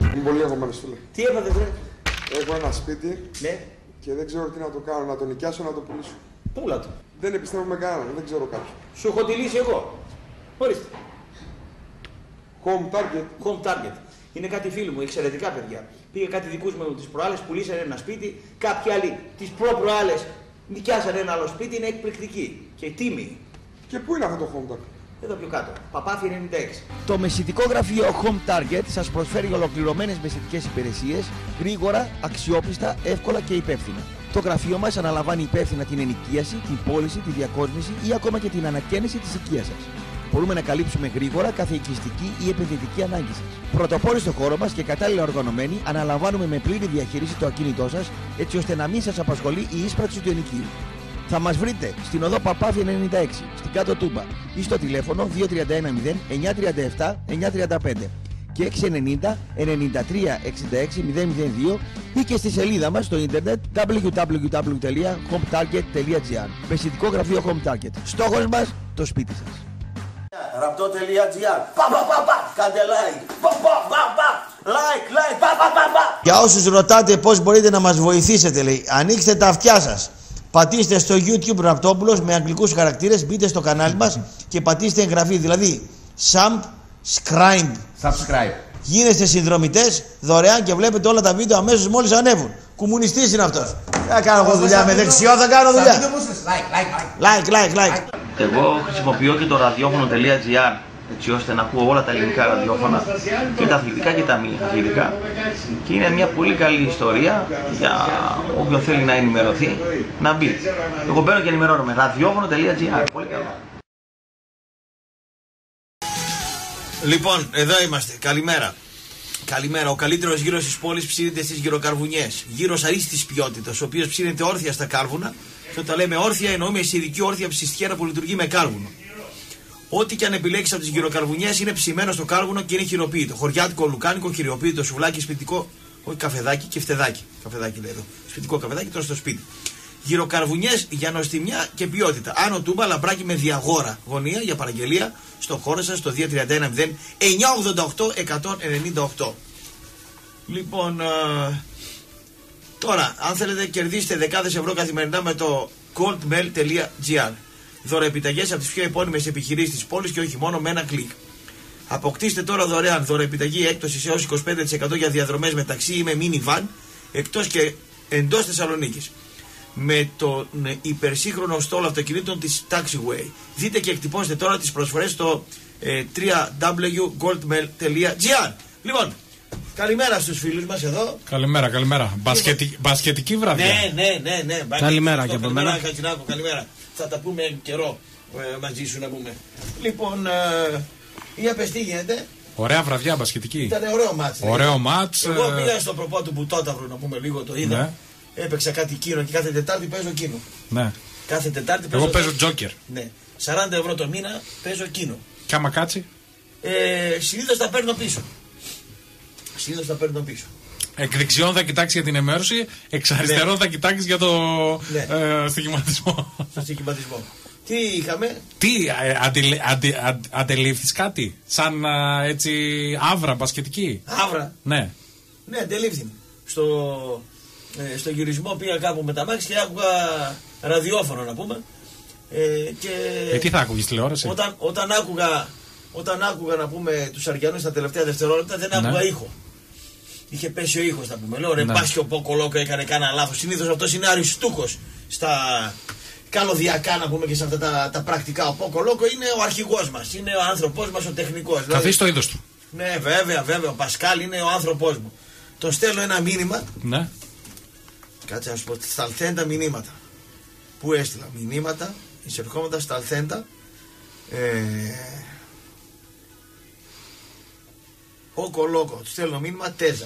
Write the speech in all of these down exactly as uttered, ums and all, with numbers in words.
Είμαι πολύ αγχωμένος, φίλε. Τι έπατε, βρε? Έχω ένα σπίτι Ναι. και δεν ξέρω τι να το κάνω, να το νοικιάσω, να το πουλήσω. Πούλα το. Δεν επιστρέφω με κανέναν, δεν ξέρω κάποιον. Σου έχω τη λύση εγώ. Ορίστε. Home target. Home target. Είναι κάτι φίλοι μου, εξαιρετικά παιδιά. Πήγε κάτι δικούς μου τις προάλλες, πουλήσανε ένα σπίτι. Κάποιοι άλλοι τις προ-προάλλες νοικιάσανε ένα άλλο σπίτι, είναι εκπληκτική και τίμη. Και πού είναι αυτό το home target? Εδώ πιο κάτω. Παπάθη ενενήντα έξι. Το μεσητικό γραφείο Home Target σας προσφέρει ολοκληρωμένες μεσητικές υπηρεσίες, γρήγορα, αξιόπιστα, εύκολα και υπεύθυνα. Το γραφείο μας αναλαμβάνει υπεύθυνα την ενοικίαση, την πώληση, τη διακόσμηση ή ακόμα και την ανακαίνιση της οικίας σας. Μπορούμε να καλύψουμε γρήγορα κάθε οικιστική ή επενδυτική ανάγκη σας. Πρωτοπόροι στο χώρο μας και κατάλληλα οργανωμένοι, αναλαμβάνουμε με πλήρη διαχείριση το ακίνητό σας, έτσι ώστε να μην σας απασχολεί η ίσπραξη του ενοικίου. Θα μας βρείτε στην οδό Παπάθη ενενήντα έξι, στην Κάτω Τούμπα ή στο τηλέφωνο δύο τρία ένα μηδέν εννιά τρία επτά εννιά τρία πέντε και έξι ενενήντα ενενήντα τρία εξήντα έξι μηδέν μηδέν δύο ή και στη σελίδα μας στο ίντερνετ double-u double-u double-u τελεία home target τελεία gr. Μεσητικό γραφείο Home Target. Στόχος μας, το σπίτι σας. Ραπτό τελεία gr. Πα πα πα πα. Κάντε like. Πα πα πα πα. Like, like. Πα πα πα πα. Για όσους ρωτάτε πώς μπορείτε να μας βοηθήσετε, λέει, ανοίξτε τα αυτιά σας. Πατήστε στο YouTube Ραπτόπουλος με αγγλικούς χαρακτήρες, μπείτε στο κανάλι μας και πατήστε εγγραφή, δηλαδή subscribe. Subscribe. Γίνεστε συνδρομητές δωρεάν και βλέπετε όλα τα βίντεο αμέσως μόλις ανέβουν. Κομμουνιστής είναι αυτός. Θα κάνω εγώ δουλειά με δεξιό, θα κάνω δουλειά. Like, like, like, like. Εγώ χρησιμοποιώ και το ραδιόφωνο.gr έτσι ώστε να ακούω όλα τα ελληνικά ραδιόφωνα και τα αθλητικά και τα μη αθλητικά και είναι μια πολύ καλή ιστορία για όποιον θέλει να ενημερωθεί να μπει. Εγώ μπαίνω και ενημερώνομαι. ραδιόφωνο.gr. Πολύ καλό. Λοιπόν, εδώ είμαστε. Καλημέρα. Καλημέρα. Ο καλύτερος γύρος της πόλης ψήνεται στις γυροκαρβουνιές. Γύρος αρίστης ποιότητας, ο οποίος ψήνεται όρθια στα κάρβουνα. Και όταν λέμε όρθια, εννοούμε σε ειδική όρθια ψιστιέρα που λειτουργεί με κάρβουνο. Ό,τι και αν επιλέξεις από τις γυροκαρβουνιές είναι ψημένο στο κάρβουνο και είναι χειροποίητο. Χωριάτικο, λουκάνικο, χειροποίητο, σουβλάκι, σπιτικό. Όχι καφεδάκι και φτεδάκι. Καφεδάκι λέει εδώ. Σπιτικό καφεδάκι τώρα στο σπίτι. Γυροκαρβουνιές για νοστιμιά και ποιότητα. Άνω Τούμπα, λαμπράκι με διαγόρα γωνία για παραγγελία στο χώρο σας στο δύο τρία ένα μηδέν εννιά ογδόντα οκτώ εκατόν ενενήντα οκτώ. Λοιπόν, α, τώρα, αν θέλετε κερδίστε δεκάδες ευρώ καθημερινά με το goldmail τελεία gr. Δωρεοεπιταγές από τις πιο επώνυμες επιχειρήσεις της πόλης και όχι μόνο με ένα κλικ. Αποκτήστε τώρα δωρεάν δωρεοεπιταγή έκπτωση έως είκοσι πέντε τοις εκατό για διαδρομές με ταξί ή με minivan εκτός και εντός Θεσσαλονίκης. Με τον υπερσύγχρονο στόλο αυτοκινήτων της Taxiway. Δείτε και εκτυπώστε τώρα τις προσφορές στο ε, double-u double-u double-u τελεία goldmail τελεία gr. Λοιπόν, καλημέρα στους φίλους μας εδώ. Καλημέρα, καλημέρα. Μπασκετι... Μπασκετική βραδιά. Ναι, ναι, ναι, ναι. Καλημέρα και από μένα. Καλημέρα, καλημέρα. Θα τα πούμε καιρό ε, μαζί σου να πούμε. Λοιπόν, ε, για πες τι γίνεται. Ωραία βραδιά μπασκετική. Ήταν ωραίο μάτς. Ωραίο μάτς. Εγώ πήγα στο προπό του Μπουτόταυρου να πούμε λίγο, το είδα. Ναι. Έπαιξα κάτι κίνο και κάθε Τετάρτη παίζω κίνο. Ναι. Κάθε Τετάρτη παίζω. Εγώ παίζω τζόκερ. Ναι. σαράντα ευρώ το μήνα παίζω κίνο. Και άμα κάτσει. Ε, συνήθως τα παίρνω πίσω. Συνήθως τα παίρνω πίσω. Εκ δεξιών θα κοιτάξει για την ενημέρωση, εξ αριστερών ναι. θα κοιτάξει για το ναι. ε, στοιχηματισμό. Στο στοιχηματισμό. Τι είχαμε. Τι, ε, αντι, αντι, αντι, αντελήφθης κάτι, σαν ε, έτσι άβρα μπασκετική. Άβρα. Ναι. Ναι, αντελήφθη. Στο, ε, στο γυρισμό πήγα κάπου με τα μάξι και άκουγα ραδιόφωνο να πούμε. Ε, και ε, τι θα άκουγες τηλεόραση. Όταν, όταν, άκουγα, όταν άκουγα να πούμε τους Αργιανούς τα τελευταία δευτερόλεπτα δεν άκουγα ναι. ήχο. Είχε πέσει ο ήχος να πούμε. Λέω ρε, ναι. μπας και ο Ποκολόκο έκανε κανένα λάθος. Συνήθως αυτός είναι αριστούχος στα καλωδιακά να πούμε και σε αυτά τα, τα πρακτικά. Ο Ποκολόκο είναι ο αρχηγός μας. Είναι ο άνθρωπός μας, ο τεχνικός. Καθίσει το είδος του. Ναι, βέβαια, βέβαια. Ο Πασκάλ είναι ο άνθρωπός μου. Τον στέλνω ένα μήνυμα. Ναι. Κάτσε να σου πω. Στα αλθέντα μηνύματα. Πού έστειλα μηνύματα, εισερχόμεντα στα αλθέντα. Ε, Ποκολόκο. Του στέλνω μήνυμα τέζα.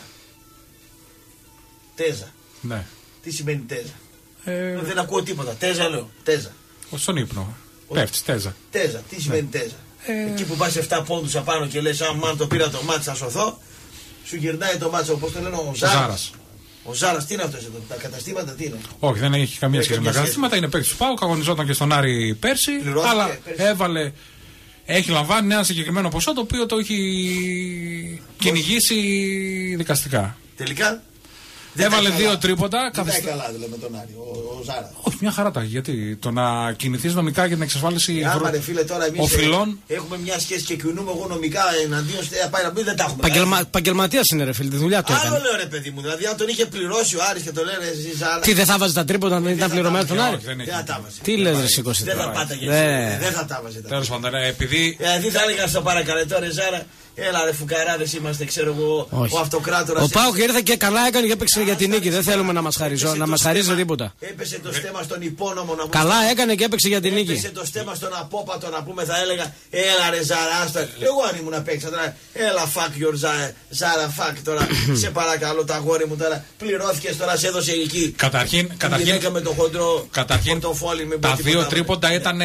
Τέζα. Ναι. Τι σημαίνει τέζα. Ε... Δεν ακούω τίποτα. Τέζα λέω. Τέζα. Ως στον ύπνο. Ο... Πέφτεις τέζα. Τέζα. Τι σημαίνει ναι. τέζα. Ε... Εκεί που πας εφτά πόντους απάνω και λες αν το πήρα το μάτς θα σωθώ. Σου γυρνάει το μάτσο, όπως το λένε ο Ζάρας. Ο Ζάρας, τι είναι αυτός εδώ, τα καταστήματα τι είναι. Όχι, δεν έχει καμία σχέση με τα καταστήματα. Είναι παίκτης του ΠΑΟΚ, αγωνιζόταν και στον Άρη πέρσι. Πληρώθηκε, αλλά πέρσι. έβαλε. Έχει λαμβάνει ένα συγκεκριμένο ποσό το οποίο το έχει κυνηγήσει δικαστικά. Τελικά. Έβαλε δύο τρίποτα. Δεν πάει καλά δηλαδή με τον Άρη, ο, ο Ζάρα. Όχι, μια χαρά τα έχει. Γιατί το να κινηθεί νομικά για την εξασφάλιση άμα, ρε, φίλε, τώρα εμείς οφειλών. Έχουμε μια σχέση και κινούμε εγώ νομικά εναντίον. Πάει να πει δεν τα έχουμε. Παγγελμα, Επαγγελματία είναι, ρε φίλε, τη δουλειά του. Άλλο λέω, ρε παιδί μου. Δηλαδή, αν τον είχε πληρώσει ο Άρης και το λένε εσύ Ζάρα. Τι δεν θα βάζει τα τρίποτα αν δεν ήταν πληρωμένο τον Άρη. Δεν θα τα βάζει. Τι λε, ρε Σίκωση. Δεν θα πάταγε. Δεν θα τα βάζει. Τέλο πάντων, επειδή. Δηλαδή θα έλεγα στο παρακαλετό, ρε Ζάρα. Έλα ρε φουκαράδες είμαστε, ξέρω εγώ, ο αυτοκράτορας. Ο Πάοκ ήρθε και καλά έκανε και έπαιξε για την νίκη. Δεν θέλουμε να μας χαρίζει, να μας χαρίζει τίποτα. Έπεσε το στέμα στον υπόνομο να πούμε. Καλά έκανε και έπαιξε για την νίκη. Έπεσε το στέμα στον απόπατο να πούμε, θα έλεγα. Έλα ρε Ζαράστα. Εγώ αν ήμουν παίξα τώρα. Έλα fuck your Zara, fuck τώρα. Σε παρακαλώ τα αγόρι μου τώρα. Πληρώθηκες τώρα, σε έδωσε εκεί. Καταρχήν, καταρχήν, με το χοντρό, καταρχήν τα δύο τρίποτα ήταν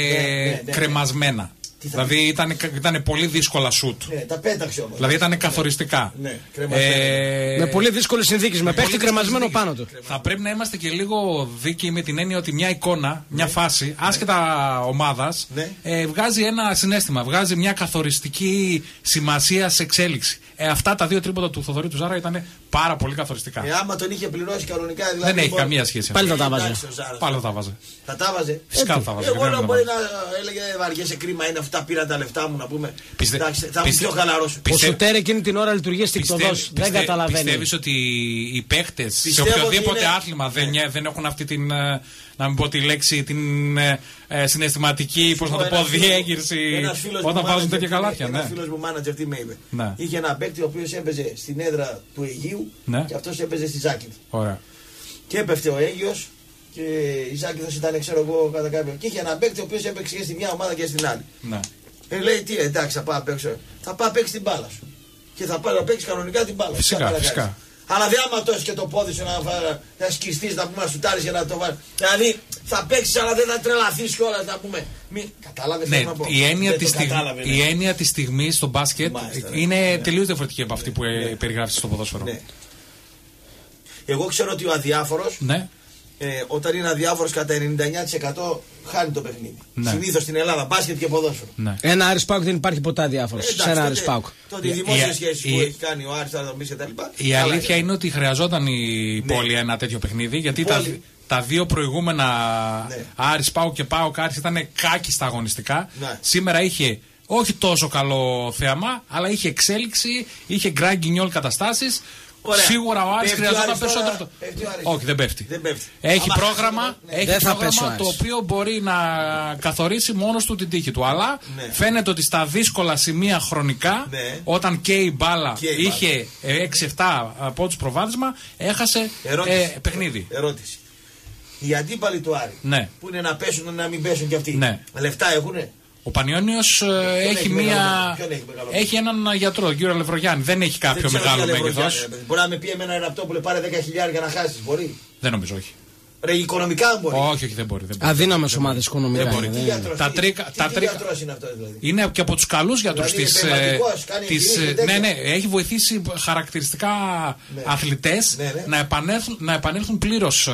κρεμασμένα. Δηλαδή ήταν, ήταν πολύ δύσκολα σουτ. Ναι, τα πέταξε όμως. Δηλαδή ήταν καθοριστικά. Ναι, ε... Με πολύ δύσκολες συνθήκες. Με παίχτη κρεμασμένο συνθήκες. Πάνω του. Θα πρέπει να είμαστε και λίγο δίκαιοι με την έννοια ότι μια εικόνα, μια ναι. φάση, άσχετα ομάδας, ναι. ε, βγάζει ένα συναίσθημα. Βγάζει μια καθοριστική σημασία σε εξέλιξη. Ε, αυτά τα δύο τρίποτα του Θοδωρή του Ζάρα ήταν πάρα πολύ καθοριστικά. Ε, άμα τον είχε πληρώσει κανονικά, δηλαδή. Δεν έχει μπορεί... καμία σχέση. Πάλι θα τα βάζε. Πάλι θα τα βάζε. Θα τα βάζε. Φυσικά θα τα βάζε. Εγώ να μπορεί να έλεγε βαριέσαι, κρίμα είναι αυτά, πήραν τα λεφτά μου να πούμε. Πιστε... Εντάξει, θα πιστε... είμαι πιο χαλαρός. Ο Σωτέρ εκείνη την ώρα λειτουργεί στην εκτοδόση. Δεν καταλαβαίνει. Πιστεύεις ότι οι παίχτες σε οποιοδήποτε είναι... άθλημα δεν, δεν έχουν αυτή την. Να μην πω τη λέξη, την ε, συναισθηματική, πώς να το πω, διέγερση όταν βάζουν τέτοια καλάθια. Ένας ναι. φίλος μου μάνατζερ τι με είπε. Ναι. Είχε ένα παίκτη ο οποίος έπαιζε στην έδρα του Αιγείου ναι. και αυτός έπαιζε στη Ζάκυνθ. Ωραία. Και έπεφτε ο Αίγιος και η Ζάκυνθος ήταν, ξέρω εγώ, κατά κάποιο. Και είχε ένα παίκτη ο οποίος έπαιξε και στη μια ομάδα και στην άλλη. Ναι. Ε, λέει τι, εντάξει, θα πάω να παίξω. Θα πάω να παίξει την μπάλα σου. Και θα πάω να παίξει κανονικά την μπάλα σου. Φυσικά, φυσικά. Αλλά δεν άμα τώσει και το πόδι σου να, να σκιστείς, να πούμε, να σουτάρεις για να το βάλεις. Δηλαδή θα παίξεις αλλά δεν θα τρελαθείς κιόλας να πούμε. Μη... Κατάλαβες ναι, να πω. Η έννοια, δεν της στιγ... κατάλαβε, ναι. η έννοια της στιγμής στο μπάσκετ Μάλιστα, είναι ναι. τελείως διαφορετική από αυτή ναι. που ναι. περιγράφεις στο ποδόσφαιρο. Ναι. Εγώ ξέρω ότι ο αδιάφορος ναι. ε, όταν είναι αδιάφορος κατά ενενήντα εννιά τοις εκατό χάνει το παιχνίδι. Ναι. Συνήθως στην Ελλάδα, μπάσκετ και ποδόσφαιρο. Ναι. Ένα Άρης Πάοκ δεν υπάρχει ποτέ αδιάφορος. Ε, σε ένα Άρης Πάοκ. Τότε οι δημόσιες σχέσεις που έχει κάνει ο Άρης, θα και τα λοιπά. Η αλήθεια είναι ότι χρειαζόταν η ναι. πόλη ένα τέτοιο παιχνίδι γιατί τα, τα δύο προηγούμενα ναι. Άρης Πάοκ και Πάοκ Άρης ήταν κάκιστα αγωνιστικά. Ναι. Σήμερα είχε όχι τόσο καλό θέαμα, αλλά είχε εξέλιξη, είχε γκράγκινιόλ καταστάσεις. Ωραία. Σίγουρα ο Άρης χρειαζόταν περισσότερο. Το... Όχι, δεν πέφτει. δεν πέφτει. Έχει Άμα πρόγραμμα, ναι. έχει δεν πρόγραμμα το οποίο μπορεί να καθορίσει μόνος του την τύχη του. Αλλά ναι. φαίνεται ότι στα δύσκολα σημεία χρονικά, ναι. όταν και η μπάλα και είχε έξι εφτά από τους προβάδισμα, έχασε ε, παιχνίδι. Ερώτηση. Οι αντίπαλοι του Άρη ναι. που είναι να πέσουν να μην πέσουν κι αυτοί. Ναι. Λεφτά έχουνε. Ο Πανιόνιος έχει, έχει, μία... έχει, έχει έναν γιατρό, τον κύριο Λευρωγιάννη. Δεν έχει κάποιο δεν μεγάλο μέγεθος. Μπορεί να με πει εμένα ένα ραπτό που πάρε δέκα χιλιάδες για να χάσει. Μπορεί. Δεν νομίζω, όχι. Ρε, οικονομικά μπορεί. Όχι, όχι, δεν μπορεί. μπορεί. Αδύναμες ομάδες οικονομικά. Δεν μπορεί. Δεν τι γιατρός, τα τρίκα, τι, τα τι τρίκα... γιατρός είναι αυτό δηλαδή. Είναι και από τους καλούς γιατρούς δηλαδή, της. της ναι, ναι, έχει βοηθήσει χαρακτηριστικά ναι. αθλητές ναι, ναι. να επανέλθουν, να επανέλθουν πλήρως.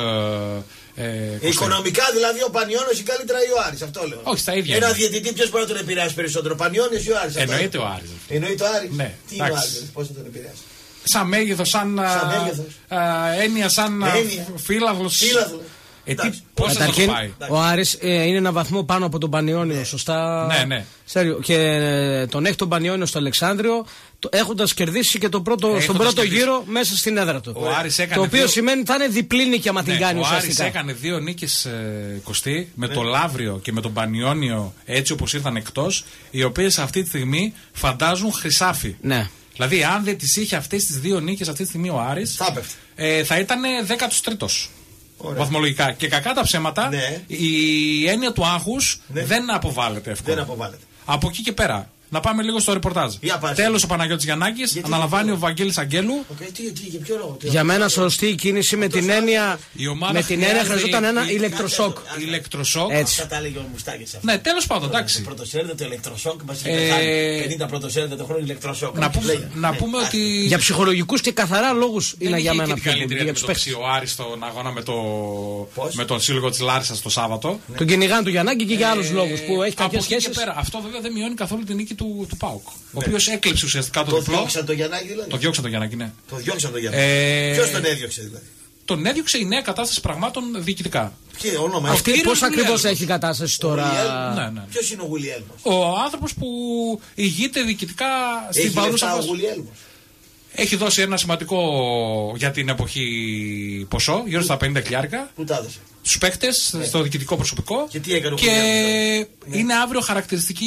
Ε, οικονομικά δηλαδή ο Πανιόνιος ή καλύτερα ή ο Άρης, αυτό λέω. Όχι, στα ίδια. Ένα διαιτητή ποιος μπορεί να τον επηρεάσει περισσότερο, ο Πανιόνιος ή ο Άρης. Εννοείται ο Άρης. Εννοείται ο Άρης. Ναι, τι είναι ο Άρης, πώς θα τον επηρεάσει. Σαν μέγεθος, σαν, σαν μέγεθος. Α, α, έννοια, σαν φύλαδλος. Ε, τι, πώς θα το πάει. Ο Άρης ε, είναι ένα βαθμό πάνω από τον Πανιόνιο, ναι. σωστά. Ναι, ναι. Σέριο. Και ε, τον έχει τον Πανιόνιο στο Αλεξάνδριο, έχοντας κερδίσει και το πρώτο, στον πρώτο κερδίσει. γύρο μέσα στην έδρα του. Ο Άρης έκανε το οποίο δύο... σημαίνει ότι θα είναι διπλή νίκη άμα ναι, την κάνει ο ουσιαστικά. Ο Άρης έκανε δύο νίκες ε, Κωστή, με ναι. το Λαύριο και με τον Πανιόνιο έτσι όπως ήρθαν εκτός, οι οποίες αυτή τη στιγμή φαντάζουν χρυσάφι. Ναι. Δηλαδή, αν δεν τις είχε αυτές τις δύο νίκες αυτή τη στιγμή ο Άρης, θα, ε, θα ήταν δέκατος τρίτος. Ωραία. Βαθμολογικά. Και κακά τα ψέματα, ναι. η έννοια του άγχους ναι. δεν αποβάλλεται εύκολα. Δεν αποβάλλεται. Από εκεί και πέρα. Να πάμε λίγο στο ρεπορτάζ. Τέλος ο Παναγιώτης Γιαννάκης, γιατί αναλαμβάνει ο Βαγγέλης Αγγέλου. Okay, τι, τι, για, ποιο λόγο, τι, για μένα σωστή η κίνηση με την έννοια. Με την έννοια χρειαζόταν ένα ηλεκτροσόκ. Ηλεκτροσόκ. Αυτά τα έλεγε ο Μουστάκης. Ναι, τέλος πάντων, εντάξει. Το πρωτοσέλιδο, το ηλεκτροσόκ μας είχε πενήντα πρωτοσέλιδο το χρόνο ηλεκτροσόκ. Να πούμε ότι. Για ψυχολογικούς και καθαρά λόγους είναι για μένα πιο καλύτερη αντιμετώπιση ο Άρης στον αγώνα με τον σύλλογο της Λάρισσας το Σάββατο. Τον κυνηγάνε του Γιαννάκη και για άλλους λόγους που έχει κάποια σχέση. Αυτό βέβαια δεν μειώνει καθόλου την νίκη Γιαννάκη του, του ΠΑΟΚ. Ναι. Ο οποίος έκλειψε ουσιαστικά το, το διπλό. Το διώξαν το Γιαννάκη δηλαδή. Το διώξαν το Γιαννάκη, ναι. Το διώξαν το Γιαννάκη. Ε... Ποιος τον έδιωξε δηλαδή. Τον έδιωξε η νέα κατάσταση πραγμάτων διοικητικά. Ποιο όνομα. Αυτή πώς ακριβώς έχει κατάσταση τώρα. Ναι, ναι. Ποιος είναι ο Γουλιέλμος. Ο άνθρωπος που ηγείται διοικητικά στην παρούσα φάση. Έχει δώσει ένα σημαντικό για την εποχή ποσό, γύρω στα πενήντα χιλιάρικα. Πού τα έδωσε. Στους παίκτες, ναι. Στο διοικητικό προσωπικό. Και τι έκανε ο Και ναι. Είναι αύριο χαρακτηριστική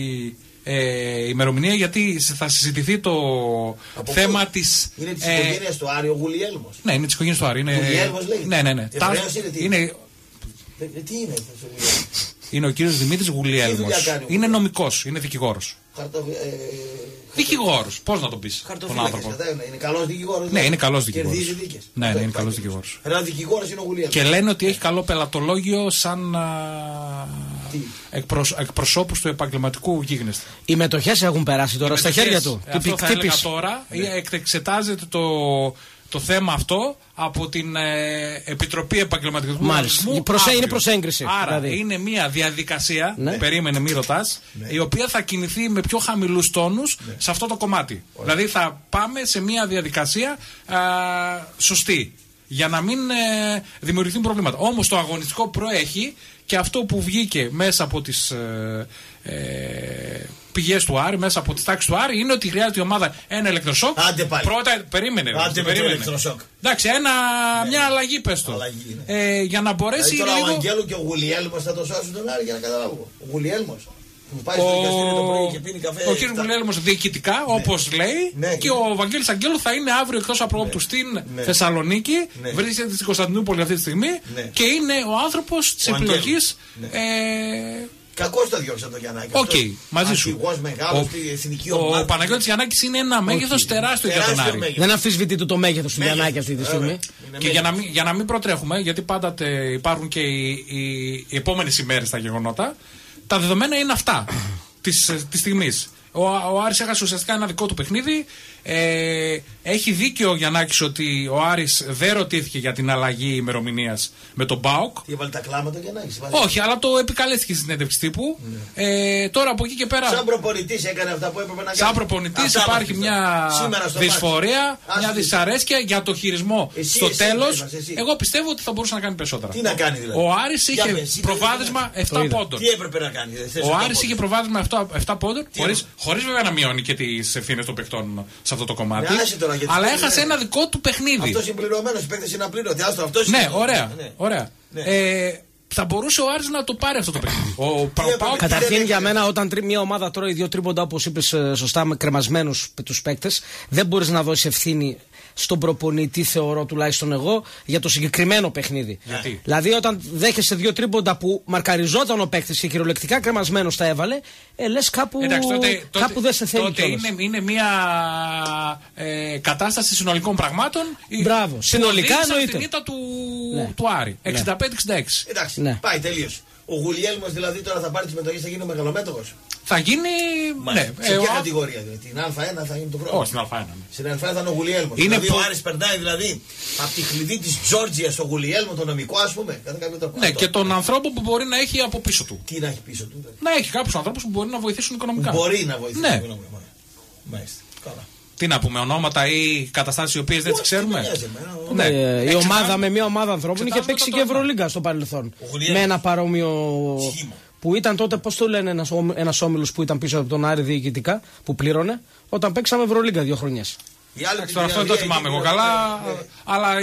ε, ημερομηνία, γιατί θα συζητηθεί το από θέμα πού? της. Είναι της ε, οικογένειας του Άρη ο Γουλιέλμος. Ναι, είναι της οικογένειας του Άρη. Είναι... Γουλιέλμος λέγεται. Ναι, ναι, ναι. Εβραίος είναι τι. Είναι... Ε, τι είναι αυτός ο Γουλιέλμος. Είναι ο κύριος Δημήτρης Γουλιέλμος. Είναι νομικός, είναι δικηγόρος. Χαρτο, ε, δικηγόρος, πώς να τον πεις τον άνθρωπο. Είναι καλός δικηγόρος. Ναι, είναι καλός δικηγόρος. Κερδίζει δίκες. Ναι, ναι, είναι καλός δικηγόρος. Ένα δικηγόρος είναι ο Γουλιέλμος. Και λένε ότι έχει καλό πελατολόγιο σαν εκπροσ, εκπροσώπους του επαγγελματικού γίγνεσθε. Οι μετοχές έχουν περάσει τώρα στα χέρια του. Αυτό τι, θα έλεγα τώρα. Ναι. Εξετάζεται το, το θέμα αυτό από την ε, Επιτροπή Επαγγελματικού Μάλισμου. Προσέ, είναι προς έγκριση. Άρα δηλαδή. Είναι μια διαδικασία, ναι. περίμενε μη ρωτάς, ναι. η οποία θα κινηθεί με πιο χαμηλούς τόνους ναι. σε αυτό το κομμάτι. Ωραία. Δηλαδή θα πάμε σε μια διαδικασία α, σωστή, για να μην ε, δημιουργηθούν προβλήματα. Όμως το αγωνιστικό προέχει και αυτό που βγήκε μέσα από τις ε, ε, πηγές του Άρη, μέσα από τις τάξεις του Άρη, είναι ότι χρειάζεται η ομάδα ένα ηλεκτροσόκ. Άντε πάλι. Πρώτα, περίμενε. Άντε περίμενε. Ηλεκτροσόκ. Εντάξει, ένα, ναι. μια αλλαγή πες το. Αλλαγή, ναι. ε, για να μπορέσει δηλαδή, λίγο... Ο Αγγέλου και ο Γουλιέλμος θα το σώσουν τον Άρη, για να καταλάβω. Ο Γουλιέλμος. Που πάει στο δικαστήριο το πρωί και πίνει καφέ. Ο κ. Γουλιέλμος διοικητικά, ναι. όπως λέει, ναι, και, και ο Βαγγέλης Αγγέλου θα είναι αύριο εκτός απρόπτου ναι. στην ναι. Θεσσαλονίκη. Ναι. Βρίσκεται στην Κωνσταντινούπολη αυτή τη στιγμή ναι. και είναι ο άνθρωπος της επιλογής. Ναι. Ε, Κακώς το διώξαν το Γιαννάκη. Οκ, okay, μαζί σου. Μεγάλος, ο, ο, ο Παναγιώτης Γιαννάκης είναι ένα okay. μέγεθος τεράστιο για τον Άρη. Δεν αμφισβητείται το μέγεθος του Γιαννάκη αυτή τη στιγμή. Και για να, μην, για να μην προτρέχουμε, γιατί πάντα υπάρχουν και οι, οι, οι επόμενες ημέρες τα γεγονότα, τα δεδομένα είναι αυτά της, της στιγμής. Ο, ο Άρης έχασε ουσιαστικά ένα δικό του παιχνίδι. Ε, έχει δίκιο ο Γιαννάκης ότι ο Άρης δεν ρωτήθηκε για την αλλαγή ημερομηνίας με τον ΠΑΟΚ. Τι έβαλε τα κλάματα και Γιαννάκης. Όχι, αλλά το επικαλέστηκε στην συνέντευξη τύπου. Ναι. Ε, τώρα από εκεί και πέρα. Σαν προπονητής έκανε αυτά που έπρεπε να κάνει. Σαν προπονητής υπάρχει μια δυσφορία, μια δυσαρέσκεια για το χειρισμό. Εσύ, στο τέλος, εσύ. Εγώ πιστεύω ότι θα μπορούσε να κάνει περισσότερα. Τι να κάνει δηλαδή. Ο Άρης είχε με, προβάδισμα επτά πόντων. Τι έπρεπε να κάνει. Ο Άρης είχε προβάδισμα επτά πόντων, χωρίς βέβαια να μειώνει και τις ευθύνες των παιχτών σε αυτό το κομμάτι. Αλλά έχασε ένα δικό του παιχνίδι. Αυτό συμπληρωμένο, οι παίκτες είναι απλήρωτοι. Ναι, ωραία. ωραία. Ναι. Ε, θα μπορούσε ο Άρης να το πάρει αυτό το παιχνίδι. Ο Καταρχήν για μένα, όταν μια ομάδα τρώει δύο τρίποντα, όπως είπες σωστά, με κρεμασμένους τους παίκτες, δεν μπορείς να δώσεις ευθύνη στον προπονητή, θεωρώ τουλάχιστον εγώ, για το συγκεκριμένο παιχνίδι. Γιατί? Δηλαδή, όταν δέχεσαι δύο τρίποντα που μαρκαριζόταν ο παίκτης και κυριολεκτικά κρεμασμένος τα έβαλε, ε, λες κάπου, Εντάξει, τότε, κάπου τότε, δεν σε θέλει. Τότε είναι, είναι μια ε, κατάσταση συνολικών πραγμάτων. Μπράβο. Συνολικά εννοείται. Στην ήττα του, ναι. του Άρη. εξήντα πέντε εξήντα έξι. Εντάξει, ναι. Πάει τελείως. Ο Γουλιέλμος δηλαδή τώρα θα πάρει τις μετοχές, θα γίνει ο μεγαλομέτωχος. Θα γίνει. Μάλιστα. Ναι. Σε ε, ποια ο... κατηγορία δηλαδή, την Α1 θα γίνει το πρώτο. Όχι, στην Α1. Ναι. Στην Α1 θα είναι ο Γουλιέλμος. Είναι δηλαδή πο... ο Άρης περνάει δηλαδή από τη κλειδί της Τζόρτζιας στο Γουλιέλμο, το νομικό ας πούμε. Ναι, και τον ανθρώπο που μπορεί να έχει από πίσω του. Τι να έχει πίσω του. Δηλαδή. Να έχει κάποιους ανθρώπους που μπορεί να βοηθήσουν οικονομικά. Μπορεί να βοηθήσουν ναι. οικονομικά. Μάλιστα. Καλά. Τι να πούμε, ονόματα ή καταστάσεις οι οποίες δεν τις ξέρουμε. Ναι, ε, η ομάδα με μια ομάδα ανθρώπων είχε παίξει και Ευρωλίγκα στο παρελθόν. Με ένα παρόμοιο. Σχήμα. Που ήταν τότε, πώς το λένε, ένας, ένας όμιλος που ήταν πίσω από τον Άρη διοικητικά, που πλήρωνε, όταν παίξαμε Ευρωλίγκα δύο χρονιές. Τώρα αυτό δεν το θυμάμαι εγώ καλά, αλλά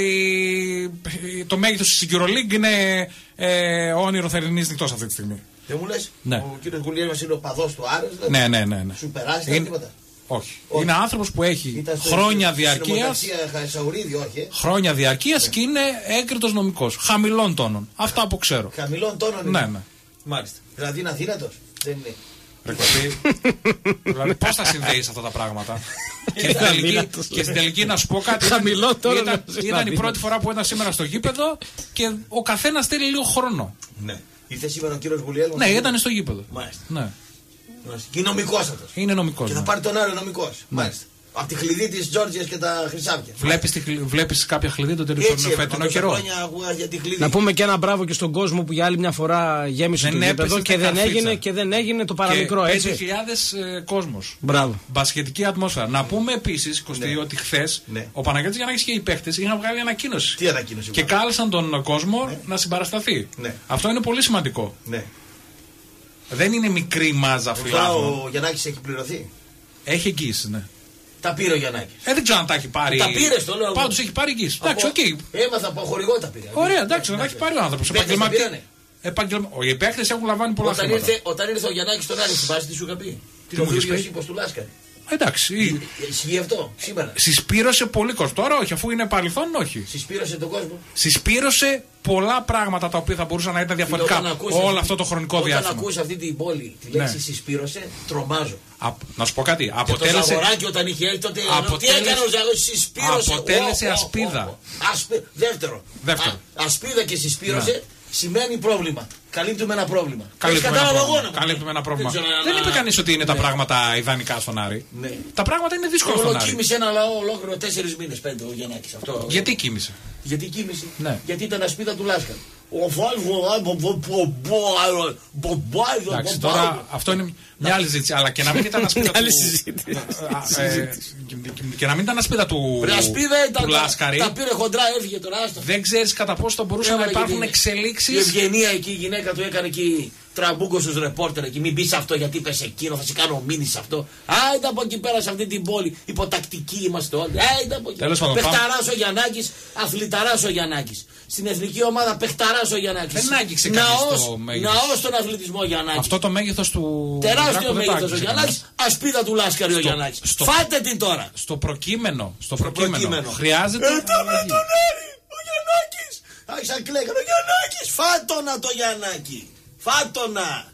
το μέγεθος της Euroleague είναι όνειρο θερινής νυχτός αυτή τη στιγμή. Δεν μου λες, ο κύριος Γουλιέλμος είναι ο παδός του Άρης, ναι, ναι, ναι. Σου περάσει τα τίποτα. Όχι. Όχι. Είναι άνθρωπος που έχει χρόνια διαρκείας. Χρόνια διαρκείας και είναι έγκριτος νομικός. Χαμηλών τόνων. Αυτά από ξέρω. Χαμηλών τόνων. Ναι, ναι. Μάλιστα. Δηλαδή είναι αθήνατος. Δεν είναι. Δηλαδή πώς θα συνδέεις αυτά τα πράγματα. Και στην τελική να σου πω κάτι. Ήταν η πρώτη φορά που ήταν σήμερα στο γήπεδο και ο καθένας θέλει λίγο χρόνο. Ναι. Ήρθε σήμερα ο κύριος Γουλιέλμος. Ναι, ήταν στο γήπεδο. Μάλιστα. Ναι. Και είναι νομικός αυτός. Είναι νομικός. Και θα πάρει τον Άριο νομικός. Μάλιστα. Από τη χλειδί της Τζόρτζιας και τα χρυσάφια. Βλέπεις κάποια χλειδί τον φετινό καιρό. Να πούμε και ένα μπράβο και στον κόσμο που για άλλη μια φορά γέμισε το γήπεδο και δεν έγινε και δεν έγινε το παραμικρό, έτσι. πέντε χιλιάδες ε, κόσμος. Μπράβο. Μπασκετική ατμόσφαιρα. Να πούμε επίσης, Κωστή, ναι. ότι χθες ναι. ο Παναγιώτης Γιαννάκης και οι παίχτες είχαν βγάλει ανακοίνωση. Τι ανακοίνωση? Και κάλεσαν τον κόσμο ναι. να συμπαρασταθεί. Ναι. Αυτό είναι πολύ σημαντικό. Ναι. Δεν είναι μικρή μάζα φιλάθλων. Ο Γιαννάκης έχει πληρωθεί. Έχει εγγύηση, ναι. Τα πήρε ο Γιαννάκης. Ε, δεν ξέρω αν τα έχει πάρει. Τα πήρε στο λέω. Πάντως έχει πάρει εγγύηση. Εντάξει, οκ. Έμαθα από χορηγό τα πήρε. Ωραία, εντάξει, να τα έχει πάρει ο άνθρωπος. Επαγγελμα... Οι παίκτες έχουν λαμβάνει πολλά όταν χρήματα. Ήρθε, όταν ήρθε ο Γιαννάκης στον Άρη, στην βάση τι σου είχα πει? Την οδηγία ύπος του Λάσκαρη. Εντάξει. Ισχύει αυτό σήμερα? Συσπήρωσε πολύ κόσμο. Τώρα όχι, αφού είναι παρελθόν, όχι. Συσπήρωσε τον κόσμο. Συσπήρωσε πολλά πράγματα τα οποία θα μπορούσαν να ήταν διαφορετικά όλο αυτή, αυτό το χρονικό όταν διάστημα. Όταν ακούς αυτή την πόλη τη λέξη ναι. συσπήρωσε, τρομάζω. Α, να σου πω κάτι. Αποτέλεσε... Και το Ζαγοράκι όταν είχε έρθει τότε. Αποτέλεσε... Τι έκανε ο Ζαγοράκι, συσπήρωσε. Αποτέλεσε oh, ασπίδα. Oh, oh. Ασπι... Δεύτερο. Δεύτερο. Α, ασπίδα και συσπήρωσε. Ναι. Σημαίνει πρόβλημα. Καλύπτουμε ένα πρόβλημα. Καλύπτουμε ένα πρόβλημα. Καλύπτουμε ένα πρόβλημα. Δεν, δεν είπε κανείς ότι είναι ναι. τα πράγματα ιδανικά στον Άρη. Ναι. Τα πράγματα είναι δύσκολα στον Άρη. Κοίμησε ένα λαό ολόκληρο τέσσερις μήνες πέντε ο Γιαννάκης. Αυτό. Γιατί κοίμησε? Γιατί κοίμησε. Ναι. Γιατί ήταν ασπίδα του Λάσκαρη. Εντάξει, τώρα αυτό είναι μια άλλη συζήτηση. Αλλά και να μην ήταν ασπίδα του. Και να μην ήταν ασπίδα του Λάσκαρη. Τα πήρε χοντρά, έφυγε τώρα. Δεν ξέρεις κατά πόσο θα μπορούσαν να υπάρχουν εξελίξεις. Η Ευγενία εκεί, η γυναίκα του έκανε εκεί τραμπούκο στους ρεπόρτερ εκεί. Μην πεις αυτό γιατί είπες εκείνο, θα σε κάνω μήνυση σε αυτό. Άιντε από εκεί πέρα σε αυτή την πόλη. Υποτακτικοί είμαστε όλοι. Άιντε από εκεί. Πεχταράς ο Γιαννάκης, αθληταράς ο Γιαννάκης. Στην εθνική ομάδα πεχταράς ο Γιαννάκης. Δεν άγγιξε κανείς το μέγεθος. Ναός στον αθλητισμό Γιαννάκης. Αυτό το μέγεθος του. Τεράστιο μέγεθος ο Γιαννάκης. Ασπίδα του Λάσκαρη ο Γιαννάκης. Φάτε την τώρα. Στο προκείμενο. Στο προκείμενο. Χρειάζεται. Ε, τα βρε τον Άρη. Ο Γιαννάκης. Άρχισαν κλαίγανε ο Γιαννάκης. Φάτονα το Γιαννάκη. Φάτονα!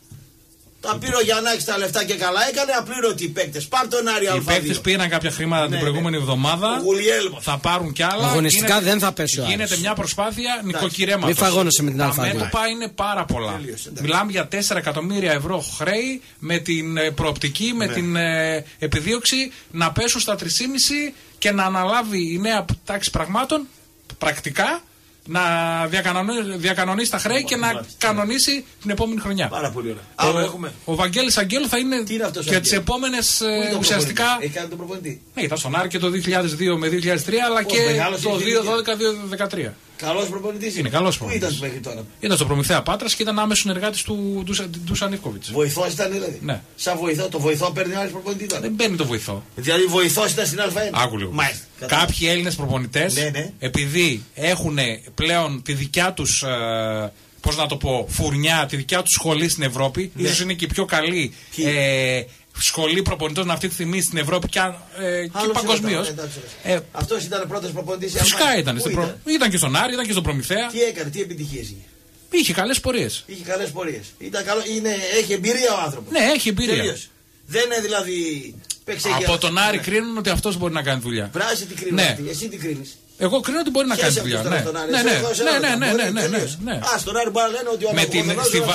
Τα πήρε ο Γιαννάκης τα λεφτά και καλά έκανε, απλήρωτοι οι παίκτες. Πάρ' τον Άρη Α2. Οι παίκτες πήραν κάποια χρήματα ναι, την προηγούμενη ναι. εβδομάδα. Θα πάρουν κι άλλα. Αγωνιστικά γίνεται, δεν θα πέσει ο Άρης. Γίνεται μια προσπάθεια νοικοκυρέματος. Μην φαγώνεσαι με την Α2. Τα μέτωπα είναι πάρα πολλά. Τελείως, μιλάμε για τέσσερα εκατομμύρια ευρώ χρέη με την ε, προοπτική, με ναι. την ε, επιδίωξη να πέσουν στα τρία κόμμα πέντε και να αναλάβει η νέα τάξη πραγμάτων πρακτικά. Να διακανονίσει, διακανονίσει τα χρέη και να κανονίσει την επόμενη χρονιά. Πάρα πολύ ωραία. Ο, έχουμε. ο Βαγγέλης Αγγέλου θα είναι για τις επόμενες ουσιαστικά. Έχει κάνει τον προπονητή. Ναι, ήταν στον Άρη και το δύο χιλιάδες δύο με δύο χιλιάδες τρία αλλά και το δύο χιλιάδες δώδεκα δύο χιλιάδες δεκατρία. Καλός προπονητής. Είναι καλός προπονητής. Πού ήταν μέχρι τώρα? Ήταν στο Προμηθέα Πάτρας και ήταν άμεσος συνεργάτης του Ντούσαν Ιβκόβιτς. Βοηθός ήταν δηλαδή. Ναι. Σαν βοηθό, το βοηθό παίρνει ο Άρης προπονητή τώρα. Δεν παίρνει το βοηθό. Δηλαδή βοηθός ήταν στην Α1. Άκου λίγο. Κάποιοι Έλληνες προπονητές, ναι, ναι. επειδή έχουν πλέον τη δικιά τους, ε, πώς να το πω, φουρνιά, τη δικιά τους σχολή στην Ευρώπη, ναι. ίσως είναι και η πιο καλή ε, σχολή προπονητών αυτή τη στιγμή στην Ευρώπη και, ε, και παγκοσμίως. Ε, Αυτός ήταν πρώτος προπονητής. Φυσικά ήταν. Ήταν. Προ... ήταν και στον Άρη, ήταν και στον Προμηθέα. Τι έκανε, τι επιτυχίες είχε? Είχε καλές πορείες. Είχε καλές πορείες. Ήταν καλό, είναι, έχει εμπειρία ο άνθρωπος. Ναι, έχει εμπειρία. Τελείως. Δεν είναι δηλαδή. Από τον Άρη ναι. κρίνουν ότι αυτός μπορεί να κάνει δουλειά. Βράζει τι κρίνει. Ναι. Εσύ τι κρίνεις? Εγώ κρίνω ότι μπορεί να κάνει δουλειά. Ναι, ναι, ναι, ναι, ναι, ναι, ναι, ναι. Α, στον Άρη μπορεί να λένε ότι ο άνθρωπος.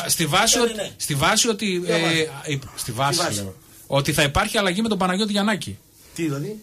Στη βάση ότι. Στη βάση λέω. Ότι θα υπάρχει αλλαγή με τον Παναγιώτη Γιαννάκη. Τι δηλαδή?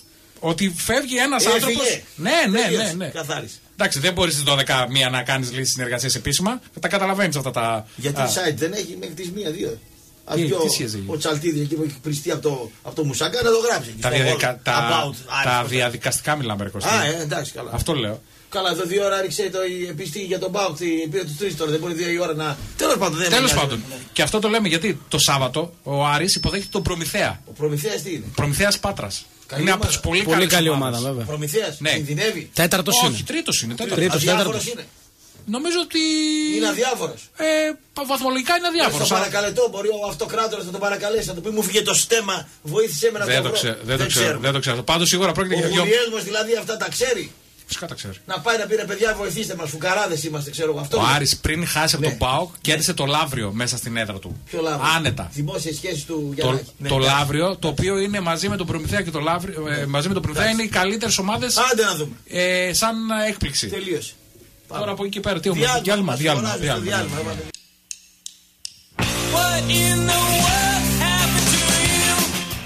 Ότι φεύγει ένας άνθρωπος. Ναι, ναι, ναι. ναι. Καθάρισε. Εντάξει, δεν μπορεί στις δώδεκα μία να κάνεις λύσεις συνεργασίες επίσημα. Τα καταλαβαίνεις αυτά τα. Γιατί site δεν έχει μέχρι τις μία δύο. Τι, τι ο, ο Τσαλτίδης εκεί που έχει πριστεί από το, από το Μουσάκα να το γράψει. Τα, διαδικα, τα, about, τα διαδικαστικά μιλάμε, ρε Κωστή. Α, ε, εντάξει, καλά. Αυτό λέω. Καλά, εδώ δύο ώρα ρίξε το επιστή για τον Μπάουκ. Πήρε του τρεις τώρα, δεν μπορεί δύο η ώρα να. Τέλος πάντων, δεν Τέλος πάντων. Ναι. Και αυτό το λέμε γιατί το Σάββατο ο Άρης υποδέχεται τον Προμηθέα. Ο Προμηθέας τι είναι? Προμηθέας Πάτρας. Καλή είναι από τις πολύ, πολύ καλή ομάδες. ομάδα, βέβαια. Προμηθέας, ναι. Κινδυνεύει. Τέταρτος είναι. Όχι, τρίτος είναι. Τρίτος, τέταρτος. Είναι. Νομίζω ότι. Είναι αδιάφορος. Ε, βαθμολογικά είναι αδιάφορος. Στο παρακαλετό μπορεί ο αυτοκράτορας να τον παρακαλέσει, να του πει μου φύγε το στέμα, βοήθησε με να δεν το βρω. Ξε, δεν, δεν, το ξέρω, δεν το ξέρω. Πάντως σίγουρα πρόκειται για δύο. Ο Γουλιέλμος δηλαδή αυτά τα ξέρει. Φυσικά τα ξέρει. Να πάει να πει ρε παιδιά, βοηθήστε μας, φουκαράδες είμαστε, ξέρω εγώ αυτό. Ο Άρης πριν χάσει από τον ΠΑΟΚ κέρδισε το Λαύριο μέσα στην έδρα του. Ποιο Λαύριο? Άνετα. Δημόσιες σχέσεις του Γιαννάκη. Το Λαύριο, το οποίο είναι μαζί με τον Προμηθέα και το Λαύριο, μαζί με τον Προμηθέα είναι οι καλύτερες ομάδες. Άντε να δούμε. Σαν έκπληξη. Τελείωσε. Τώρα από εκεί και πέρα τι έχουμε? Διάλειμμα, διάλειμμα, διάλειμμα.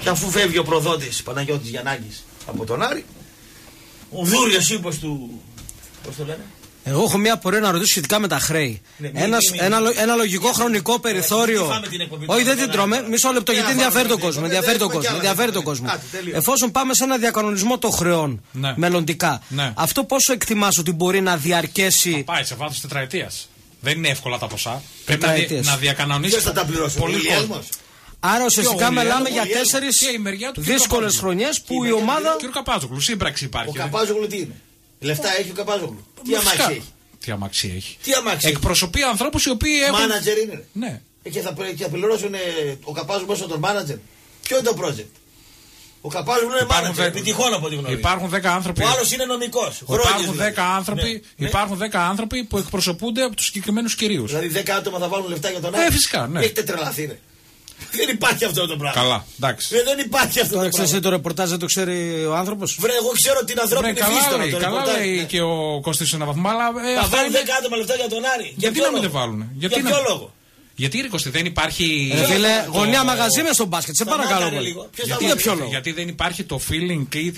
Και αφού φεύγει ο προδότης Παναγιώτης Γιαννάκης από τον Άρη, ο δούριος ύπος του. Πώς το λένε? Εγώ έχω μια πορεία να ρωτήσω σχετικά με τα χρέη. Ναι, Ένας, μη, μη, ένα, ένα λογικό χρονικό μη, περιθώριο. Όχι, δεν την τρώμε. Μισό λεπτό, γιατί ενδιαφέρει τον κόσμο. Ενδιαφέρει τον κόσμο. Ενδιαφέρει τον κόσμο. Εφόσον πάμε σε ένα διακανονισμό των χρεών ναι. μελλοντικά, ναι. αυτό πόσο εκτιμάς ότι μπορεί να διαρκέσει. Θα πάει σε βάθος τετραετίας. Δεν είναι εύκολα τα ποσά. Πρέπει να, δι, να διακανονίσει. Ποιος θα τα πληρώσει, πολύ κόσμο. Άρα ουσιαστικά μιλάμε για τέσσερις δύσκολες χρονιές που η ομάδα. Κύριο Καπάζογλου, σύμπραξη υπάρχει. Ο Καπάζογλου τι είναι? Λεφτά έχει ο Καπάζογλου. Τι αμάξι έχει? Τι αμάξι έχει? Τι αμάξι εκπροσωπεί ανθρώπους οι οποίοι έχουν. Μάνατζερ είναι. Ναι. Και θα, θα πληρώσουν ο Καπάζογλου μέσα τον μάνατζερ. Ποιο είναι το project? Ο Καπάζογλου είναι μάνατζερ. Επιτυχών από ό,τι γνωρίζω. Υπάρχουν δέκα άνθρωποι. Ο άλλος είναι νομικός. Υπάρχουν δέκα άνθρωποι, ναι. υπάρχουν δέκα άνθρωποι που εκπροσωπούνται από τους συγκεκριμένους κυρίους. Δηλαδή δέκα άτομα θα βάλουν λεφτά για τον άλλο. Ε, φυσικά, ναι. Έχετε τρελαθεί, ρε. Δεν υπάρχει αυτό το πράγμα. Καλά, εντάξει. Ε, δεν υπάρχει αυτό το, το πράγμα. Εσύ το ρεπορτάζ δεν το ξέρει ο άνθρωπος. Βρε, εγώ ξέρω την ανθρώπινη φύση τώρα. Το καλά λέει ναι. και ο Κωστής ένα βαθμό. Αλλά ε, θα βάλουν δέκα άτομα λεφτά για τον Άρη. Γιατί να μην δεν βάλουν? Για ποιο λόγο? Γιατί ρε Κωστή, δεν υπάρχει. Ε, φίλε, γωνιά μαγαζί μες στο μπάσκετ, σε παρακαλώ πολύ. Για ποιο λόγο? Γιατί δεν υπάρχει το feeling ή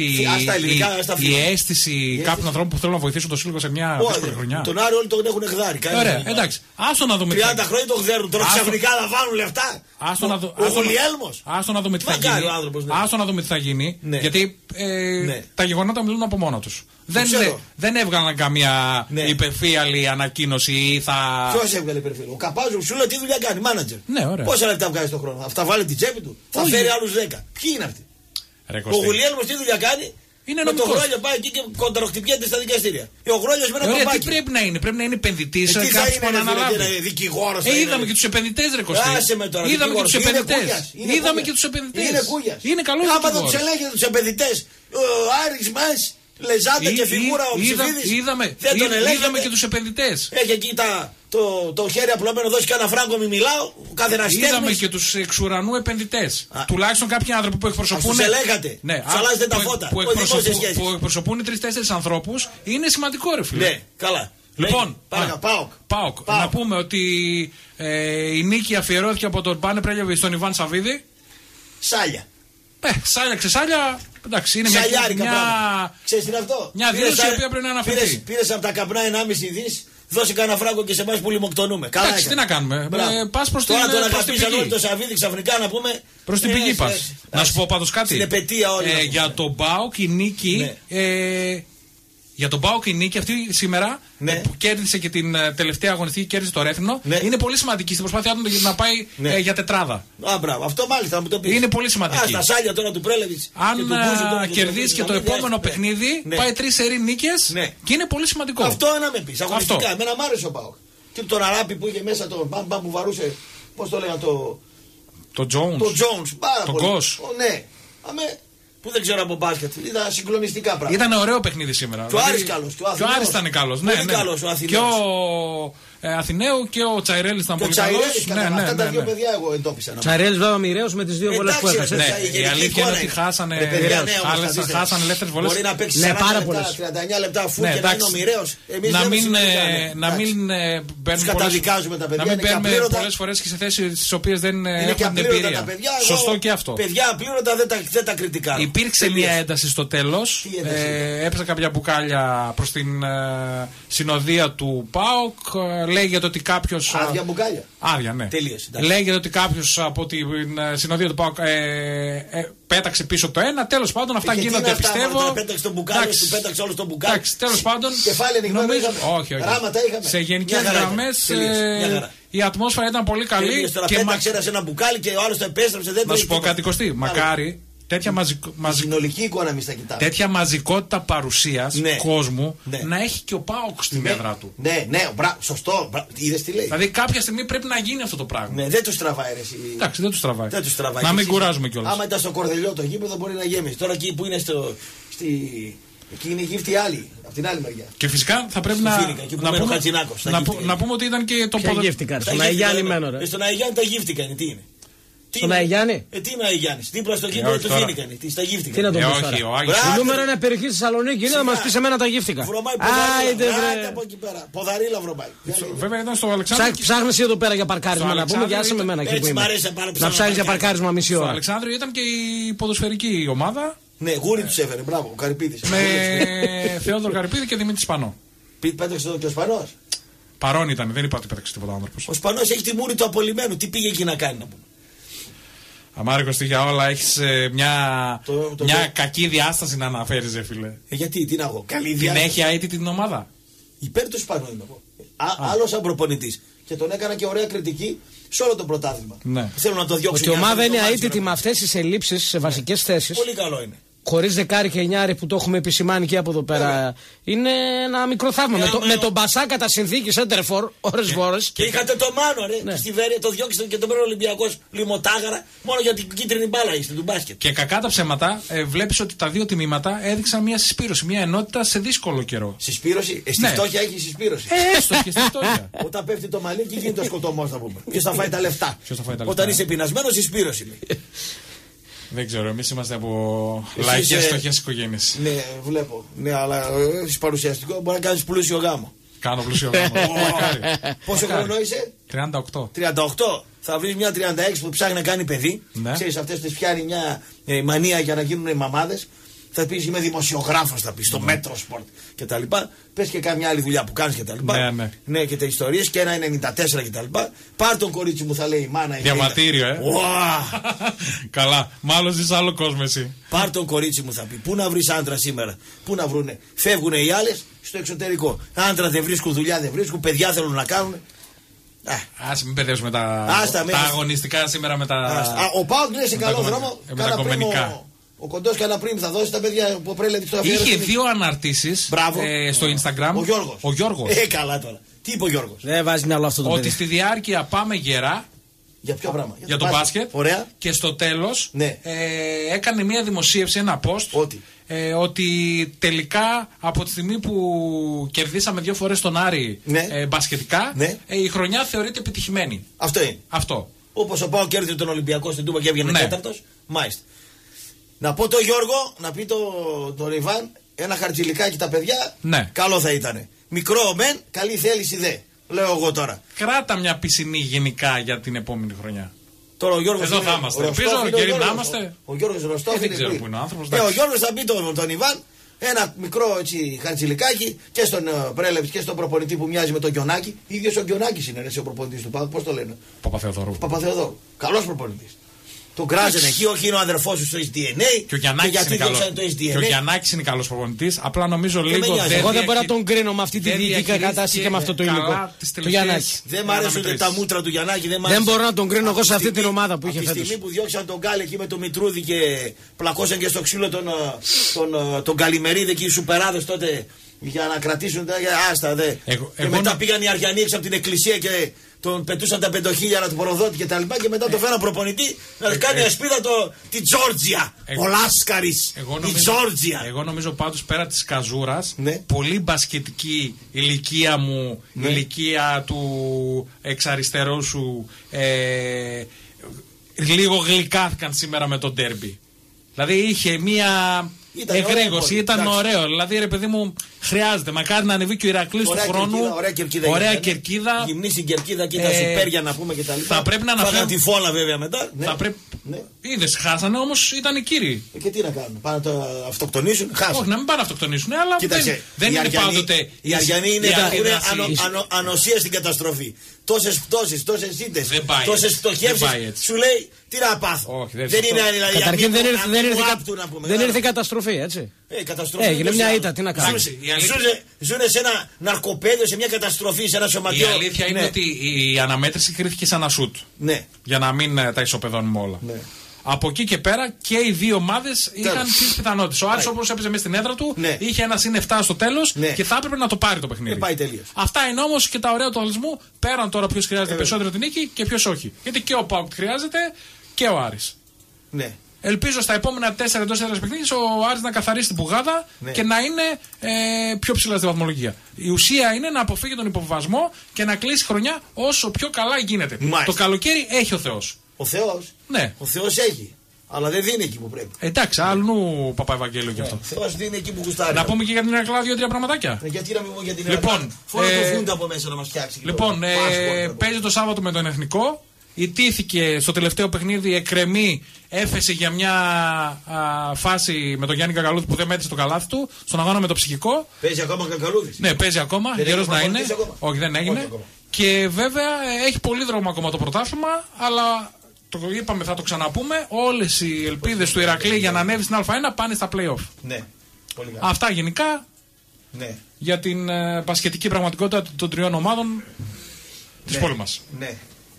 η αίσθηση κάποιων ανθρώπων που θέλουν να βοηθήσουν το σύλλογο σε μια δύσκολη χρονιά. Τον Άρη όλοι τον έχουν γδάρει. Ωραία, εντάξει. Άστο να δούμε. τριάντα χρόνια τον γδέρουν, τώρα ξαφνικά να βάλουν λεφτά. Ο Γουλιέλμος. Άστο να δούμε τι θα γίνει. Άστο να δούμε τι θα γίνει. Γιατί τα γεγονότα μιλούν από μόνα του. Δεν, δεν έβγαλαν καμία ναι. υπερφύαλη ανακοίνωση ή θα. Ποιος έβγαλε υπερφύαλη? Ο Καπάζογλου σου λέει τι δουλειά κάνει, μάνατζερ. Ναι, ωραία. Πόσα λεπτά βγάζει τον χρόνο? Αυτά βάλει την τσέπη του. Θα Όχι. φέρει άλλους δέκα. Ποιοι είναι αυτοί? Ρε, ο Γουλιέλμος τι δουλειά κάνει? Είναι με το Γρόλιο πάει εκεί και κονταροχτυπιέται στα δικαστήρια. Ο Γρόλιος με ένα παπάκι. Τι πρέπει να είναι? Πρέπει να είναι επενδυτής. Ε, κάποιος που αναλάβει. Δικηγόρος. Ε, είδαμε και τους επενδυτές, ρε Κωστή. Είδαμε και τους επενδυτές. Είδαμε και τους επενδυτές. Είναι κούγιας. Είναι καλός. Άμα δεν τους ελέγχετε τους επενδυτές, ο Άρης μας. Λεζάτε και φιγούρα ο Ψηφίδης. Είδαμε, δεν τον είδαμε και τους επενδυτές. Έχει εκεί τα, το, το χέρι απλωμένο, δώσει κανένα φράγκο, μη μιλάω. Κάθε ένας είδαμε τέχνης. Και τους εξουρανού επενδυτές. Α, τουλάχιστον κάποιοι άνθρωποι που εκπροσωπούν. Τους ελέγχατε. Ναι, τους αλλάζετε τα φώτα. Που, εκπροσωπούν, που εκπροσωπούν τρεις-τέσσερις ανθρώπους. Είναι σημαντικό, ρε φίλε. Ναι, καλά. Λοιπόν, Πάω, ΠΑΟΚ. ΠΑΟΚ. Να πούμε ότι ε, η νίκη αφιερώθηκε από τον Πάνε Πρέλιαβη στον Ιβάν Σαββίδη. Σάλια. Ε, σάλια ξεσάλια. Εντάξει, είναι μια, μια... Ξέρεις τι είναι αυτό? Μια δήλωση η οποία πρέπει να αναφερθεί. Πήρες, πήρες από τα καπνά ενάμιση δις, δώσε κανένα φράγκο και σε εμάς που λιμοκτονούμε. Εντάξει, τι να κάνουμε. Ε, πας προς την πηγή. Τώρα τον αγαπήσαν όλοι το Σαββίδι ξαφνικά να πούμε. Προς την πηγή πας. Να σου πω πάντως κάτι. Στην επαιτία όλοι. Ε, για τον ΠΑΟΚ η νίκη. Ε, για τον ΠΑΟΚ η νίκη αυτή σήμερα ναι. που κέρδισε και την τελευταία αγωνιστική, κέρδισε το Ρέθινο. Ναι. Είναι πολύ σημαντική στην προσπάθειά του να πάει ναι. ε, για τετράδα. Α, μπράβο. Αυτό μάλιστα να μου το πεις. Είναι πολύ σημαντική. Α, στα σάλια τώρα του Πρέλεβιτς. Αν κερδίσει και το επόμενο παιχνίδι, ναι. πάει τρεις σερί νίκες ναι. και είναι πολύ σημαντικό. Αυτό να με πεις. Αγωνιστικά. Εμένα μ' άρεσε ο ΠΑΟΚ. Και τον Αράπη που είχε μέσα το μπαμπαμ που βαρούσε. Πώς το λέγανε το. Το Jones. Το Jones. Πάρα το πολύ. Γκος. Ναι. Αμέ. Που δεν ξέρω από μπάσκετ. Ήταν συγκλονιστικά πράγματα. Ήταν ωραίο παιχνίδι σήμερα. Και ο Άρης καλός. Και ο Άρης ήταν καλός. Ναι, ναι. Καλός, ο και ο ε, Αθηναίου και ο Τσαϊρέλης ήταν και πολύ καλός. Ναι, ναι, ναι, αυτά ναι, τα δύο ναι. παιδιά εγώ εντόπισα. Τσαϊρέλης βέβαια μοιραίος με τις δύο βολές που έχασε. Ναι, η αλήθεια είναι ότι χάσανε ελεύθερες βολές. Μπορεί να παίξει ναι, πάρα πολλές. τριάντα εννιά λεπτά αφού και να είναι ο μοιραίος. Να μην μπαίνουμε πολλές φορές και σε θέσεις στις οποίες δεν έχουμε την εμπειρία. Σωστό και αυτό. Παιδιά απλήρωτα δεν τα κριτικάρω. Υπήρξε μια ένταση στο τέλος. Έπεσαν κάποια μπουκάλια προς την συνοδεία του ΠΑΟΚ. Λέγεται ότι κάποιος. Άδεια μπουκάλια. Άδεια, ναι. Τελείωσε. Λέγεται ότι κάποιος από την συνοδεία του ΠΑΟΚ ε, ε, πέταξε πίσω το ένα. Τέλος πάντων, αυτά και γίνονται, αυτά, πιστεύω. Αυτά, πέταξε τον μπουκάλι, του πέταξε όλο τον μπουκάλι. Εντάξει, τέλος πάντων. Κεφάλι ανοιγμένο είχαμε. Όχι, όχι. Ράματα είχαμε. Σε γενικές γραμμές ε, η ατμόσφαιρα ήταν πολύ καλή. Και πέταξε ένα, ένα μπουκάλι και ο άλλος το επέστρεψε. Δεν να σου πω κάτι, Κωστή. Μακάρι. Τέτοια, μαζικο... συνολική εικόνα εμείς θα κοιτάμε. Τέτοια μαζικότητα παρουσίας ναι. κόσμου ναι. να έχει και ο ΠΑΟΚ στην ναι. έδρα του. Ναι, ναι, μπρα... σωστό. Μπρα... Είδες τι λέει. Δηλαδή κάποια στιγμή πρέπει να γίνει αυτό το πράγμα. Ναι, δεν τους τραβάει ρε. Εντάξει, δεν τους τραβάει. Δεν τους τραβάει. Να μην κουράζουμε κιόλας. Άμα ήταν στο Κορδελιό το γήπεδο μπορεί να γέμισε. Τώρα εκεί που είναι στο. Στη... Εκεί είναι η γύφτη άλλη, από την άλλη μεριά. Και φυσικά θα πρέπει να, Φίνικα, να, πούμε, να, να πούμε ότι ήταν και το ποδοσφαίρο. Στον Αγιάννη μένω ρε. Στον Αγιάννη τα γύφτηκα είναι, τι είναι. Στον Αϊγιάννη. Ε, τι είναι ο Αϊγιάννη. Δίπλα στο κήπο του φύγηκαν. Τι στα γύφτηκαν. Τι να τον ε, πει. όχι, ο Άγιος. Η νούμερο ένα περιοχή στη Θεσσαλονίκη είναι να μα πει σε μένα τα γύφτηκα. Βρωμάει από εκεί πέρα. Ποδαρίλα βρωμάει. Βέβαια ήταν στο Αλεξάνδριο. Ψάχνει εδώ πέρα για παρκάρισμα να πούμε και άσε με μένα εκεί που είμαι. Να ψάχνει για παρκάρισμα μισή ώρα. Στο Αλεξάνδριο ήταν και η ποδοσφαιρική ομάδα. Ναι, γούρι του έφερε. Μπράβο, ο Καρυπίδης. Με Θεόδωρο Καρυπίδη και Δημήτρη Σπανό. Πέταξε εδώ και ο Σπανός. Παρόν ήταν, δεν είπα ότι πέταξε τίποτα άνθρωπο. Ο Σπανός έχει τη μούρη του απολυμμένου. Τι πήγε εκεί να κάνει να πούμε. Αμάρικο, τι για όλα έχει ε, μια, το, το, μια το... κακή διάσταση να αναφέρει, ρε φίλε. Ε, γιατί, τι να έχω, καλή την διάσταση. Την έχει αίτητη την ομάδα. Υπέρ του Σπανού είμαι εγώ. Άλλο σαν προπονητή. Και τον έκανα και ωραία κριτική σε όλο το πρωτάθλημα. Ναι. Θέλω να το διώξω. Ότι η ομάδα είναι αίτητη με αυτέ τι ελλείψεις σε βασικέ θέσεις. Πολύ καλό είναι. Χωρίς δεκάρι και εννιάρι που το έχουμε επισημάνει και από εδώ πέρα. Yeah. Είναι ένα μικρό θαύμα. Yeah, με, το, με τον Μπασά κατά συνθήκη Σέντερφορ, ώρες φορές. Και είχατε το Μάνο, ρε. Ναι. Στη Βέρεια το διώξατε και τον πήρε ο Ολυμπιακός λιμοτάγαρα μόνο για την κίτρινη μπάλα είστε του μπάσκετ. Και κακά τα ψέματα, ε, βλέπεις ότι τα δύο τμήματα έδειξαν μια συσπήρωση, μια ενότητα σε δύσκολο καιρό. Συσπήρωση, ε, στη ναι. φτώχεια έχει συσπήρωση. Ε, έστω και στη φτώχεια. Όταν πέφτει το μαλλί και γίνεται ο σκοτωμός, θα πούμε. Ποιος θα φάει τα λεφτά. Όταν είσαι πεινασμένος, συσπήρωση. Δεν ξέρω, εμείς είμαστε από λαϊκές φτωχές οικογένειες. Ναι, βλέπω. Ναι, αλλά είσαι παρουσιαστικό, μπορεί να κάνεις πλούσιο γάμο. Κάνω πλούσιο γάμο. Πόσο χρόνο είσαι? τριάντα οκτώ. τριάντα οκτώ. Θα βρεις μια τριάντα έξι που ψάχνει να κάνει παιδί. Ναι. Ξέρεις, αυτές τις πιάνει μια ε, μανία για να γίνουν μαμάδες. Θα πεις είμαι δημοσιογράφος, θα πεις στο μέτρο σπορτ κτλ. Πες και κάμια άλλη δουλειά που κάνεις κτλ. Ναι, ναι. Ναι, και τα ιστορίες και ένα ενενήντα τέσσερα κτλ. Πάρ' τον κορίτσι μου, θα λέει η μάνα. Διαβατήριο, ε. Καλά, μάλλον ζεις άλλο κόσμο εσύ. Πάρ' τον κορίτσι μου, θα πει. Πού να βρεις άντρα σήμερα, πού να βρούνε. Φεύγουν οι άλλες στο εξωτερικό. Άντρα δεν βρίσκουν, δουλειά δεν βρίσκουν, παιδιά θέλουν να κάνουν. Ας μην μπερδεύσουμε τα, τα αγωνιστικά σήμερα με τα. Α, ο Πάουκ είναι σε καλό δρόμο. Με τα κομμενικά. Ο Κοντός και Αναπρίμ θα δώσει τα παιδιά που πρέλεπε στο αφιέρωση. Είχε δύο αναρτήσεις ε, στο Instagram. Ο Γιώργος. Ο Γιώργος. Ε, καλά τώρα. Τι είπε ο Γιώργος. Δεν βάζει μυαλό αυτό το Ότι παιδί. στη διάρκεια πάμε γερά. Για ποιο πράγμα? Για, για το μπάσκετ. Ωραία. Και στο τέλος ναι. ε, έκανε μια δημοσίευση, ένα post. Ότι. Ε, ότι τελικά από τη στιγμή που κερδίσαμε δύο φορές τον Άρη ναι. ε, μπασκετικά, ναι. ε, η χρονιά θεωρείται επιτυχημένη. Αυτό είναι. Αυτό. Όπως ο Πάο κέρδισε τον Ολυμπιακό στην Τούμπα και έβγαινε ναι. τέταρτος. Μάλιστα. Να πω το Γιώργο, να πει το, το Ιβάν, ένα χαρτζηλικάκι τα παιδιά. Ναι. Καλό θα ήταν. Μικρό μεν, καλή θέληση δε. Λέω εγώ τώρα. Κράτα μια πισινή γενικά για την επόμενη χρονιά. Τώρα ο Γιώργος. Εδώ θα είμαστε. Ελπίζω και να είμαστε. Ο, ο Γιώργος Ροστόφ. Ε, δεν ξέρω που είναι ο άνθρωπος. Ε, ο Γιώργος θα πει τον, τον Ιβάν, ένα μικρό έτσι χαρτζηλικάκι και στον uh, Πρέλεψ και στον προπονητή που μοιάζει με τον Γκιονάκη. Ίδιος ο Γκιονάκης είναι ρε, ο προπονητής του Πάου. Πώς το λένε. Παπαθεοδόρου. Παπαθεοδόρου. Καλός προπονητής. Τον κράζανε εκεί, όχι είναι ο αδερφός σου στο ες ντι εν έι. Και ο Γιαννάκης είναι καλός. Και ο Γιαννάκης είναι καλός προπονητής. Απλά νομίζω λίγο. Δεν εγώ δεν μπορώ να τον κρίνω με αυτή τη διοικητική κατάσταση και με αυτό το υλικό. Του Γιαννάκη. Δεν μ' αρέσουν ούτε τα μούτρα του Γιαννάκη. Δεν μπορώ να τον κρίνω εγώ σε αυτή την ομάδα που είχε φέτος. Τη στιγμή που διώξαν τον Γκάλ εκεί με τον Μητρούδη και πλακώσαν και στο ξύλο τον, τον, τον Καλημερίδη και οι σουπεράδες τότε για να κρατήσουν. Άστα δε. Και μετά πήγαν οι Αριανοί έξω από την εκκλησία και τον πετούσαν τα πεντοχίλιαρα του προδότη και τα λοιπά και μετά το φέραν προπονητή να κάνει ασπίδα το, τη Τζόρτζια. Ο Λάσκαρης. Η Τζόρτζια. Εγώ νομίζω πάντως πέρα της καζούρας, ναι. πολύ μπασκετική ηλικία μου, ναι. ηλικία του εξαριστερού σου, ε, λίγο γλυκάθηκαν σήμερα με το ντέρμπι. Δηλαδή είχε μία εγρήγορση, ήταν εντάξει. ωραίο. Δηλαδή ρε παιδί μου, χρειάζεται. Μακάρι να ανεβεί και ο Ηρακλής του χρόνου. Κερκίδα, ωραία κερκίδα. Ωραία κερκίδα. Γυμνή στην κερκίδα και τα ε, σουπέρια να πούμε και τα λοιπά. Θα πρέπει να αναφέρουν. τη φόλα βέβαια μετά. Ναι. Θα πρέπει... ναι. Είδες, χάσανε όμως ήταν οι κύριοι. Ε, και τι να κάνουν, πάνε να το αυτοκτονήσουν. Χάσανε. Όχι, να μην πάνε να αυτοκτονήσουν, αλλά κοίταξε, δεν, δεν είναι πάντοτε. Οι Αριανοί είναι ανοσία στην καταστροφή. Τόσες πτώσεις, τόσες ήττες, τόσες φτωχεύσεις. Σου λέει τι να πάθω. Όχι, δεν, δεν είναι δηλαδή. Καταρχήν δεν ήρθε, δεν ήρθε, πούμε, δεν ήρθε η καταστροφή, έτσι. Ε, καταστροφή. Έγινε μια ήττα, τι να κάνουμε. Ζούνε σε ένα ναρκοπαίδιο, σε μια καταστροφή, σε ένα σωματιό. Η αλήθεια είναι ότι η αναμέτρηση κρίθηκε σαν ένα σουτ. Ναι. Για να μην τα ισοπεδώνουμε όλα. Ναι. Από εκεί και πέρα και οι δύο ομάδες είχαν τις πιθανότητες. Ο Άρης όπως έπαιζε μέσα στην έδρα του, ναι. είχε ένα συν επτά στο τέλος ναι. και θα έπρεπε να το πάρει το παιχνίδι. πάει τελείως. Αυτά είναι όμως και τα ωραία του αθλητισμού. Πέραν τώρα ποιος χρειάζεται ε, περισσότερο την νίκη και ποιος όχι. Γιατί και ο ΠΑΟΚ χρειάζεται και ο Άρης. Ναι. Ελπίζω στα επόμενα τέσσερα εντός έδρας παιχνίδια ο Άρης να καθαρίσει την πουγάδα ναι. και να είναι ε, πιο ψηλά στη βαθμολογία. Η ουσία είναι να αποφύγει τον υποβιβασμό και να κλείσει χρονιά όσο πιο καλά γίνεται. Μάλιστα. Το καλοκαίρι έχει ο Θεός. Ο Θεός. Ναι. Ο Θεός έχει. Αλλά δεν δίνει εκεί που πρέπει. Εντάξει, άλλου Παπαευαγγέλιο κι αυτό. Ο Θεός δίνει εκεί που γουστάρει. Να πούμε και για την Ηρακλάδα δύο-τρία πραγματάκια. Ε, γιατί να μην πούμε για την λοιπόν, Ηρακλάδα. Φόρα ε, το φούντα από μέσα να μας φτιάξει. Λοιπόν, ε, παίζει το Σάββατο με τον Εθνικό. Ιτήθηκε στο τελευταίο παιχνίδι, εκκρεμεί, έφεσε για μια α, φάση με τον Γιάννη Κακαλούδη που δεν μέτρησε το καλάθι του. Στον αγώνα με το ψυχικό. Παίζει ακόμα Κακαλούδης. Ναι, παίζει ακόμα. Γερός να είναι. Όχι, δεν έγινε. Όχι, και βέβαια έχει πολύ δρόμο ακόμα το πρωτάθλημα, αλλά το είπαμε, θα το ξαναπούμε. Όλες οι ελπίδες του Ηρακλή για να ανέβει στην Α1 πάνε στα play-off. Ναι, πολύ καλά. Αυτά γενικά ναι. για την ε, πασχετική πραγματικότητα των τριών ομάδων της ναι. πόλης μας. Ναι.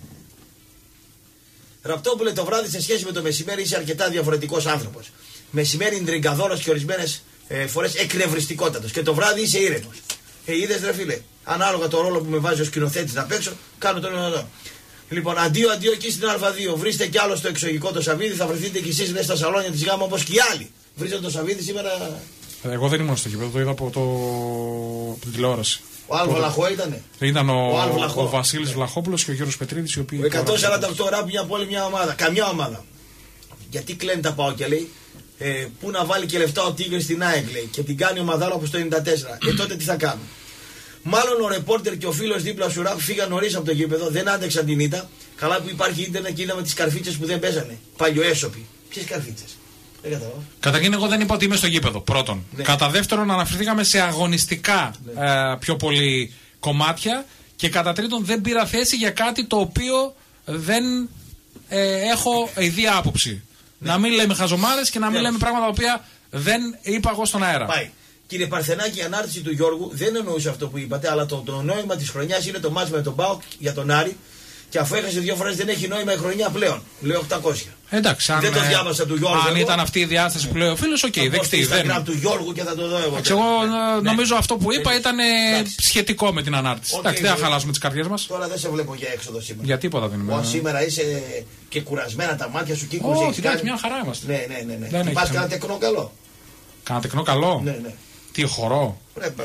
Ραπτόπουλε, το βράδυ σε σχέση με το μεσημέρι είσαι αρκετά διαφορετικός άνθρωπος. Μεσημέρι ντριγκαδόρος και ορισμένες ε, φορές εκνευριστικότατος. Και το βράδυ είσαι ήρεμος. Ε, είδες ρε φίλε, ανάλογα το ρόλο που με βάζει ο σκηνοθέτης να παίξω, κάνω τον εδώ. Λοιπόν, αντίο, αντίο εκεί στην Α2. Βρίστε κι άλλο στο εξωγικό το Σαββίδι, θα βρεθείτε κι εσείς μέσα στα σαλόνια της ΓΑΜΑ όπως κι οι άλλοι. Βρίστε το Σαββίδι σήμερα. Εγώ δεν ήμουν στο γήπεδο, το είδα από, το... από την τηλεόραση. Ο Άλβο Λαχό ήτανε. Ήταν ο, ο, ο Βασίλης ναι. Βλαχόπουλος και ο Γιώργος Πετρίδης, οι οποίοι. Ο εκατόν σαράντα οκτώ ράπ μια πόλη, μια ομάδα. Καμιά ομάδα. Γιατί κλαίνει τα πάω και λέει. Ε, πού να βάλει και λεφτά ο Τίγρης στην ΑΕΚ λέει. Και την κάνει ομαδάρα όπως το ενενήντα τέσσερα. Ε, τότε τι θα κάνουν. Μάλλον ο ρεπόρτερ και ο φίλος δίπλα σου ράπ φύγαν νωρίς από το γήπεδο, δεν άντεξαν την ήττα. Καλά που υπάρχει ίντερνετ και είδαμε τις καρφίτσες που δεν παίζανε. Παλιοέσωποι. Ποιες καρφίτσες. Δεν κατάλαβα. Καταρχήν, εγώ δεν είπα ότι είμαι στο γήπεδο. Πρώτον. Ναι. Κατά δεύτερον, αναφερθήκαμε σε αγωνιστικά ναι. ε, πιο πολύ κομμάτια. Και κατά τρίτον, δεν πήρα θέση για κάτι το οποίο δεν ε, έχω ιδία άποψη. Ναι. Να μην λέμε χαζομάρες και να μην ναι. λέμε πράγματα τα οποία δεν είπα εγώ στον αέρα. Πάει. Κύριε Παρθενάκη, η ανάρτηση του Γιώργου δεν εννοούσε αυτό που είπατε, αλλά το, το νόημα της χρονιάς είναι το μάτς με τον ΠΑΟΚ για τον Άρη. Και αφού έχασε δύο φορές δεν έχει νόημα η χρονιά πλέον. Λέω οκτακόσια. Εντάξει, αν, δεν το διάβασα του Γιώργου. Αν εγώ, ήταν αυτή η διάσταση που λέει ο φίλος, οκ, okay, δεκτή. Θα δεν... του Γιώργου και θα το δω εγώ. Εντάξει, εγώ ναι. νομίζω αυτό που είπα ήταν σχετικό με την ανάρτηση. Okay, Εντάξει, δεν θα χαλάσουμε τις καρδιές μας. Τώρα δεν σε βλέπω για έξοδο σήμερα. Για τίποτα δεν είμαι. Σήμερα είσαι και κουρασμένα τα μάτια σου, κύκλους. Όχι, εντάξει, μια χαρά είμαστε. Ναι, ναι, ναι. ναι. Πας κανένα τεκνό καλό. Κάνα τεκνό καλό. Ναι, ναι. Τι χορό. Πρέπει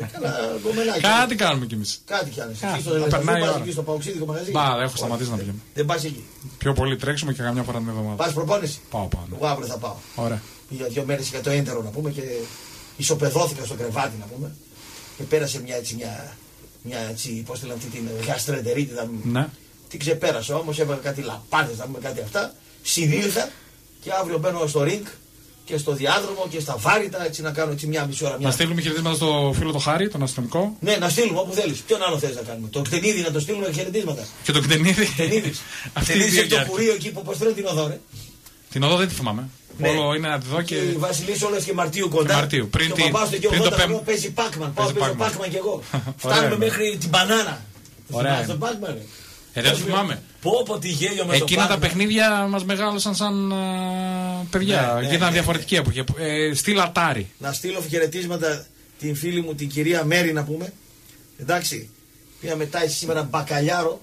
να Κάτι κάνουμε κι εμείς. Κάτι κάνεις. Εκεί στο Ελευθερικό, εκεί στο Παοξίδικο μαγαζί. Μπα, έχω σταματήσει να πηγαίνω. Δεν πας εκεί. Πιο πολύ τρέξιμο και καμιά φορά την εβδομάδα. Πας προπόνηση. Πάω πάνω. Εγώ αύριο θα πάω. Ωραία. Για δύο μέρες για το έντερο να πούμε και ισοπεδώθηκα στο κρεβάτι να πούμε. Και πέρασε μια έτσι, μια, μια έτσι, πώς τη λένε, αυτή την γαστρεντερίτιδα. Ναι. Την ξεπέρασα όμως, έβαλα κάτι λαπάδες να πούμε κάτι αυτά. Συνήλθα και αύριο μπαίνω στο ριγκ. Και στο διάδρομο και στα βάρυτα, έτσι να κάνω έτσι μια μισή ώρα. Μια... Να στείλουμε χαιρετίσματα στο φίλο το Χάρη, τον αστυνομικό. Ναι, να στείλουμε όπου θέλει. Ποιον άλλο θέλει να κάνουμε. Το κτενίδι να το στείλουμε χαιρετίσματα. Και το κτενίδι. Κτενίδι. Κτενίδι το κουρίο εκεί που αποστρέφει την οδό, ρε. Την οδό δεν τη θυμάμαι. Ναι. Όλο είναι να τη δω και. Και η Βασιλή όλε και Μαρτίου κοντά. Και Μαρτίου. Πριν και πάω στο και ογδόντα πέμ... παίζει Πάκμαν. Πάω παίζω Πάκμαν κι εγώ. Φτάνουμε μέχρι την μπανάνα. Ωραία. Στον Πάκμαν, ρε. Ε, δεν το θυμάμαι. Πω, πω, τι γέλιο με Εκείνα το τα παιχνίδια μας μεγάλωσαν σαν uh, παιδιά. Ναι, ναι, ήταν ναι, διαφορετική ναι. εποχή. Ε, στείλ Ατάρι. Να στείλω χαιρετίσματα την φίλη μου, την κυρία Μέρη να πούμε. Εντάξει. Πήγα μετά σήμερα μπακαλιάρο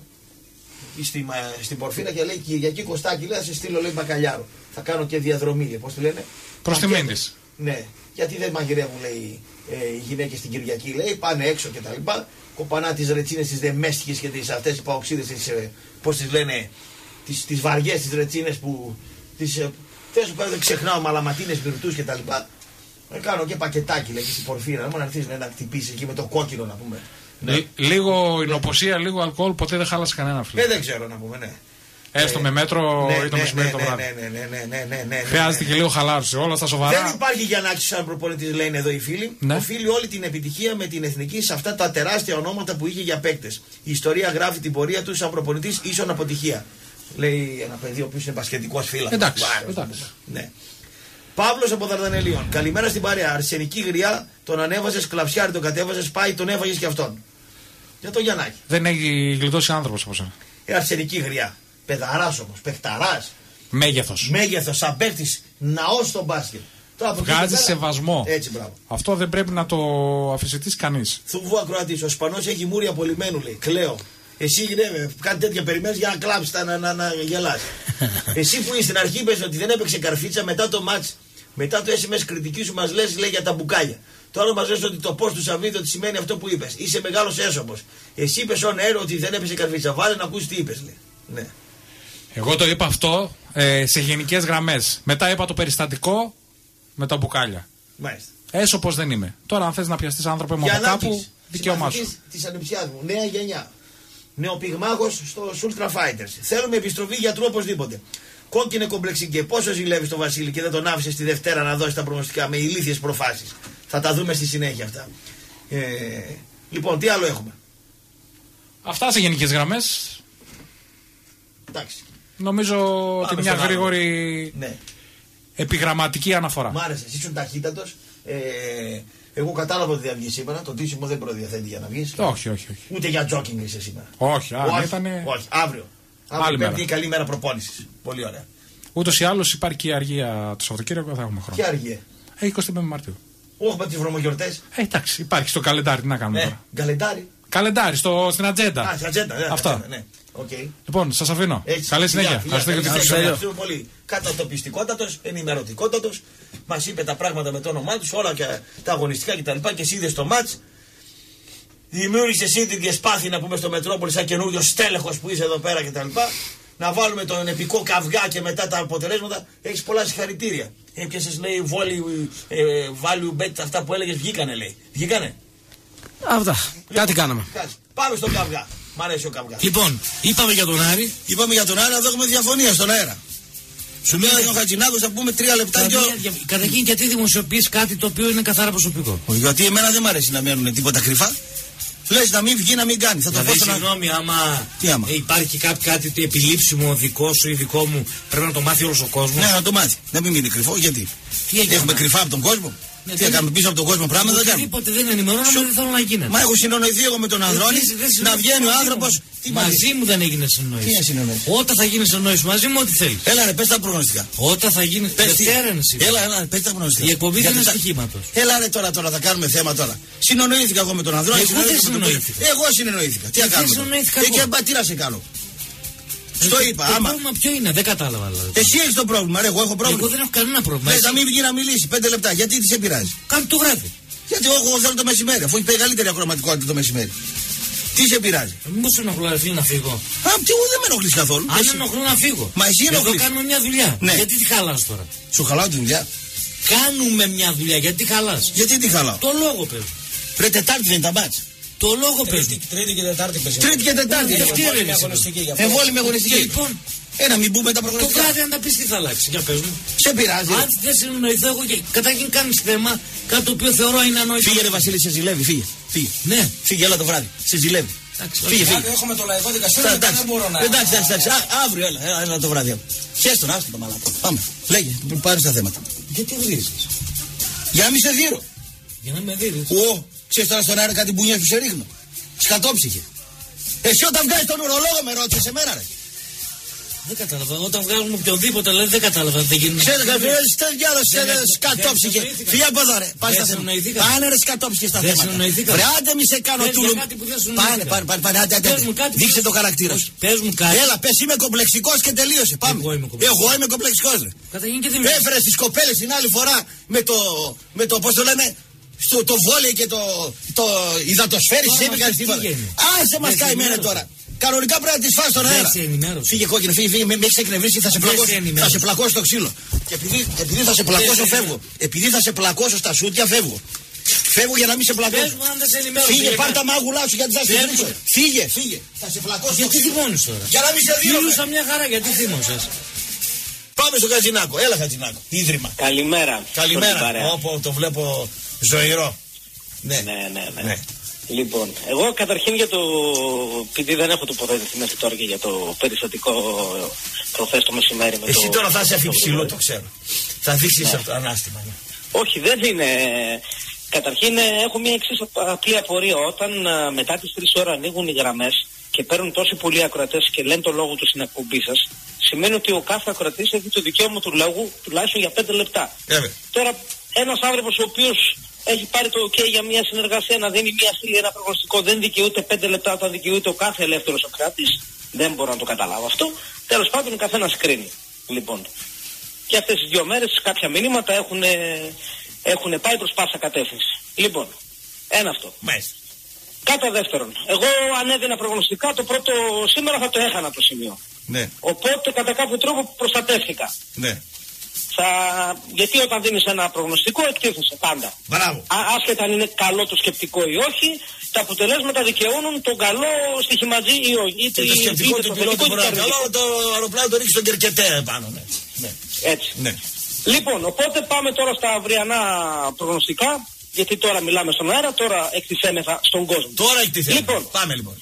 στην, στην Πορφίνα και λέει Κυριακή Κωστάκη, λέει, θα σε στείλω λέει μπακαλιάρο. Θα κάνω και διαδρομή, πώς τη λένε. Προς τη Μέντης. Ναι. Γιατί δεν μαγειρεύουν λέει ε, οι γυναίκες την Κυριακή, λέει, πάνε έξω κτλ. Κοπανά τις ρετσίνες, τις δεμέστικες και τις αυτές οι παοξίδες, τις, πώς τις λένε, τις, τις βαριές τις ρετσίνες που τις, θες που δεν ξεχνάω, μαλαματίνες, μυρτούς και τα λοιπά. Ε, κάνω και πακετάκι, λέει, και στην Πορφύρα, να μου να έρθεις να χτυπήσεις εκεί με το κόκκινο να πούμε. Ναι. Λίγο υνοποσία, λίγο αλκοόλ, ποτέ δεν χάλασε κανένα φίλο. Ε, δεν ξέρω να πούμε, ναι. Έστω με μέτρο ναι, ή το ναι, μεσημέρι ναι, το ναι, βράδυ. Ναι, ναι, ναι, ναι, ναι, ναι, ναι, χρειάζεται ναι. και λίγο χαλάρωση, όλα στα σοβαρά. Δεν υπάρχει για να άξιζε σαν προπονητή, λένε εδώ οι φίλοι. Ναι. Οφείλει όλη την επιτυχία με την εθνική σε αυτά τα τεράστια ονόματα που είχε για παίκτες. Η ιστορία γράφει την πορεία του σαν προπονητής ίσον αποτυχία. Λέει ένα παιδί ο οποίος είναι μπασκετικός φίλος. Εντάξει. εντάξει. Ναι. Παύλος από Δαρδανελίων. Καλημέρα στην παρέα. Αρσενική γριά, τον ανέβαζες, κλαψιάρι τον κατέβαζες, πάει, τον έβαγες και αυτόν. Για τον Γιαννάκη. Δεν έχει γλιτώσει άνθρωπος από σένα. Ε, αρσενική γριά. Παιδαράς όμως, παιχταράς. Μέγεθος. Μέγεθος, σαν παίχτης, ναός στο μπάσκετ. Βγάζει σεβασμό. Έτσι, μπράβο. Αυτό δεν πρέπει να το αφισβητήσει κανείς. Θουβού ακροατής, ο Ισπανός έχει μούρια απολυμμένου, λέει. Κλαίω. Εσύ ναι, κάτι τέτοια περιμένεις για να κλάψεις, να, να, να, να γελάς. Εσύ που στην αρχή είπες ότι δεν έπαιξε καρφίτσα μετά το μάτς, μετά το ες εμ ες κριτική σου μας λες, λέει, για τα μπουκάλια. Τώρα μας λες ότι το post του Σαββίδη ότι σημαίνει αυτό που είπες. Είσαι μεγάλος έσωπος. Εσύ είπες on air ότι δεν έπαιξε καρφίτσα. Βάλε να ακούσεις τι είπες, λέει. Ναι. Εγώ το είπα αυτό ε, σε γενικές γραμμές. Μετά είπα το περιστατικό με τα μπουκάλια. Μάλιστα. Έσω πως δεν είμαι. Τώρα, αν θες να πιαστείς άνθρωπε μου από κάπου, δικαίωμά σου. Της ανεψιάς μου, νέα γενιά. Νεοπυγμάχος στους Ultra Fighters. Θέλουμε επιστροφή γιατρού οπωσδήποτε. Κόκκινε κομπλεξικέ. Πόσο ζηλεύει το Βασίλη και δεν τον άφησε τη Δευτέρα να δώσει τα προγνωστικά με ηλίθιες προφάσεις. Θα τα δούμε στη συνέχεια αυτά. Ε, λοιπόν, τι άλλο έχουμε. Αυτά σε γενικές γραμμές. Εντάξει. Νομίζω Πάμε ότι μια γρήγορη ναι. επιγραμματική αναφορά. Μ' άρεσε, εσύ ήσουν ταχύτατος. Ε, εγώ κατάλαβα ότι θα βγει σήμερα. Το τίσιμο δεν προδιαθέτει για να βγει. Όχι, όχι, όχι. Ούτε για τζόκινγκ είσαι σήμερα. Όχι, αν όχι, ήτανε... όχι, αύριο. Αύριο πέμπτη η καλή μέρα προπόνησης. Πολύ ωραία. Ούτως ή άλλως υπάρχει και η αργία το Σαββατοκύριακο, θα έχουμε χρόνο. Και αργία. Ε, εικοστή πέμπτη Μαρτίου. Όχι με τις βρωμογιορτές. Ε, εντάξει, υπάρχει στο καλεντάρι, τι να κάνουμε ε, τώρα. Καλεντάρι. Καλεντάρι, στο, στην ατζέντα. Α, στην ατζέντα, ναι. Αυτά. Ναι. Okay. Λοιπόν, σας αφήνω. Έτσι. Καλή συνέχεια. Ευχαριστώ για την ευχαριστούμε πολύ. Κατατοπιστικότατος, ενημερωτικότατος. Μας είπε τα πράγματα με το όνομά τους, όλα και τα αγωνιστικά κτλ. Και, και εσύ είδες το μάτς. Δημιούργησε εσύ την διασπάθη να πούμε στο Μετρόπολη, σαν καινούριο στέλεχος που είσαι εδώ πέρα κτλ. Να βάλουμε τον επικό καυγά και μετά τα αποτελέσματα. Έχεις πολλά συγχαρητήρια. Έπιασες λέει value, ε, value bet, αυτά που έλεγες βγήκανε λέει. Βγήκανε. Αυτά. Λοιπόν, κάτι κάναμε. Κάτι. Πάμε στον καυγά. Μ' αρέσει ο καυγάς. Λοιπόν, είπαμε για τον Άρη. Είπαμε για τον Άρη, εδώ έχουμε διαφωνία στον αέρα. Σου λέει ο Χατζηνάκος θα πούμε τρία λεπτά και. Καταρχήν, γιατί δημοσιοποιείς κάτι το οποίο είναι καθαρά προσωπικό. Γιατί εμένα δεν μου αρέσει να μένουν τίποτα κρυφά. Λες να μην βγει, να μην κάνει. Θα το δηλαδή, πω συγγνώμη, άμα, Τι άμα? Ε, υπάρχει κάτι, κάτι επιλήψιμο δικό σου ή δικό μου, πρέπει να το μάθει όλος ο κόσμος. Ναι, να το μάθει. Να μην μείνει κρυφό, γιατί. Έχουμε κρυφά από τον κόσμο. Ναι, τι έκαμε πίσω από τον κόσμο πράγματα δεν κάνουμε. Οτιδήποτε δεν ενημερώναμε δεν θέλω να γίνεται. Μα έχω συνεννοηθεί εγώ με τον Ανδρώνη να βγαίνει ο άνθρωπος. Μαζί μου δεν έγινε συνεννόηση. Τι είναι συνεννόηση? Όταν θα γίνει συνεννόηση μαζί μου, ό,τι θέλει. Έλα ρε, πες τα προγνωστικά. Όταν θα γίνει. Δευτέρα είναι σήμερα. Έλα, έλα, πες τα προγνωστικά. Η εκπομπή δεν είναι στοιχήματος. Έλα ρε, τώρα, τώρα θα κάνουμε θέμα τώρα. Συνεννοήθηκα εγώ με τον Ανδρώνη. Εγώ δεν συνεννοήθηκα. Εγώ συνεννοήθηκα. Τι να κάνουμε. Και τι να σε κάνω. Στο είπα, το άμα. πρόβλημα ποιο είναι, δεν κατάλαβα δηλαδή. Εσύ έχεις το πρόβλημα, ρε, εγώ έχω πρόβλημα. Εγώ δεν έχω κανένα πρόβλημα. Λες να μην βγει να μιλήσει πέντε λεπτά, γιατί τι σε πειράζει. Κάνει το βράδυ. Γιατί εγώ θέλω το μεσημέρι, αφού έχει μεγαλύτερη ακροματικότητα το μεσημέρι. Τι σε πειράζει. Μήπως σε ενοχλώ να φύγω. Α, τι εγώ δεν με ενοχλείς καθόλου. Αν εσύ... ενοχλώ να φύγω. Μα εσύ ενοχλείς. Εδώ κάνουμε μια δουλειά. Ναι. Γιατί τη χαλάς τώρα. Σου χαλάω τη δουλειά. Κάνουμε μια δουλειά, γιατί χαλάς. Γιατί τη χαλάω. Το λόγο πες. Ρε, Τετάρτη δεν είναι τα μάτς. Το λόγο πες. Τρίτη και Τετάρτη πες. Τρίτη και Τετάρτη. Εμβόλυμη με αγωνιστική. Ε, να μην πούμε τα προγραμματικά. Το βράδυ αν τα πεις τι θα αλλάξει. Για πες μου. Σε πειράζει. Αν δεν συνεννοηθώ εγώ και καταρχήν κάνεις θέμα κάτι το οποίο θεωρώ είναι ανόητο. Φύγε ρε Βασίλη, σε ζηλεύει, φύγε. Φύγε. Ναι. Φύγε, έλα το βράδυ. Σε ζηλεύει. Φύγε, φύγε. Έχουμε το λαϊκό δικαστήριο και δεν μπορώ να. Εντάξει, εντάξει, εντάξει. Αύριο, έλα, έλα, έλα το βράδυ. Χέστον, άστο το μαλάκα. Πάμε. Λέγε, πάρε τα θέματα. Γιατί βρίζεις. Για να μην σε δείρω. Για να με δείρεις. Ω, ξέρεις τώρα στον αέρα κάτι μπουνιές που σε ρίχνω. Σκατόψυχε. Εσύ όταν βγάζεις τον ουρολόγο με ρώτησες εμένα ρε. Δεν κατάλαβα. Όταν βγάζουμε οποιοδήποτε λέει δεν κατάλαβα. Δεν γίνεται. Ξέρετε καθόλου, τι διάλογο σκατόψυχε. Φύγε από εδώ ρε. Πάνε στα θέματα. Πάνε ρε σκατόψυχε στα θέματα. Βρε άντε μη σε κάνω τούλου. Πάνε, πάνε, πάνε, πάνε, άντε, άντε. Δείξε το χαρακτήρα σου. Πες μου κάτι. Έλα, πες είμαι κομπλεξικός και τελείωσε. Πάμε. Εγώ είμαι κομπλεξικός ρε. Έφερες τις κοπέλες την άλλη φορά με το, πώς το λέμε, στο το βόλεϊ και το, το υδατοσφαίρι της έπαιξαν τίποτα. Άσε μας καημένε τώρα. Κανονικά πρέπει να τη φας τον αέρα. Φύγε κόκκινε, φύγε, φύγε, με έχεις εκνευρίσει, θα σε πλακώσω, θα σε πλακώσω στο ξύλο. Και επειδή, επειδή θα σε πλακώσω φεύγω. Επειδή θα σε πλακώσω στα σούτια φεύγω. Φεύγω για να μην σε πλακώσω. Φύγε, πάρ' τα μάγουλά σου γιατί θα σε βρίσω. Φύγε, φύγε. Θα σε πλακώσω. Γιατί θυμώνεις τώρα. Για να μην σε δίνω. Μιλούσα μια χαρά, γιατί θύμωσες. Πάμε στο Χατζηνάκο. Έλα Χατζηνάκο. Ίδρυμα. Καλημέρα. Καλημέρα. Όπω το βλέπω ζωηρό. Ναι, ναι, ναι. ναι. ναι. Λοιπόν, εγώ καταρχήν για το. Επειδή δεν έχω τοποθετηθεί μέχρι τώρα και για το περιστατικό προχθές το μεσημέρι. Με Εσύ το... τώρα θα είσαι αφιψηλό, το ξέρω. Θα δείξεις ναι. αυτό ανάστημα. Ναι. Όχι, δεν είναι. Καταρχήν έχω μια εξής απλή απορία. Όταν μετά τις τρεις ώρες ανοίγουν οι γραμμές και παίρνουν τόσοι πολλοί ακροατές και λένε το λόγο του στην εκπομπή σας, σημαίνει ότι ο κάθε ακροατής έχει το δικαίωμα του λόγου τουλάχιστον για πέντε λεπτά. Yeah. Τώρα, ένας άνθρωπος ο οποίος έχει πάρει το OK για μια συνεργασία να δίνει μια στήλη, ένα προγνωστικό, δεν δικαιούται πέντε λεπτά όταν δικαιούται ο κάθε ελεύθερος ακροατής. Δεν μπορώ να το καταλάβω αυτό. Τέλος πάντων, ο καθένας κρίνει. Λοιπόν, και αυτές τις δύο μέρες κάποια μηνύματα έχουν, έχουν πάει προς πάσα κατεύθυνση. Λοιπόν, ένα αυτό. Μάλιστα. Κατά δεύτερον, εγώ αν έδινα προγνωστικά το πρώτο σήμερα θα το έχανα το σημείο. Ναι. Οπότε κατά κάποιο τρόπο προστατεύτηκα. Ναι. Θα... Γιατί όταν δίνεις ένα προγνωστικό εκτίθεσαι πάντα. Μπράβο. Α, άσχετα αν είναι καλό το σκεπτικό ή όχι, τα αποτελέσματα δικαιώνουν τον καλό στοιχηματζή ή όχι. Είτε, το σκεπτικό του πιλότου μπορεί να είναι καλό, το αεροπλάνο το ρίξει στον κερκετέ επάνω. Ναι. Ναι. Έτσι. Ναι. Λοιπόν, οπότε πάμε τώρα στα αυριανά προγνωστικά, γιατί τώρα μιλάμε στον αέρα, τώρα εκτιθέμεθα στον κόσμο. Τώρα εκτιθέμεθα. Λοιπόν, πάμε λοιπόν.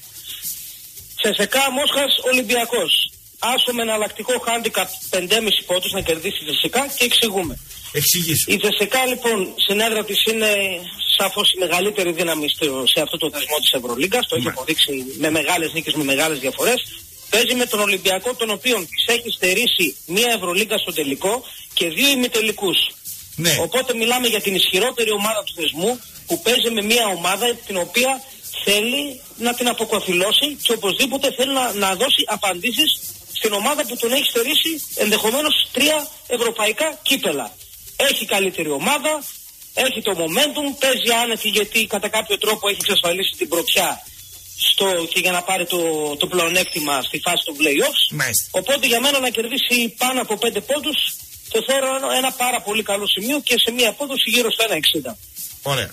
Τσεσεκά Μόσχας Ολυμπιακός. Άσο με εναλλακτικό handicap πέντε κόμμα πέντε πόντους να κερδίσει η Τσεσεκά και εξηγούμε. Εξηγήσω. Η Τσεσεκά λοιπόν στην έδρα της είναι σαφώς η μεγαλύτερη δύναμη σε αυτό το θεσμό της Ευρωλίγκας. Το έχει αποδείξει με μεγάλες νίκες, με μεγάλες διαφορές. Παίζει με τον Ολυμπιακό, τον οποίον της έχει στερήσει μία Ευρωλίγκα στο τελικό και δύο ημιτελικούς. Ναι. Οπότε μιλάμε για την ισχυρότερη ομάδα του θεσμού που παίζει με μία ομάδα την οποία θέλει να την αποκωθηλώσει και οπωσδήποτε θέλει να, να δώσει απαντήσεις στην ομάδα που τον έχει στερήσει ενδεχομένως τρία ευρωπαϊκά κύπελα. Έχει καλύτερη ομάδα, έχει το momentum, παίζει άνετη γιατί κατά κάποιο τρόπο έχει εξασφαλίσει την πρωτιά στο, και για να πάρει το, το πλεονέκτημα στη φάση των play-offs. Μάλιστα. Οπότε για μένα να κερδίσει πάνω από πέντε πόντους το θεωρώ ένα, ένα πάρα πολύ καλό σημείο και σε μία απόδοση γύρω στο ένα εξήντα. Ωραία.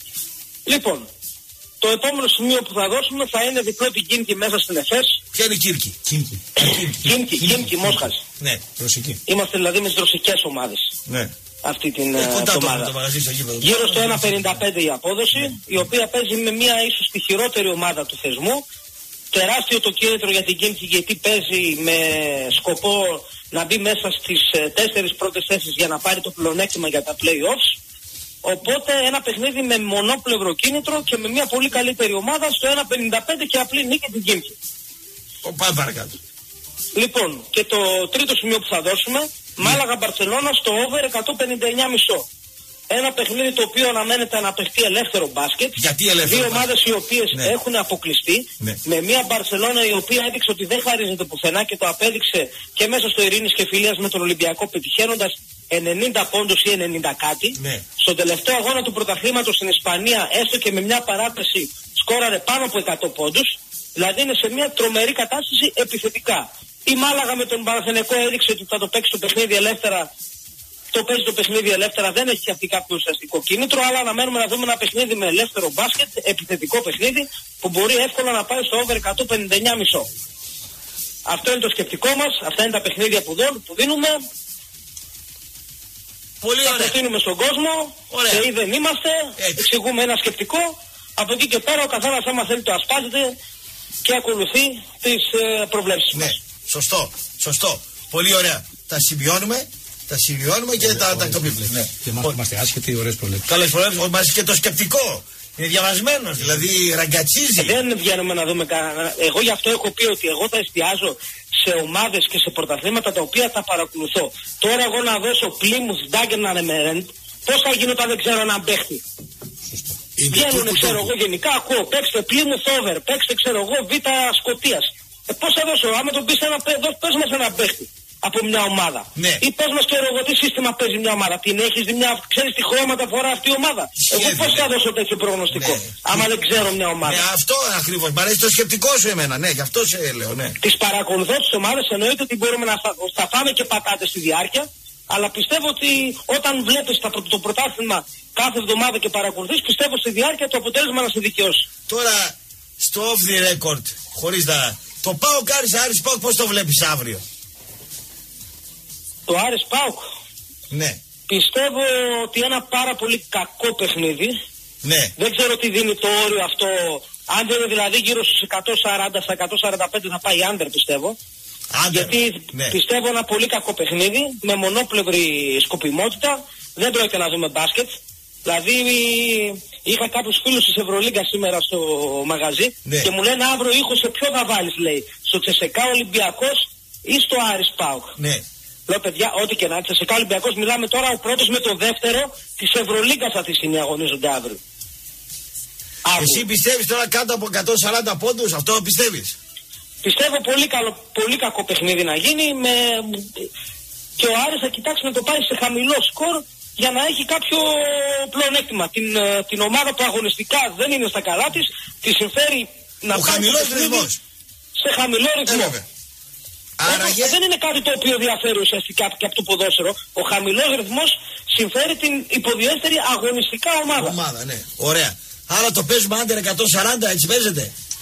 Λοιπόν, το επόμενο σημείο που θα δώσουμε θα είναι διπλό την Κίμκι μέσα στην ΕΦΕΣ. Ποια είναι η Κίμκι? Κίμκι. Κίμκι, Κίμκι, Μόσχας. Ναι, ρωσική. Είμαστε δηλαδή με τις ρωσικές ομάδες. Ναι. Αυτή την ε, εβδομάδα. Γύρω στο ένα πενήντα πέντε η απόδοση, ναι. Η οποία παίζει με μια ίσως τη χειρότερη ομάδα του θεσμού. Τεράστιο το κίνητρο για την Κίμκι γιατί παίζει με σκοπό να μπει μέσα στις ε, τέσσερις πρώτες θέσεις για να πάρει το πλεονέκτημα για τα play-offs. Οπότε ένα παιχνίδι με μονόπλευρο κίνητρο και με μια πολύ καλύτερη ομάδα στο ένα πενήντα πέντε και απλή νίκη την Κίμκι. Πάμε παρακάτω. Λοιπόν, και το τρίτο σημείο που θα δώσουμε, ναι. Μάλαγα Μπαρσελόνα στο over εκατόν πενήντα εννιά κόμμα πέντε. Ένα παιχνίδι το οποίο αναμένεται να παιχτεί ελεύθερο μπάσκετ. Γιατί ελεύθερο? Δύο ομάδες οι οποίες ναι. έχουν αποκλειστεί. Ναι. Με μια Μπαρσελόνα η οποία έδειξε ότι δεν χαρίζεται πουθενά και το απέδειξε και μέσα στο Ειρήνης και Φιλίας με τον Ολυμπιακό, πετυχαίνοντας ενενήντα πόντους ή ενενήντα κάτι. Ναι. Στον τελευταίο αγώνα του πρωταθλήματος στην Ισπανία, έστω και με μια παράταση, σκόραρε πάνω από εκατό πόντους. Δηλαδή είναι σε μια τρομερή κατάσταση επιθετικά. Η Μάλαγα με τον Παναθηναϊκό έδειξε ότι θα το παίξει το παιχνίδι ελεύθερα. Το παίζει το παιχνίδι ελεύθερα, δεν έχει αυτή κάποιο ουσιαστικό κίνητρο, αλλά αναμένουμε να δούμε ένα παιχνίδι με ελεύθερο μπάσκετ, επιθετικό παιχνίδι, που μπορεί εύκολα να πάει στο over εκατόν πενήντα εννιά κόμμα πέντε. Αυτό είναι το σκεπτικό μας, αυτά είναι τα παιχνίδια που, δω, που δίνουμε. Πολύ ωραία. Θα προτείνουμε στον κόσμο, και ή δεν είμαστε, έτσι. Εξηγούμε ένα σκεπτικό, από εκεί και πέρα ο καθένας άμα θέλει το ασπάζεται και ακολουθεί τις ε, προβλέψεις ναι. μας. Σωστό, σωστό. Πολύ ωραία. Τα σημειώνουμε. Τα σημειώνουμε και τα τακτοποιούμε. Ναι. Και εμάς είμαστε άσχετοι, ωραίες προβλέψεις. Καλές προβλέψεις, μας και το σκεπτικό. Είναι διαβασμένος, δηλαδή ραγκατσίζει. Δεν βγαίνουμε να δούμε κανένα. Εγώ γι' αυτό έχω πει ότι εγώ θα εστιάζω σε ομάδες και σε πρωταθλήματα τα οποία θα παρακολουθώ. Τώρα εγώ να δώσω Πλίμουθ, Ντάγκερναν, Εμερέντ, πώς θα γίνει όταν δεν ξέρω έναν παίχτη. Βγαίνουν, ξέρω εγώ, γενικά ακούω, παίξτε Πλίμουθ over, παίξτε, ξέρω εγώ, Β Σκωτίας. Ε, πώς θα δώσω, άμα τον πεις ένα παίχτη, πες μας ένα παίχτη από μια ομάδα. Ναι. Ή πες μας και εγώ τι σύστημα παίζει μια ομάδα. Την έχεις δει μια, ξέρεις τι χρώματα φορά αυτή η ομάδα. Εγώ πώς θα δώσω τέτοιο προγνωστικό, ναι. Άμα δεν ξέρω μια ομάδα. Ναι, αυτό ακριβώς. Μ' αρέσει το σκεπτικό σου εμένα, ναι, γι' αυτό σε λέω, ναι. Τις παρακολουθώ τις ομάδες, εννοείται ότι μπορούμε να θα φάμε και πατάτες στη διάρκεια. Αλλά πιστεύω ότι όταν βλέπεις το πρωτάθλημα κάθε εβδομάδα και παρακολουθείς, πιστεύω στη διάρκεια το αποτέλεσμα να σε δικαιώσει. Τώρα, στο off the record, χωρίς να. Το ΠΑΟΚ Άρης ΠΑΟΚ, πώς το βλέπεις αύριο? Το Άρης ΠΑΟΚ. Ναι. Πιστεύω ότι ένα πάρα πολύ κακό παιχνίδι. Ναι. Δεν ξέρω τι δίνει το όριο αυτό. Αν δεν είναι δηλαδή γύρω στους εκατόν σαράντα στα εκατόν σαράντα πέντε θα πάει under, πιστεύω. Άντερ, γιατί ναι. Πιστεύω ένα πολύ κακό παιχνίδι με μονόπλευρη σκοπιμότητα. Δεν πρόκειται να δούμε μπάσκετ. Δηλαδή είχα κάποιους φίλους της Ευρωλίγκα σήμερα στο μαγαζί, ναι. Και μου λένε αύριο ήχο σε ποιο θα βάλεις, λέει. Στο Τσεσεκά Ολυμπιακός ή στο Άρης ΠΑΟΚ. Ναι. Λέω παιδιά, ό,τι και να είναι. Τσεσεκά Ολυμπιακός, μιλάμε τώρα ο πρώτος με το δεύτερο της Ευρωλίγκας αυτή τη στιγμή αγωνίζονται αύριο. Εσύ πιστεύεις τώρα κάτω από εκατόν σαράντα πόντους, αυτό πιστεύεις? Πιστεύω πολύ, καλό, πολύ κακό παιχνίδι να γίνει με... και ο Άρης θα κοιτάξει να το πάει σε χαμηλό σκορ για να έχει κάποιο πλεονέκτημα. Την, την ομάδα που αγωνιστικά δεν είναι στα καλά της, τη συμφέρει να ο πάει χαμηλός ρυθμός. Σε χαμηλό ρυθμό. Ε, Άραγε... Δεν είναι κάτι το οποίο διαφέρει ουσιαστικά και από το ποδόσφαιρο. Ο χαμηλός ρυθμός συμφέρει την υποδιέστερη αγωνιστικά ομάδα. Ομάδα, ναι. Ωραία. Άρα το παίζουμε άντερ εκατόν σαράντα, έτσι παίζεται.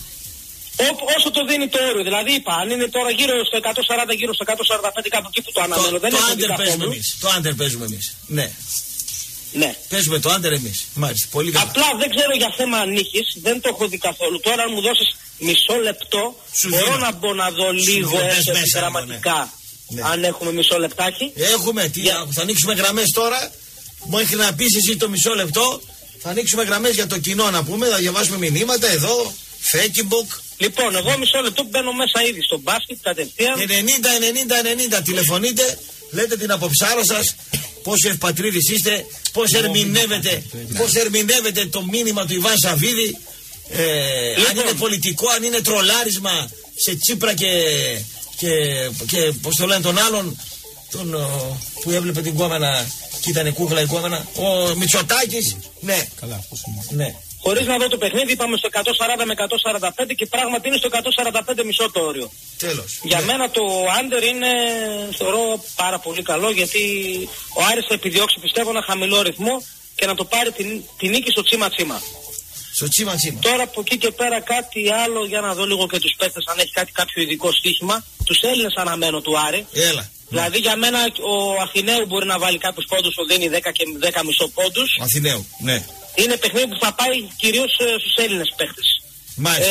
Ό, όσο το δίνει το όριο. Δηλαδή είπα, αν είναι τώρα γύρω στο εκατόν σαράντα, γύρω στο εκατόν σαράντα πέντε, κάπου εκεί που το αναμένω. Το, το άντερ παίζουμε εμείς. Το άντερ παίζουμε εμείς. Ναι. Ναι. Παίζουμε το άντερ εμείς. Μάλιστα. Πολύ καλά. Απλά δεν ξέρω για θέμα νίκης, δεν το έχω δει καθόλου. Τώρα αν μου δώσεις μισό λεπτό, σου μπορώ δίνω. να μπω να δω λίγο έστω γραμματικά. Ναι. Αν έχουμε μισό λεπτάκι. Έχουμε. Τι, για... Θα ανοίξουμε γραμμές τώρα. Μέχρι να πεις εσύ το μισό λεπτό. Θα ανοίξουμε γραμμές για το κοινό να πούμε. Θα διαβάσουμε μηνύματα εδώ. Facebook. Λοιπόν, εγώ μισό λεπτό μπαίνω μέσα ήδη στο μπάσκετ κατευθείαν. ενενήντα ενενήντα ενενήντα τηλεφωνείτε. Λέτε την αποψάρα σας. Πόσο ευπατρίδης είστε. Πώς ερμηνεύετε, πώς ερμηνεύετε το μήνυμα του Ιβάν Σαββίδη. Ε, λοιπόν. Αν είναι πολιτικό, αν είναι τρολάρισμα σε Τσίπρα και, και, και πώς το λένε τον άλλον τον, ο, που έβλεπε την κόμενα και ήταν κούκλα η κόμενα, ο Μητσοτάκης. Ναι. Καλά, πώς είναι. Ναι. Χωρίς να δω το παιχνίδι, είπαμε στο εκατόν σαράντα με εκατόν σαράντα πέντε και πράγματι είναι στο εκατόν σαράντα πέντε μισό το όριο. Τέλος. Για ναι. μένα το under είναι, θεωρώ πάρα πολύ καλό, γιατί ο Άρης θα επιδιώξει, πιστεύω, ένα χαμηλό ρυθμό και να το πάρει την, την νίκη στο τσίμα τσίμα. Στο τσίμα τσίμα. Τώρα από εκεί και πέρα κάτι άλλο, για να δω λίγο και τους παίκτες αν έχει κάτι κάποιο ειδικό στοίχημα. Τους Έλληνες αναμένω του Άρη. Έλα. Δηλαδή για μένα ο Αθηναίου μπορεί να βάλει κάποιους πόντους, ο δίνει δέκα και δέκα κόμμα πέντε πόντους. Ο Αθηναίου, ναι. Είναι παιχνίδι που θα πάει κυρίως ε, στους Έλληνες παίχτες. Μάλιστα.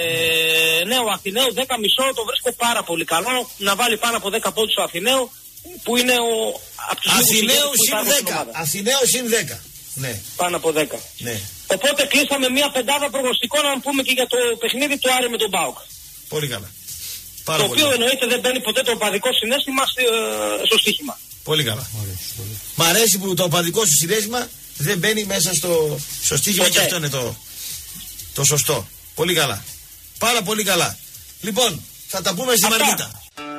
Ε, ναι, ο Αθηναίου δέκα κόμμα πέντε το βρίσκω πάρα πολύ καλό. Να βάλει πάνω από δέκα πόντους ο Αθηναίου, που είναι ο από τους Αθηναίου συν δέκα. Αθηναίου συν δέκα. Ναι. Πάνω από δέκα. Ναι. Οπότε κλείσαμε μια πεντάδα προγνωστικών να πούμε και για το παιχνίδι του Άρη με τον ΠΑΟΚ. Πολύ καλά. Πάρα το πολύ οποίο καλά. εννοείται δεν μπαίνει ποτέ το οπαδικό συνέστημα στο στοίχημα. Πολύ καλά. Μ' αρέσει που το οπαδικό σου συνέστημα δεν μπαίνει μέσα στο, στο στοίχημα και αυτό είναι το, το σωστό. Πολύ καλά. Πάρα πολύ καλά. Λοιπόν, θα τα πούμε στη Μαργίτα.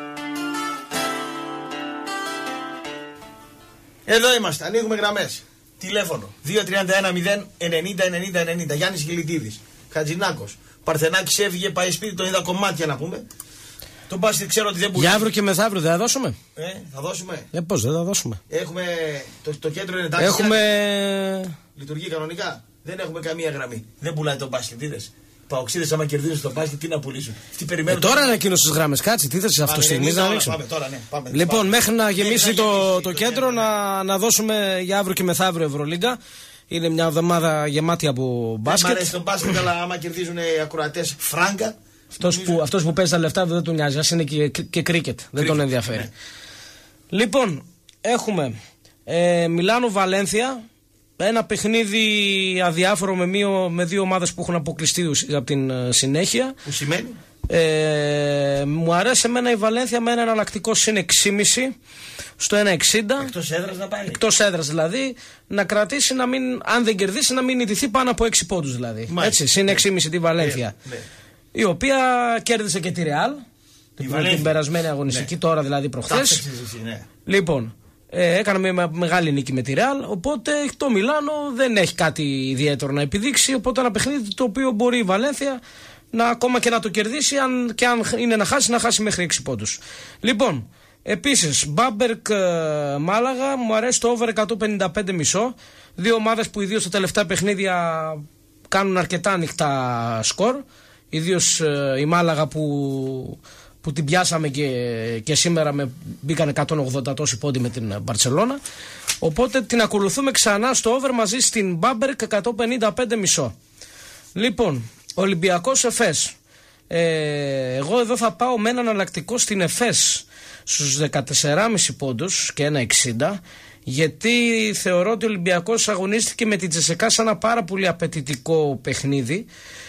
Εδώ είμαστε, ανοίγουμε γραμμές. Τηλέφωνο δύο τρία ένα μηδέν ενενήντα ενενήντα ενενήντα. Γιάννης Γιλιτίδης, Χατζηνάκος. Παρθενάκης έφυγε, πάει σπίτι, τον είδα κομμάτια να πούμε. Τον μπάσκετ ξέρω ότι δεν μπορεί. Για αύριο και μεθαύριο δεν θα δώσουμε. Ε, θα δώσουμε. Ε, πώς δεν θα δώσουμε. Έχουμε. Το, το κέντρο είναι εντάξει. Έχουμε. Λειτουργεί κανονικά. Δεν έχουμε καμία γραμμή. Δεν πουλάει τον μπάσκετ. Είδες. Παοξίδες άμα κερδίζουν στον μπάσκετ, τι να πουλήσουν. Τι περιμένουν. Ε, τώρα ανακοίνωσε τις γραμμές. Κάτσε, τι θες αυτό στιγμή να ρίξουμε. Πάμε, τώρα, ναι, πάμε, λοιπόν, πάμε. μέχρι να γεμίσει να το, γεμίσει το, το κέντρο, να, να δώσουμε για αύριο και μεθαύριο Ευρωλίγκα. Είναι μια εβδομάδα γεμάτη από μπάσκετ. Μ' αρέσει το μπάσκετ, αλλά άμα κερδίζουν οι ακροατές φράγκα. Αυτός που, αυτός που παίζει τα λεφτά δεν του νοιάζει. Ας είναι και, και κρίκετ. Δεν τον ενδιαφέρει. Ναι. Λοιπόν, έχουμε ε, Μιλάνο Βαλένθια. Ένα παιχνίδι αδιάφορο με, μείο, με δύο ομάδες που έχουν αποκλειστεί από την ε, συνέχεια. Που σημαίνει. Ε, μου αρέσει εμένα η Βαλένθια με ένα εναλλακτικό συν έξι κόμμα πέντε στο ένα εξήντα. Εκτός έδρας να πάει. Εκτός έδρας δηλαδή. Να κρατήσει, να μην, αν δεν κερδίσει, να μην ιτηθεί πάνω από έξι πόντους δηλαδή. Μάλιστα. Έτσι, συν έξι κόμμα πέντε τη Βαλένθια. Ναι, ναι. Η οποία κέρδισε και τη Ρεάλ. Την, την περασμένη αγωνιστική, ναι. Τώρα δηλαδή προχθές. Ναι. Λοιπόν, ε, έκανε μια μεγάλη νίκη με τη Ρεάλ. Οπότε το Μιλάνο δεν έχει κάτι ιδιαίτερο να επιδείξει. Οπότε ένα παιχνίδι το οποίο μπορεί η Βαλένθια να ακόμα και να το κερδίσει. Αν, και αν είναι να χάσει, να χάσει μέχρι έξι πόντους. Λοιπόν, επίσης, Μπάμπερκ Μάλαγα, μου αρέσει το over εκατόν πενήντα πέντε κόμμα πέντε. Δύο ομάδες που ιδίως στα τελευταία παιχνίδια κάνουν αρκετά ανοιχτά σκορ. Ιδίως ε, η Μάλαγα που, που την πιάσαμε και, και σήμερα με, μπήκαν εκατόν ογδόντα τόσοι πόντοι με την Μπαρτσελώνα. Οπότε την ακολουθούμε ξανά στο over μαζί στην Μπάμπερκ εκατόν πενήντα πέντε κόμμα πέντε. Λοιπόν, Ολυμπιακός Εφές. Ε, εγώ εδώ θα πάω με έναν αλλακτικό στην Εφές στους δεκατέσσερα κόμμα πέντε πόντους και ένα εξήντα. Γιατί θεωρώ ότι ο Ολυμπιακός αγωνίστηκε με την Τζεσεκά σε ένα πάρα πολύ απαιτητικό παιχνίδι.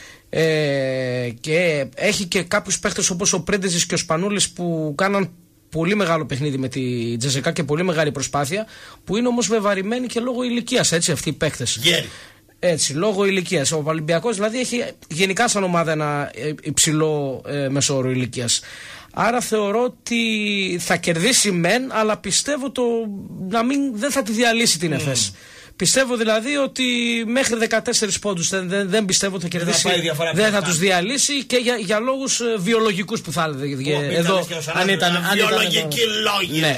Ε, και έχει και κάποιους παίχτες όπως ο Πρέντεζης και ο Σπανούλης που κάναν πολύ μεγάλο παιχνίδι με τη Τζεζεκά και πολύ μεγάλη προσπάθεια, που είναι όμως βεβαρημένοι και λόγω ηλικίας, έτσι, αυτοί οι παίχτες. Γέρι. Έτσι, λόγω ηλικίας. Ο Ολυμπιακός δηλαδή έχει γενικά σαν ομάδα ένα υψηλό ε, μεσόωρο ηλικίας. Άρα θεωρώ ότι θα κερδίσει μεν, αλλά πιστεύω το, να μην, δεν θα τη διαλύσει την ΕΦΕΣ. Mm. Πιστεύω δηλαδή ότι μέχρι δεκατέσσερις πόντους δεν, δεν, δεν πιστεύω θα κερδίσει. Δεν θα τους διαλύσει και για, για λόγους βιολογικούς που θα έλεγε εδώ. Αν ήταν. Βιολογικοί λόγοι. Ναι.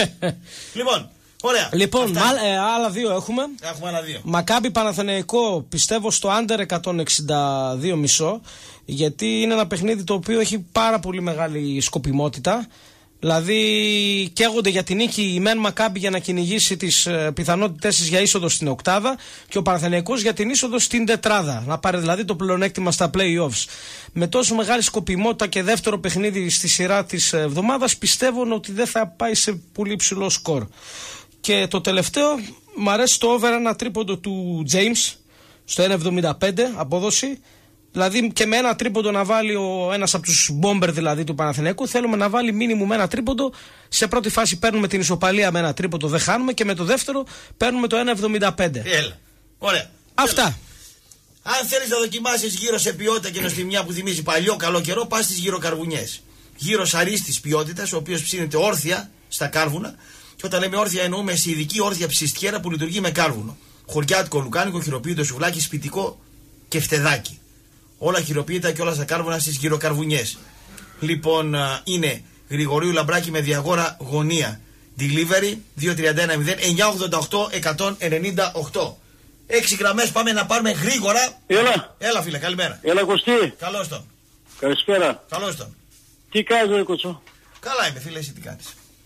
Λοιπόν. Ωραία. Λοιπόν, μα, ε, άλλα δύο έχουμε. Έχουμε άλλα δύο. Μακάμπι Παναθηναϊκό, πιστεύω στο under εκατόν εξήντα δύο κόμμα πέντε, γιατί είναι ένα παιχνίδι το οποίο έχει πάρα πολύ μεγάλη σκοπιμότητα. Δηλαδή καίγονται για την νίκη η μεν Μακάμπι για να κυνηγήσει τις ε, πιθανότητες της για είσοδο στην οκτάδα και ο Παναθηναϊκός για την είσοδο στην τετράδα. Να πάρει δηλαδή το πλεονέκτημα στα play-offs. Με τόσο μεγάλη σκοπιμότητα και δεύτερο παιχνίδι στη σειρά της εβδομάδας, πιστεύω ότι δεν θα πάει σε πολύ ψηλό σκορ. Και το τελευταίο, μου αρέσει το over ένα τρίποντο του James στο ένα εβδομήντα πέντε απόδοση. Δηλαδή και με ένα τρίποντο να βάλει ο ένας από τους μπόμπερ δηλαδή του Παναθηναϊκού, θέλουμε να βάλει μίνιμουμ με ένα τρίποντο. Σε πρώτη φάση παίρνουμε την ισοπαλία με ένα τρίποντο, δεν χάνουμε, και με το δεύτερο παίρνουμε το ένα εβδομήντα πέντε. Έλα. Ωραία. Αυτά. Έλα. Αν θέλεις να δοκιμάσεις γύρω σε ποιότητα και νοστιμιά που θυμίζει παλιό καλό καιρό, πας στις γυροκαρβουνιές. Γύρος αρίστης ποιότητας, ο οποίος ψήνεται όρθια στα κάρβουνα. Και όταν λέμε όρθια, εννοούμε σε ειδική όρθια ψιστιέρα που λειτουργεί με κάρβουνο. Χωριάτικο, λουκάνικο, χειροποίητο σουβλάκι, σπιτικό και φτεδάκι. Όλα χειροποίητα και όλα στα κάρβουνα στις γυροκαρβουνιές. Λοιπόν, είναι Γρηγορίου Λαμπράκη με Διαγόρα Γωνία. Delivery δύο τρία ένα μηδέν εννιά ογδόντα οκτώ εκατόν ενενήντα οκτώ. Έξι γραμμές, πάμε να πάρουμε γρήγορα. Έλα. Έλα, φίλε, καλημέρα. Έλα, Κωστή. Καλώς τον. Καλησπέρα. Καλώς τον. Τι κάνεις, ρε Κοτσό? Καλά είμαι, φίλε, εσύ τι κάνεις?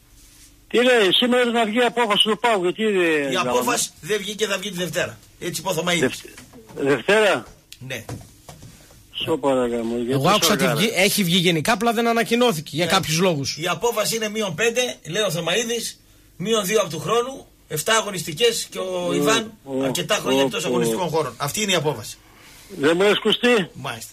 Τι λέει, σήμερα δεν θα βγει απόφαση του ΠΑΟΚ, γιατί δεν. Η απόφαση δεν βγήκε και θα βγει τη Δευτέρα. Έτσι υπόθεμα είναι. Δευτέρα? Ναι. Στο παρακαλώ. Εγώ άκουσα ότι βγει, έχει βγει γενικά, απλά δεν ανακοινώθηκε για ναι. κάποιους λόγους. Η απόφαση είναι μείον πέντε, λέει ο Θεμαΐδης, μείον δύο από του χρόνου, εφτά αγωνιστικές και ο oh, Ιβάν oh, αρκετά χρόνια oh, εκτός oh. αγωνιστικών χώρων. Αυτή είναι η απόφαση. Δεν μου έσκουστη. Μάλιστα.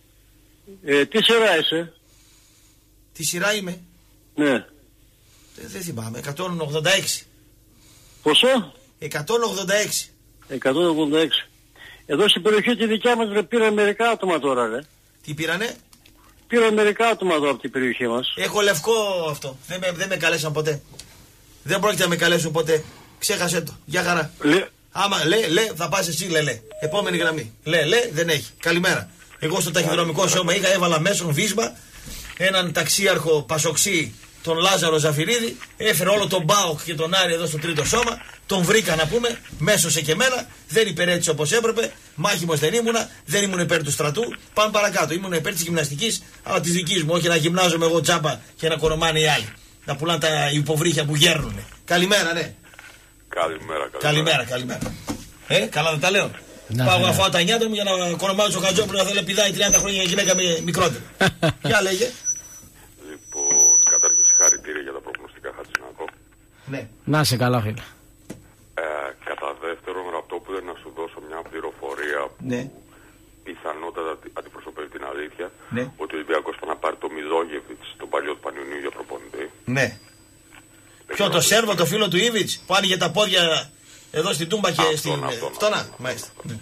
Ε, τι σειρά είσαι? Τι σειρά είμαι? Ναι. Ε, δεν θυμάμαι, εκατόν ογδόντα έξι. Πόσο? εκατόν ογδόντα έξι. εκατόν ογδόντα έξι. Εδώ στην περιοχή τη δικιά μας ρε, πήραν μερικά άτομα τώρα ρε. Τι πήρανε? Πήραν μερικά άτομα εδώ από την περιοχή μας. Έχω λευκό αυτό. Δεν με, δεν με καλέσαν ποτέ. Δεν πρόκειται να με καλέσουν ποτέ. Ξέχασέ το. Γεια χαρά. Λε. Άμα λέ, λέ, θα πας εσύ, λέ, λέ. Επόμενη γραμμή. Λέ, λέ, δεν έχει. Καλημέρα. Εγώ στο ταχυδρομικό σώμα είχα, έβαλα μέσον βίσμα έναν ταξίαρχο Πασοξή, τον Λάζαρο Ζαφυρίδη, έφερε όλο τον Μπάοκ και τον Άρη εδώ στο τρίτο σώμα, τον βρήκα να πούμε, μέσωσε και εμένα, δεν υπηρέτησε όπως έπρεπε, μάχημος δεν ήμουνα, δεν ήμουν υπέρ του στρατού, πάμε παρακάτω, ήμουν υπέρ της γυμναστικής, αλλά της δικής μου, όχι να γυμνάζομαι εγώ τσάμπα και να κορομάνε οι άλλοι, να πουλάνε τα υποβρύχια που γέρνουν. Καλημέρα, ναι. Καλημέρα, καλημέρα. Καλημέρα, καλημέρα. Ε, καλά δεν τα λέω. Να, πάω να φάω τα νιάτα μου για να κορομάζω ο Χατζόπουλο να θέλει πηδάει τριάντα χρόνια γυναίκα μικρότερη. Για λέγε. Λοιπόν, καταρχήν συγχαρητήρια για τα προγνωστικά, Χατζηνάκο. Ναι. Να σε καλά, φίλε. Ε, κατά δεύτερον, αυτό που δεν να σου δώσω μια πληροφορία που ναι. πιθανότατα αντιπροσωπεύει την αλήθεια, ναι. ότι ο Ολυμπιακός θα να πάρει το Μιλόγεβιτς, τον παλιό του Πανιωνίου για προπονητή. Ναι. Ποιο το Σέρβο, το φίλο του Ήβιτς, που άνοιγε τα πόδια εδώ στην Τούμπα και αυτόν, στην. Αυτόν, Αυτόν, αυτόν, μάλιστα. Ναι.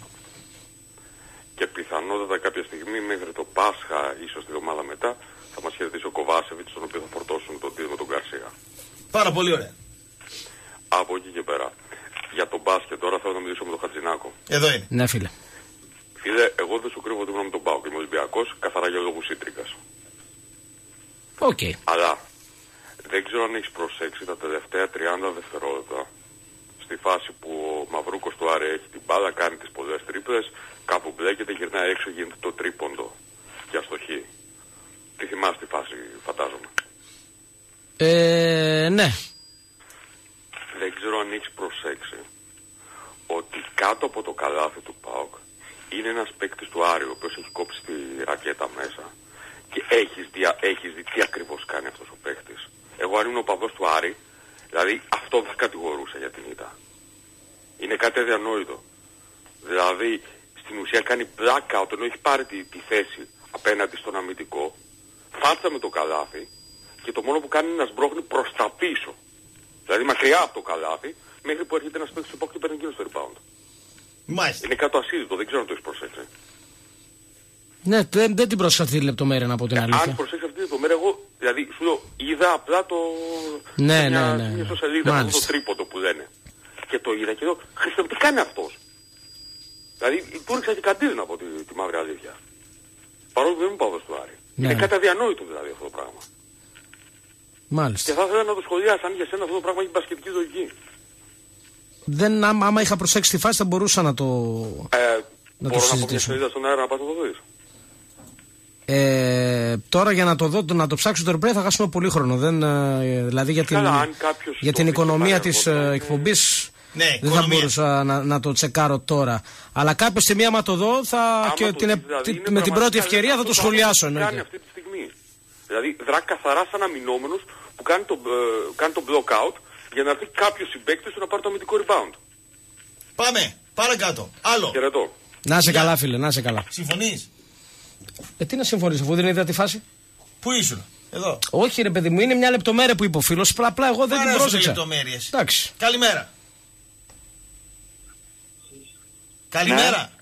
Και πιθανότατα κάποια στιγμή μέχρι το Πάσχα, ίσως τη εβδομάδα μετά, θα μας χαιρετήσει ο Κοβάσεβιτς, τον οποίο θα φορτώσουν τον τίτλο με τον Γκαρσία. Πάρα πολύ ωραία. Από εκεί και πέρα. Για τον μπάσκετ τώρα θέλω να μιλήσω με τον Χατζηνάκο. Εδώ είναι. Ναι, φίλε. Φίλε, εγώ δεν σου κρύβω ότι ήμουν με τον ΠΑΟΚ. Είμαι Ολυμπιακός, καθαρά για λόγους ήτρικας. Οκ. Okay. Αλλά δεν ξέρω αν έχεις προσέξει τα τελευταία τριάντα δευτερόλεπτα. Στη φάση που ο Μαυρούκος του Άρη έχει την μπάλα, κάνει τις πολλές τρίπλες, κάπου μπλέκεται, γυρνάει έξω, γίνεται το τρίποντο για στοχή. Τι θυμάσαι τη φάση, φαντάζομαι. Ε, ναι. Δεν ξέρω αν έχεις προσέξει ότι κάτω από το καλάθι του ΠΑΟΚ είναι ένας παίκτης του Άρη, ο οποίος έχει κόψει τη ρακέτα μέσα και έχεις δει, έχεις δει τι ακριβώς κάνει αυτός ο παίκτης. Εγώ αν ήμουν ο παδός του Άρη, δηλαδή αυτό θα κατηγορούσα για την ήττα. Είναι κάτι αδιανόητο. Δηλαδή στην ουσία κάνει blackout ενώ έχει πάρει τη, τη θέση απέναντι στον αμυντικό, φάτσα με το καλάθι και το μόνο που κάνει είναι να σμπρώχνει προς τα πίσω. Δηλαδή μακριά από το καλάθι μέχρι που έρχεται ένας παίκτης του ΠΑΟΚ και παίρνει εκείνο στο rebound. Μάλιστα. Είναι κάτι ασύλλητο, δεν ξέρω αν το έχεις προσέξει. Ναι, δεν, δεν την πρόσεξα αυτή τη λεπτομέρεια να πω την αλήθεια. Αν προσέξεις αυτή τη λεπτομέρεια, εγώ δηλαδή σου λέω, είδα απλά το. Ναι, μια, ναι, ναι. Μια σελίδα, αυτό το τρίποντο που λένε. και το είδα και εδώ, Χριστέ μου, τι κάνει αυτός. Δηλαδή, του ρίξα και καντήρι να πω τη, τη μαύρη αλήθεια. Παρόλο που δεν μου πάω στο Άρη. Ναι. Είναι κάτι αδιανόητο δηλαδή αυτό το πράγμα. Μάλιστα. Και θα ήθελα να το σχολιάσει, αν για σένα αυτό το πράγμα έχει μπασκετική λογική. Δεν, άμα, άμα είχα προσέξει τη φάση θα μπορούσα να το, ε, να το συζητήσω. Μπορώ να πω μια στον αέρα να πας να το δεις. Ε, τώρα για να το δω, να το ψάξω το replay θα χάσουμε πολύ χρόνο. Δεν, ε, δηλαδή για την, Καλά, για την οικονομία της ε, εκπομπής ναι, δεν οικονομία. θα μπορούσα να, να το τσεκάρω τώρα. Αλλά κάποια στιγμή άμα το δω θα, και την, δηλαδή, με την πρώτη ευκαιρία θα το σχολιάσω. Αυτό κάνει αυτή τη στιγμή. Δηλαδή δρά καθαρά σαν αμυνόμενος που κάνει το, ε, κάνει το block out για να έρθει κάποιος συμπαίκτης του να πάρει το αμυντικό rebound. Πάμε, πάρε κάτω. Άλλο. Χαιρετώ. Να είσαι καλά φίλε, να είσαι καλά. Συμφωνείς? Ε, τι να συμφωνήσω, αφού δεν είδα τη φάση. Πού ήσουν, εδώ? Όχι ρε παιδί μου, είναι μια λεπτομέρεια που είπε ο φίλος, απλά εγώ δεν την πρόσεξα. Λεπτομέρειες. Εντάξει. Καλημέρα. Καλημέρα. Ναι.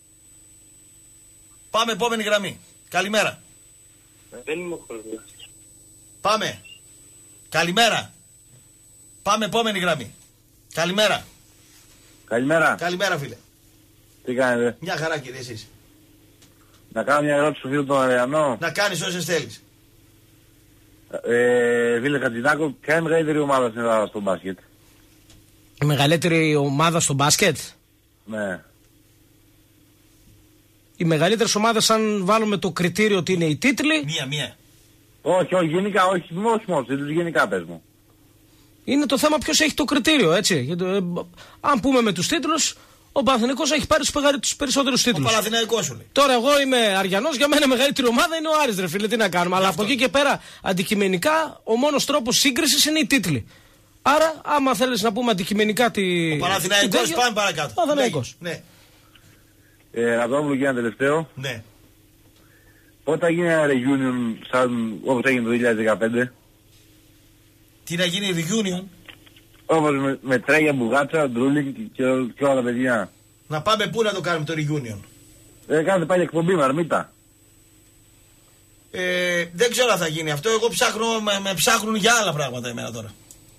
Πάμε επόμενη γραμμή. Καλημέρα. Δεν είμαι ο Χολβίας. Πάμε. Καλημέρα. Πάμε επόμενη γραμμή. Καλημέρα. Καλημέρα. Καλημέρα φίλε. Τι κάνετε? Μια χαρά κύριε εσείς. Να κάνω μια ερώτηση στο φίλο τον Αριανό. Να κάνεις όσες θέλεις. Ε, φίλε Χατζηνάκο, ποια είναι η μεγαλύτερη ομάδα στην Ελλάδα στο μπάσκετ? Η μεγαλύτερη ομάδα στο μπάσκετ? Ναι. Οι μεγαλύτερες ομάδες, αν βάλουμε το κριτήριο ότι είναι οι τίτλοι. Μία, μία. Όχι, όχι, γενικά, όχι, όχι μόνο τίτλους, γενικά πες μου. Είναι το θέμα ποιος έχει το κριτήριο, έτσι. Ε, αν πούμε με τους τίτλους, ο Παναθηναϊκός έχει πάρει τους περισσότερους τίτλους. Ο Παναθηναϊκός σου λέει. Τώρα εγώ είμαι Αριανός, για μένα η μεγαλύτερη ομάδα είναι ο Άρης, ρε φίλε, τι να κάνουμε. Αλλά από εκεί και πέρα, αντικειμενικά, ο μόνος τρόπος σύγκρισης είναι οι τίτλοι. Άρα, άμα θέλεις να πούμε αντικειμενικά τη. Ο Παναθηναϊκός, πάμε παρακάτω. Παναθηναϊκός. Ναι. Ε, να το και ένα τελευταίο. Ναι. Πότε θα γίνει ένα reunion σαν όπως έγινε το δύο χιλιάδες δεκαπέντε? Τι να γίνει reunion? Όπως με, με Τρέγια, Μπουγάτσα, Ντρούλινγκ και, και όλα τα παιδιά. Να πάμε πού να το κάνουμε το reunion? Δεν κάνετε πάλι εκπομπή Μαρμίτα. Ε, δεν ξέρω αν θα γίνει αυτό. Εγώ ψάχνω, με, με ψάχνουν για άλλα πράγματα εμένα τώρα.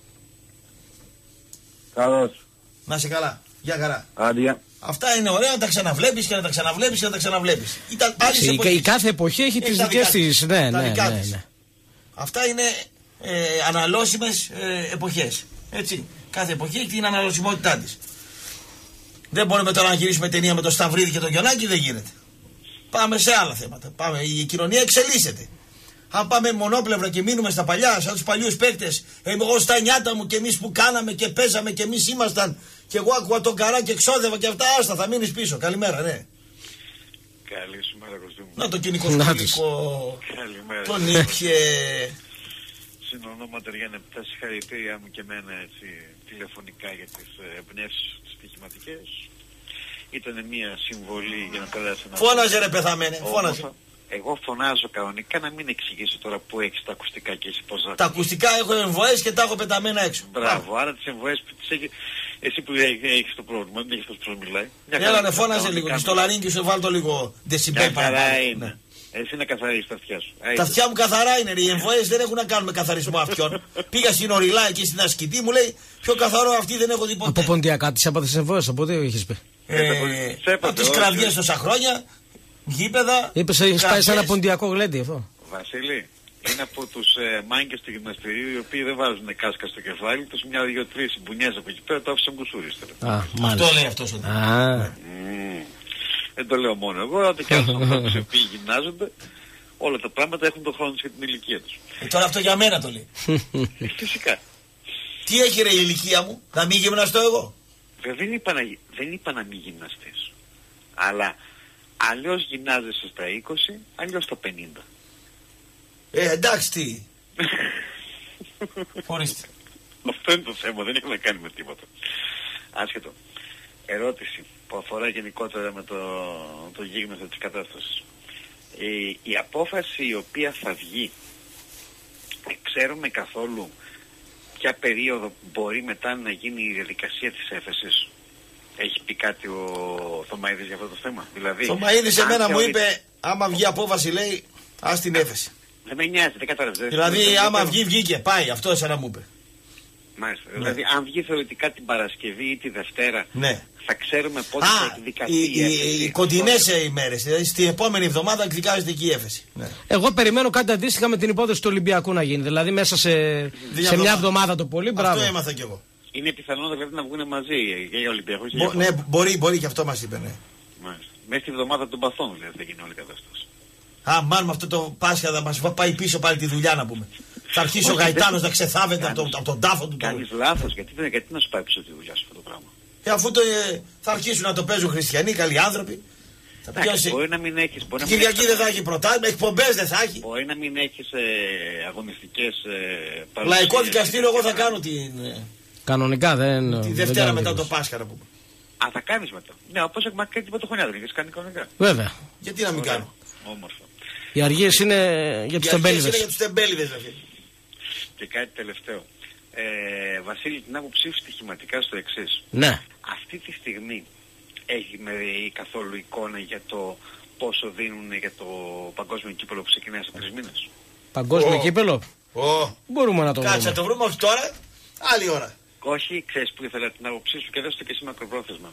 Καλώς. Να είσαι καλά. Γεια χαρά. Άντια. Αυτά είναι ωραία να τα ξαναβλέπεις και να τα ξαναβλέπεις και να τα ξαναβλέπεις. Ήταν άλλης η, εποχής. η κάθε εποχή έχει, έχει τις δικές της. Ναι, ναι, ναι, ναι. Αυτά είναι ε, αναλώσιμες ε, εποχές. Έτσι. Κάθε εποχή έχει την αναλωσιμότητά της. Δεν μπορούμε τώρα να γυρίσουμε ταινία με το Σταυρίδη και το Γιονάκη, δεν γίνεται. Πάμε σε άλλα θέματα. Πάμε. Η κοινωνία εξελίσσεται. Αν πάμε μονόπλευρα και μείνουμε στα παλιά, σαν τους παλιούς παίκτες, εγώ στα νιάτα μου και εμείς που κάναμε και παίζαμε και εμείς ήμασταν, και εγώ άκουγα τον Καρά και εξόδευα και αυτά, άστα, θα μείνεις πίσω. Καλημέρα, ναι. Καλή σου μέρα, Κωστή μου. Να το κοινικό σκουλικό. Καλημέρα. Τον ήπιε. Συνονόματα Γιάννε, τα συγχαρητήριά μου και εμένα έτσι τηλεφωνικά για τις εμπνεύσεις στοιχηματικές. Ήταν μια συμβολή για να περάσει ένα... Φώναζε ρε πεθαμένε, φώναζε. Εγώ φωνάζω κανονικά, να μην εξηγήσω τώρα που έχεις τα ακουστικά και εσύ πώς θα... Τα ακουστικά έχω εμβοές και τα έχω πεταμένα έξω. Μπράβο, άρα τις εμβοές που τις έχεις... Εσύ που έχεις το πρόβλημα, δεν έχεις τόσο μιλάει. Έλα ναι, φώναζε λίγο, και στο λαρίνκι σου βάλω το λίγο δεσιμπέ παραπάνω. Είναι. Εσύ να καθαρίσεις τα αυτιά σου. Τα αυτιά μου καθαρά είναι, οι εμβοές δεν έχουν να κάνουν με καθαρισμό αυτιών. Πήγα στην Ορειλά εκεί στην ασκητή, μου λέει πιο καθαρό αυτή δεν έχω δει ποτέ. Από ποντιακά τις έπαθες εμβοές, οπότε έχεις πει. Από τις κραυγές τόσα χρόνια. Γήπεδα. Είπες έχεις πάει σε ένα ποντιακό γλέντι αυτό. Βασίλη, είναι από τους ε, μάγκες του γυμναστηρίου οι οποίοι δεν βάζουν κάσκα στο κεφάλι τους, μια δύο-τρεις μπουνιές από εκεί πέρα το άφησαν κουσούριστερα. Αυτό λέει αυτός ο mm. Δεν το λέω μόνο εγώ, ότι και άλλους ανθρώπους οι οποίοι γυμνάζονται, όλα τα πράγματα έχουν τον χρόνο τους και την ηλικία τους. Ε, τώρα αυτό για μένα το λέει. Φυσικά. Τι έχει ρε η ηλικία μου, να μην γυμναστώ εγώ? Δεν είπα να, δεν είπα να μην γυμναστείς, αλλά αλλιώς γυμνάζεσαι στα είκοσι, αλλιώς στα πενήντα. Ε, εντάξει τι. Ορίστε. Αυτό είναι το θέμα, δεν έχει να κάνει με τίποτα. Άσχετο. Ερώτηση που αφορά γενικότερα με το, το γίγνεσθε της κατάστασης. Η, η απόφαση η οποία θα βγει, ξέρουμε καθόλου ποια περίοδο μπορεί μετά να γίνει η διαδικασία της έφεσης? Έχει πει κάτι ο Θωμαίδης για αυτό το θέμα? Δηλαδή, ο Θωμαίδης εμένα μου είπε, άμα βγει απόφαση λέει, ας την έφεση. Δεν με νοιάζει, δεν κατάλαβες. Δηλαδή άμα βγει βγήκε, πάει, αυτό εσένα μου είπε. Μάλιστα. Ναι. Δηλαδή, αν βγει θεωρητικά την Παρασκευή ή τη Δευτέρα, ναι. θα ξέρουμε πότε Α, θα εκδικαστεί οι, η έφεση. Οι, οι κοντινές ημέρες, δηλαδή στην επόμενη εβδομάδα εκδικάζεται εκεί η έφεση. Ναι. Εγώ περιμένω κάτι αντίστοιχα με την υπόθεση του Ολυμπιακού να γίνει. Δηλαδή, μέσα σε, σε μια εβδομάδα το πολύ. Μπράβο. Αυτό έμαθα κι εγώ. Είναι πιθανό δηλαδή να βγουν μαζί και οι Ολυμπιακοί. Μπο, ναι, μπορεί, μπορεί και αυτό μας είπε, ναι. Μάλιστα. Μέσα στη εβδομάδα των παθών δηλαδή θα γίνει όλη η κατάσταση. Α, μάλλον με αυτό το Πάσχα θα μας πάει πίσω πάλι τη δουλειά να πούμε. Θα αρχίσει ο Γαϊτάνος να ξεθάβεται από, το, από τον τάφο του. Κάνεις λάθος, γιατί, γιατί να σου πάει πίσω τη δουλειά σου αυτό το πράγμα. Και αφού το, ε, θα αρχίσουν να το παίζουν χριστιανοί, καλοί άνθρωποι. Θα πιώσει. Μπορεί να μην έχεις. Μπορεί Κυριακή έχεις... δεν θα έχει πρωτάθλημα, εκπομπές δεν θα έχει. Μπορεί να μην έχεις ε, αγωνιστικές ε, παρουσίες. Λαϊκό δικαστήριο εγώ θα κάνω την... Ε, κανονικά δεν... Τη Δευτέρα δεν μετά το Πάσχα να πούμε. Α, θα κάνεις μετά. Ναι, όπως έχουμε κάνει την πρωτοχρονιά δεν έχεις κάνει κανονικά. Βέβαια. Γιατί να μην Ωραία. κάνω. Όμορφα. Οι αργίες είναι για τους τεμπέληδες. Είναι για τους τεμπέληδες δηλαδή. Και κάτι τελευταίο. Ε, Βασίλη, την άποψή σου στοιχηματικά στο εξής. Ναι. Αυτή τη στιγμή έχει με καθόλου εικόνα για το πόσο δίνουν για το παγκόσμιο κύπελλο που ξεκινάει σε τρεις μήνες. Παγκόσμιο oh. κύπελλο. Oh. Μπορούμε να το βρούμε. Κάτσε να το βρούμε, όχι τώρα, άλλη ώρα. Όχι, ξέρεις που ήθελα την άποψή σου και δώστε και εσύ μακροπρόθεσμα.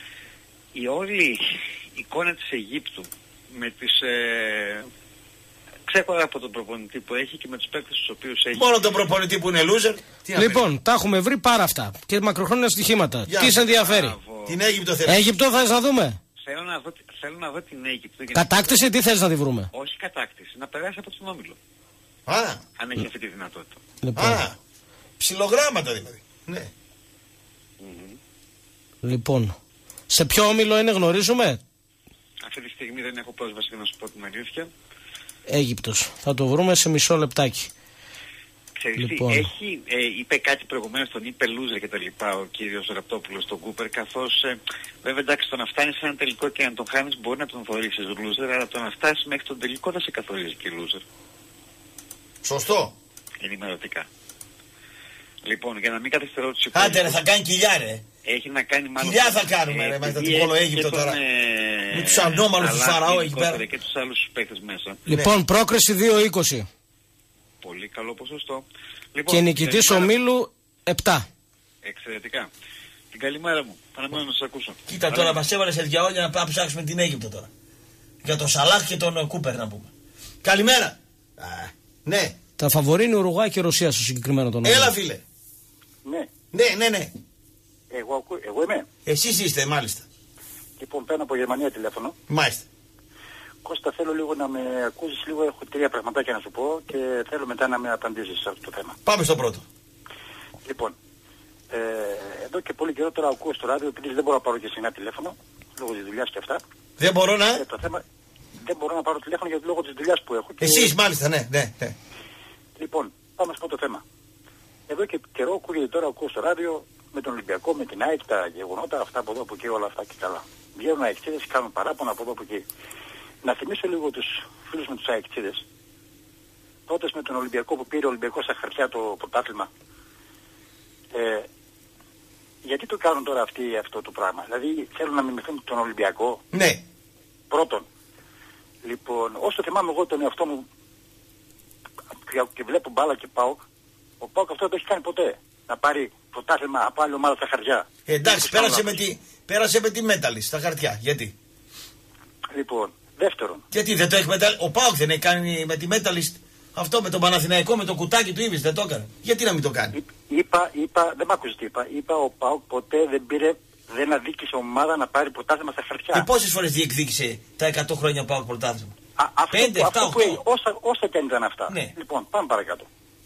Η όλη εικόνα της Αιγύπτου με τις... Ε, ξέχωρα από τον προπονητή που έχει και με τους παίκτες τους οποίους έχει. Μόνο τον προπονητή που είναι loser. Λοιπόν, τα έχουμε βρει πάρα αυτά. Και μακροχρόνια στοιχήματα. Για τι σε ενδιαφέρει. Μπράβο. Την Αίγυπτο θέλει. Αίγυπτο θες να δούμε. Θέλω να δω, θέλω να δω την Αίγυπτο. Κατάκτηση, να... τι θες να τη βρούμε. Όχι κατάκτηση, να περάσει από τον Όμιλο. Α. Αν έχει αυτή τη δυνατότητα. Λοιπόν. Α. Ψιλογράμματα δηλαδή. Ναι. Mm-hmm. Λοιπόν. Σε ποιο Όμιλο είναι γνωρίζουμε. Αυτή τη στιγμή δεν έχω πρόσβαση για να σου πω την αλήθεια. Αίγυπτος. Θα το βρούμε σε μισό λεπτάκι. Ξέρεις λοιπόν. τι, έχει, ε, είπε κάτι προηγουμένως, τον είπε loser και τα λοιπά ο κύριος Ραπτόπουλος στον Κούπερ, καθώς ε, βέβαια εντάξει το να φτάνεις σε ένα τελικό και να τον χάνεις μπορεί να τον θεωρήσεις loser, αλλά το να φτάσεις μέχρι τον τελικό δεν σε καθορίζει και loser. Σωστό. Ενημερωτικά. Λοιπόν, για να μην καθυστερώ τους υπόλοιπους... Άντε ρε, θα κάνει κοιλιά ρε. Έχει να κάνει μάλλον... Κοιλιά θα κάνουμε ε, ρε, μέσα την Πόλο Αίγυπτο τώρα. Ε, με τους ανώμαλους του Φαραώ εκεί πέρα. Και τους άλλους παίκτες μέσα. Λοιπόν, ναι. Πρόκριση δύο είκοσι. Πολύ καλό ποσοστό. Λοιπόν, και νικητής ομίλου επτά. Εξαιρετικά. Την καλημέρα μου. Αναμένω να σας ακούσω. Κοίτα τώρα μας έβαλε σε διαόλια να πάμε ψάξουμε την Αίγυπτο τώρα. Για τον Σαλάχ και τον Κούπερ να πούμε. Καλημέρα. Α, ναι. Τα φαβορί είναι Ουρουγουάη και Ρωσία στο συγκεκριμένο τον Έλα φίλε. Ναι. Ναι, ναι, ναι. Εγώ, εγώ είμαι. Εσείς είστε μάλιστα. Λοιπόν, παίρνω από Γερμανία τηλέφωνο. Μάλιστα. Κώστα, θέλω λίγο να με ακούσεις λίγο, έχω τρία πραγματάκια να σου πω και θέλω μετά να με απαντήσεις σε αυτό το θέμα. Πάμε στο πρώτο. Λοιπόν, ε, εδώ και πολύ καιρό τώρα ακούω στο ράδιο, επειδή δεν μπορώ να πάρω και συχνά τηλέφωνο, λόγω της δουλειάς και αυτά. Δεν μπορώ να... Ε, το θέμα, δεν μπορώ να πάρω τηλέφωνο γιατί λόγω της δουλειάς που έχω. Και... Εσείς μάλιστα, ναι, ναι, ναι. Λοιπόν, πάμε στο πρώτο θέμα. Εδώ και καιρό ακούγεται τώρα, ακούω στο ράδιο με τον Ολυμπιακό, με την ΑΕΚ, τα γεγονότα, αυτά από εδώ από εκεί, όλα αυτά και καλά. Βγαίνουν αεξίδες, κάνουν παράπονα από εδώ από εκεί. Να θυμίσω λίγο τους φίλους με τους αεξίδες. Τότε με τον Ολυμπιακό που πήρε ο Ολυμπιακός στα χαρτιά το πρωτάθλημα. Ε, γιατί το κάνουν τώρα αυτοί αυτό το πράγμα. Δηλαδή θέλουν να μιμηθούν τον Ολυμπιακό. Ναι. Πρώτον. Λοιπόν, όσο θυμάμαι εγώ τον εαυτό μου και βλέπω μπάλα και ΠΑΟΚ, ο ΠΑΟΚ αυτό δεν το έχει κάνει ποτέ. Να πάρει πρωτάθλημα από άλλη ομάδα στα χαρτιά. Ε, εντάξει, πέρασε με, τη, πέρασε με τη μέταλλη στα χαρτιά. Γιατί. Λοιπόν, δεύτερον. Γιατί δεν το έχει μεταλλ... Ο ΠΑΟΚ δεν έχει κάνει με τη μέταλλη αυτό με τον Παναθηναϊκό, με το κουτάκι του Ήβης, δεν το έκανε. Γιατί να μην το κάνει. Είπα, είπα, δεν μ' άκουσες τι είπα. Είπα ο ΠΑΟΚ ποτέ δεν πήρε, δεν αδίκησε ομάδα να πάρει πρωτάθλημα στα χαρτιά. Και πόσες φορές διεκδίκησε τα εκατό χρόνια ο ΠΑΟΚ πρωτάθλημα. πέντε, επτά, οκτώ. Όσα, όσα και αν ήταν αυτά. Ναι. Λοιπόν, πάμε παρακάτω.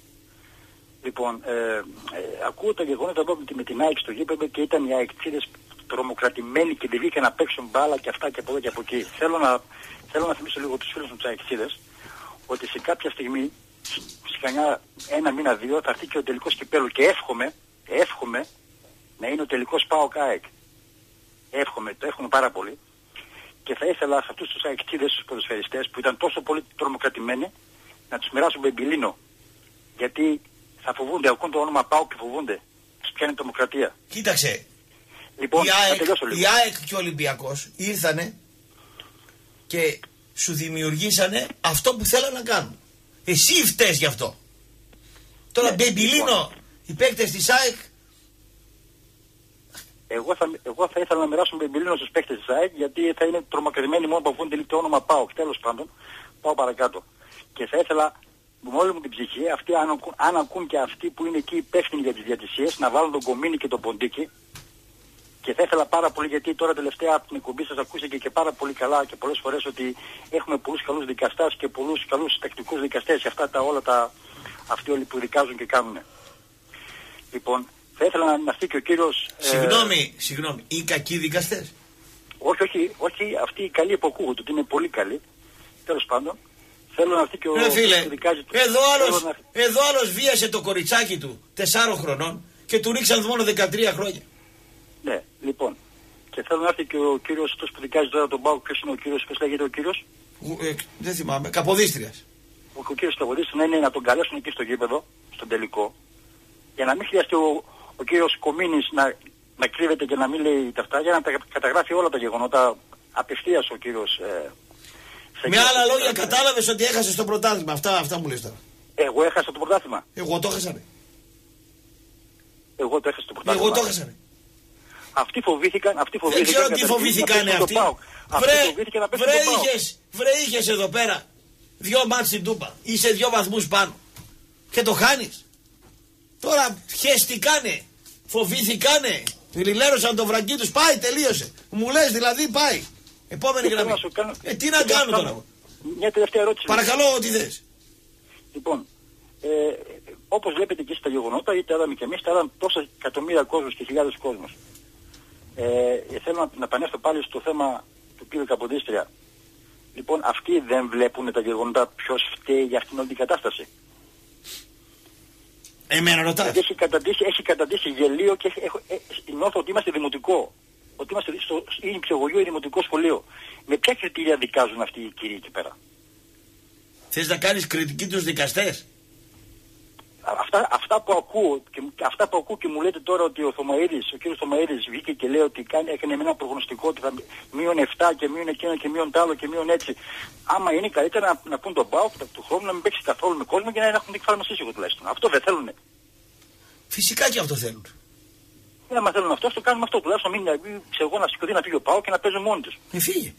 Λοιπόν, ε, ε, ακούω τα γεγονότα εδώ με την ΑΕΚ στο γήπεδο και ήταν οι αεξίδες τρομοκρατημένοι και δεν βγήκαν να παίξουν μπάλα και αυτά και από εδώ και από εκεί. Θέλω να, θέλω να θυμίσω λίγο τους φίλους μου τους αεξίδες ότι σε κάποια στιγμή, σε κανένα ένα μήνα δύο, θα έρθει και ο τελικός κυπέλλου και εύχομαι, εύχομαι να είναι ο τελικός ΠΑΟΚ ΑΕΚ. Εύχομαι, το εύχομαι πάρα πολύ. Και θα ήθελα σε αυτούς τους αεξίδες, τους ποδοσφαιριστές που ήταν τόσο πολύ τρομοκρατημένοι, να τους μοιράσω μπεμπιλίνο. Γιατί θα φοβούνται, ακούν το όνομα ΠΑΟΚ και φοβούνται. Τους πιάνει τρομοκρατία. Κοίταξε. Λοιπόν, η ΑΕΚ, η ΑΕΚ και ο Ολυμπιακός ήρθανε και σου δημιουργήσανε αυτό που θέλανε να κάνουν. Εσύ φταίς γι' αυτό. Τώρα, ναι, μπεμπιλίνο, λοιπόν. Οι παίκτες της ΑΕΚ. Εγώ θα, εγώ θα ήθελα να μοιράσω με εμπειρία στους παίκτες της ΑΕΚ, γιατί θα είναι τρομοκρατημένοι μόνο που βγουν το όνομα ΠΑΟΚ. Τέλος πάντων, πάω παρακάτω. Και θα ήθελα με όλη μου την ψυχή, αυτοί, αν, ακούν, αν ακούν και αυτοί που είναι εκεί υπεύθυνοι για τις διατησίες, να βάλουν τον Κομίνη και τον Ποντίκη. Και θα ήθελα πάρα πολύ, γιατί τώρα τελευταία από την εκπομπή σας ακούστηκε και πάρα πολύ καλά και πολλές φορές ότι έχουμε πολλούς καλούς δικαστές και πολλούς καλούς τακτικούς δικαστές, και αυτά τα όλα τα αυτοί όλοι που δικάζουν και κάνουν. Λοιπόν, θα ήθελα να, να έρθει και ο κύριος... Συγγνώμη, ε, συγγνώμη, οι κακοί δικαστές. Όχι, όχι, όχι, αυτοί οι καλοί που ακούγονται, ότι είναι πολύ καλοί. Τέλος πάντων, θέλω να έρθει και ο... Ναι, φίλε, δικάζει, εδώ άλλος, να... εδώ άλλος βίασε το κοριτσάκι του τεσσάρων χρονών και του ρίξαν μόνο δεκατρία χρόνια. Ναι, λοιπόν. Και θέλω να έρθει και ο κύριος αυτός που δικάζει τώρα τον ΠΑΟΚ. Ποιος είναι ο κύριος, πώς λέγεται ο κύριος? Ε, δεν θυμάμαι, Καποδίστριας. Ο, ο κύριος Καποδίστριας να είναι να τον καλέσουν εκεί στο γήπεδο, στον τελικό, για να μην χρειαστεί ο, ο κύριος Κομίνης να, να κρύβεται και να μην λέει τα αυτά, για να τα καταγράφει όλα τα γεγονότα απευθείας ο κύριος... Ε, με άλλα λόγια, κατάλαβες ότι έχασες το πρωτάθλημα. Αυτά, αυτά μου λες τώρα. Εγώ έχασα το πρωτάθλημα. Εγώ το έχασα. Ναι. Εγώ το έχασα το πρωτάθλημα. Εγώ το έχασα. Ναι. Αυτοί φοβήθηκαν, αυτοί φοβήθηκαν. Δεν ξέρω τι φοβήθηκανε αυτοί. Βρε, βρε, είχες, βρε είχες εδώ πέρα δυο μάτς στην Τούπα. Είσαι δυο βαθμούς πάνω. Και το χάνεις. Τώρα χαίστηκανε. Φοβήθηκανε. Δηληλέρωσαν το βρακί τους. Πάει, τελείωσε. Μου λες δηλαδή πάει. Επόμενη γραμμή. Κάνω... Ε, τι να κάνω τώρα. Μια τελευταία ερώτηση. Παρακαλώ, ό,τι θες. Λοιπόν, ε, όπως βλέπετε και στα γεγονότα, είτε είδαμε και εμείς, τα είδαμε τόσα εκατομμύρια κόσμος και χιλιάδες κόσμος. Ε, θέλω να, να επανέλθω πάλι στο θέμα του κύριου Καποδίστρια. Λοιπόν, αυτοί δεν βλέπουν τα γεγονότα ποιος φταίει για αυτήν όλη την κατάσταση. Εμένα ρωτάς. Έχει καταντήσει, έχει καταντήσει γελίο και έχει, έχω, ε, νιώθω ότι είμαστε δημοτικό. Ότι είμαστε στο νηπιαγωγείο ή δημοτικό σχολείο. Με ποια κριτήρια δικάζουν αυτοί οι κύριοι εκεί πέρα? Θες να κάνεις κριτική τους δικαστές? Αυτά, αυτά, που ακούω, και, αυτά που ακούω και μου λέτε τώρα ότι ο Θωμαίδης, ο κύριος Θωμαίδης βγήκε και λέει ότι κάνει, έκανε ένα προγνωστικό ότι θα μείον επτά και μείον εκείνο και μείον τ' άλλο και μείον έτσι. Άμα είναι καλύτερα να, να πούν τον ΠΑΟΚ του χρόνου να μην παίξει καθόλου με κόσμο και να έχουν κεφάλαιο σύσυγο τουλάχιστον. Αυτό δεν θέλουνε. Φυσικά και αυτό θέλουν. Ναι, άμα θέλουν αυτό, το κάνουμε αυτό. Τουλάχιστον μην ξέρω εγώ να σηκωθεί να φύγει ο ΠΑΟΚ και να παίζουν μόνοι τους. Ε, φύγει.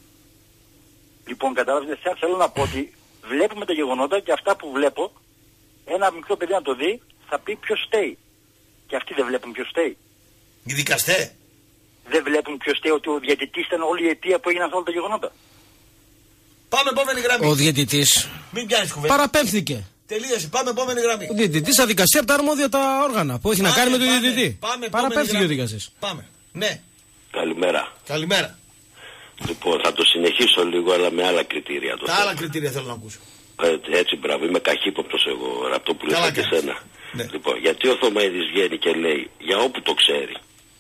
Λοιπόν, καταλάβετε, θέλω να πω ότι βλέπουμε τα γεγονότα και αυτά που βλέπω, ένα μικρό παιδί να το δει, θα πει ποιος φταίει. Και αυτοί δεν βλέπουν ποιος φταίει. Οι δικαστές. Δεν βλέπουν ποιος φταίει, ότι ο διαιτητής ήταν όλη η αιτία που έγιναν όλα τα γεγονότα. Πάμε επόμενη γραμμή. Ο διαιτητής Μην πιάνεις κουβέντα. παραπέμφθηκε. Τελείωσε, πάμε επόμενη γραμμή. Ο διαιτητής θα δικαστεί από τα αρμόδια τα όργανα που έχει πάμε, να κάνει με τον πάμε, διαιτητή. Πάμε, παραπέμφθηκε ο δικαστής. Πάμε. Ναι. Καλημέρα. Καλημέρα. Λοιπόν, θα το συνεχίσω λίγο, αλλά με άλλα κριτήρια. Το τα θέμα. άλλα κριτήρια θέλω να ακούσω. Έτσι, έτσι μπράβο, είμαι καχύποπτος εγώ, αυτό που λέω και σένα. Ναι. Λοιπόν, γιατί ο Θωμαίδης βγαίνει και λέει, για όπου το ξέρει,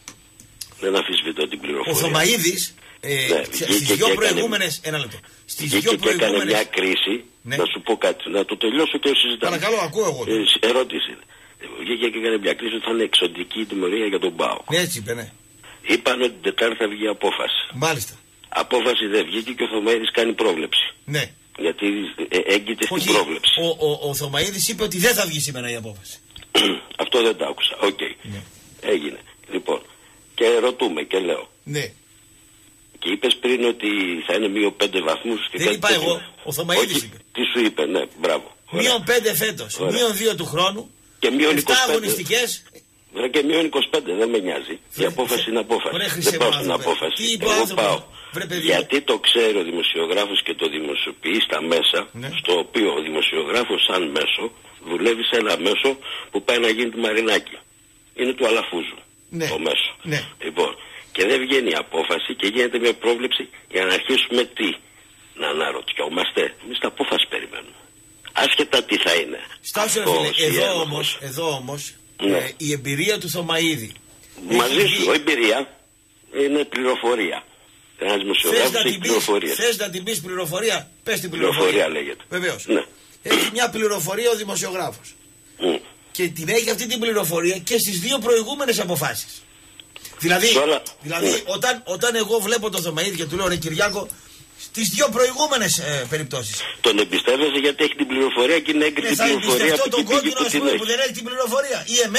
δεν αμφισβητώ την πληροφορία. Ο Θωμαίδης, ε, ναι, στις δυο προηγούμενες, ένα λεπτό. Στις δυο προηγούμενες... και έκανε μια κρίση, ναι. Να σου πω κάτι, να το τελειώσω και συζητάμε. Παρακαλώ, ακούω εγώ. Ε, ερώτηση. Βγήκε και έκανε μια κρίση ότι θα είναι εξωτική η τιμωρία για τον ΠΑΟΚ. Ναι, έτσι είπε, ναι. Είπαν ότι την Τετάρτη θα βγει απόφαση. Μάλιστα. Απόφαση δεν βγήκε και ο Θωμαίδης κάνει πρόβλεψη. Ναι. Γιατί έγκυται στην Όχι, πρόβλεψη. Ο, ο, ο Θωμαίδης είπε ότι δεν θα βγει σήμερα η απόφαση. Αυτό δεν το άκουσα. Οκ. Okay. Ναι. Έγινε. Λοιπόν, και ρωτούμε και λέω. Ναι. Και είπες πριν ότι θα είναι μείον πέντε βαθμούς. Δεν είπα τέτοιο. Εγώ. Ο Θωμαίδης είπε. Τι σου είπε, ναι, μπράβο. Μείον πέντε φέτος. Μείον δύο του χρόνου. Και μείον είκοσι πέντε. Αγωνιστικές. Βρε και μείον είκοσι πέντε, δεν με νοιάζει. Η απόφαση είναι απόφαση. Δεν πάω στην απόφαση. Εγώ πάω. Γιατί το ξέρει ο δημοσιογράφος και το δημοσιοποιεί στα μέσα, ναι. Στο οποίο ο δημοσιογράφος σαν μέσο δουλεύει σε ένα μέσο που πάει να γίνει τη Μαρινάκη. Είναι του Αλαφούζου, ναι. Το μέσο. Ναι. Λοιπόν, και δεν βγαίνει η απόφαση και γίνεται μια πρόβλεψη για να αρχίσουμε τι, να αναρωτιόμαστε. Εμείς τα απόφαση περιμένουμε. Άσχετα τι θα είναι. Στάσου φίλε, εδώ όμως, εδώ όμως ναι. ε, η εμπειρία του Θωμαίδη. Μαζί σου, η εμπειρία είναι πληροφορία. Ένας δημοσιογράφος έχει πληροφορία. Θες να την πεις πληροφορία, πες την πληροφορία. Πληροφορία λέγεται. Βεβαίως. Ναι. Έχει μια πληροφορία ο δημοσιογράφος. Mm. Και την έχει αυτή την πληροφορία και στις δύο προηγούμενες αποφάσεις. Δηλαδή, Σόλα. δηλαδή mm. όταν, όταν εγώ βλέπω τον Θωμαίδη και του λέω ρε Κυριάκο, στις δύο προηγούμενες ε, περιπτώσεις. Τον εμπιστεύεσαι γιατί έχει την πληροφορία και είναι έγκριτη ναι, πληροφορία. Θα εμπιστευτώ τον κόκκινο ας πούμε που δεν έχει την πληροφορία. Ή εμένα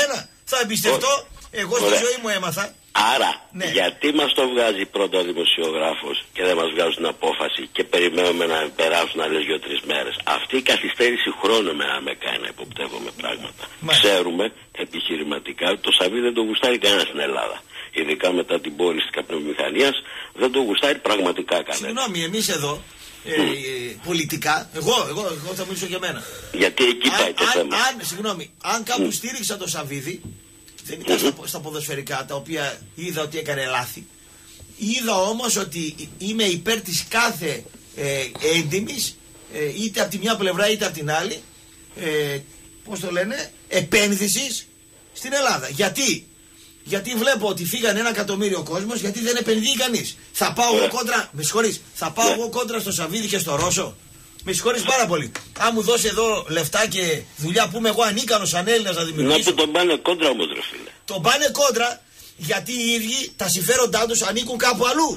Θα εμπιστευτώ. Εγώ στη ζωή μου έμαθα. Άρα, ναι. γιατί μας το βγάζει πρώτο ο δημοσιογράφος και δεν μας βγάζουν την απόφαση και περιμένουμε να περάσουν άλλες δύο-τρεις μέρες. Αυτή η καθυστέρηση χρόνου με να με κάνει να υποπτεύομαι πράγματα. Μα. Ξέρουμε επιχειρηματικά ότι το Σαββίδι δεν το γουστάρει κανένα στην Ελλάδα. Ειδικά μετά την πώληση της καπνομηχανίας δεν το γουστάρει πραγματικά κανένα. Συγγνώμη, εμείς εδώ ε, mm. ε, πολιτικά, εγώ, εγώ, εγώ θα μιλήσω για μένα. Γιατί εκεί αν, πάει το αν, θέμα. Αν, συγγνώμη, αν κάπου mm. στήριξα το Σαββίδι, δεν ήταν mm-hmm. στα, στα ποδοσφαιρικά τα οποία είδα ότι έκανε λάθη. Είδα όμως ότι είμαι υπέρ της κάθε ε, έντιμης, ε, είτε από τη μια πλευρά είτε από την άλλη, ε, πώς το λένε, επένδυσης στην Ελλάδα. Γιατί? Γιατί βλέπω ότι φύγανε ένα εκατομμύριο κόσμος, γιατί δεν επενδύει κανείς. Θα πάω εγώ κόντρα, με συγχωρείς, θα πάω εγώ κόντρα στο Σαββίδι και στο Ρώσο. Με συγχωρείς πάρα πολύ. Αν μου δώσει εδώ λεφτά και δουλειά που είμαι εγώ ανίκανος σαν Έλληνας να δημιουργήσω. Να που τον πάνε κόντρα όμως ρε φίλε. Τον πάνε κόντρα γιατί οι ίδιοι τα συμφέροντά τους ανήκουν κάπου αλλού.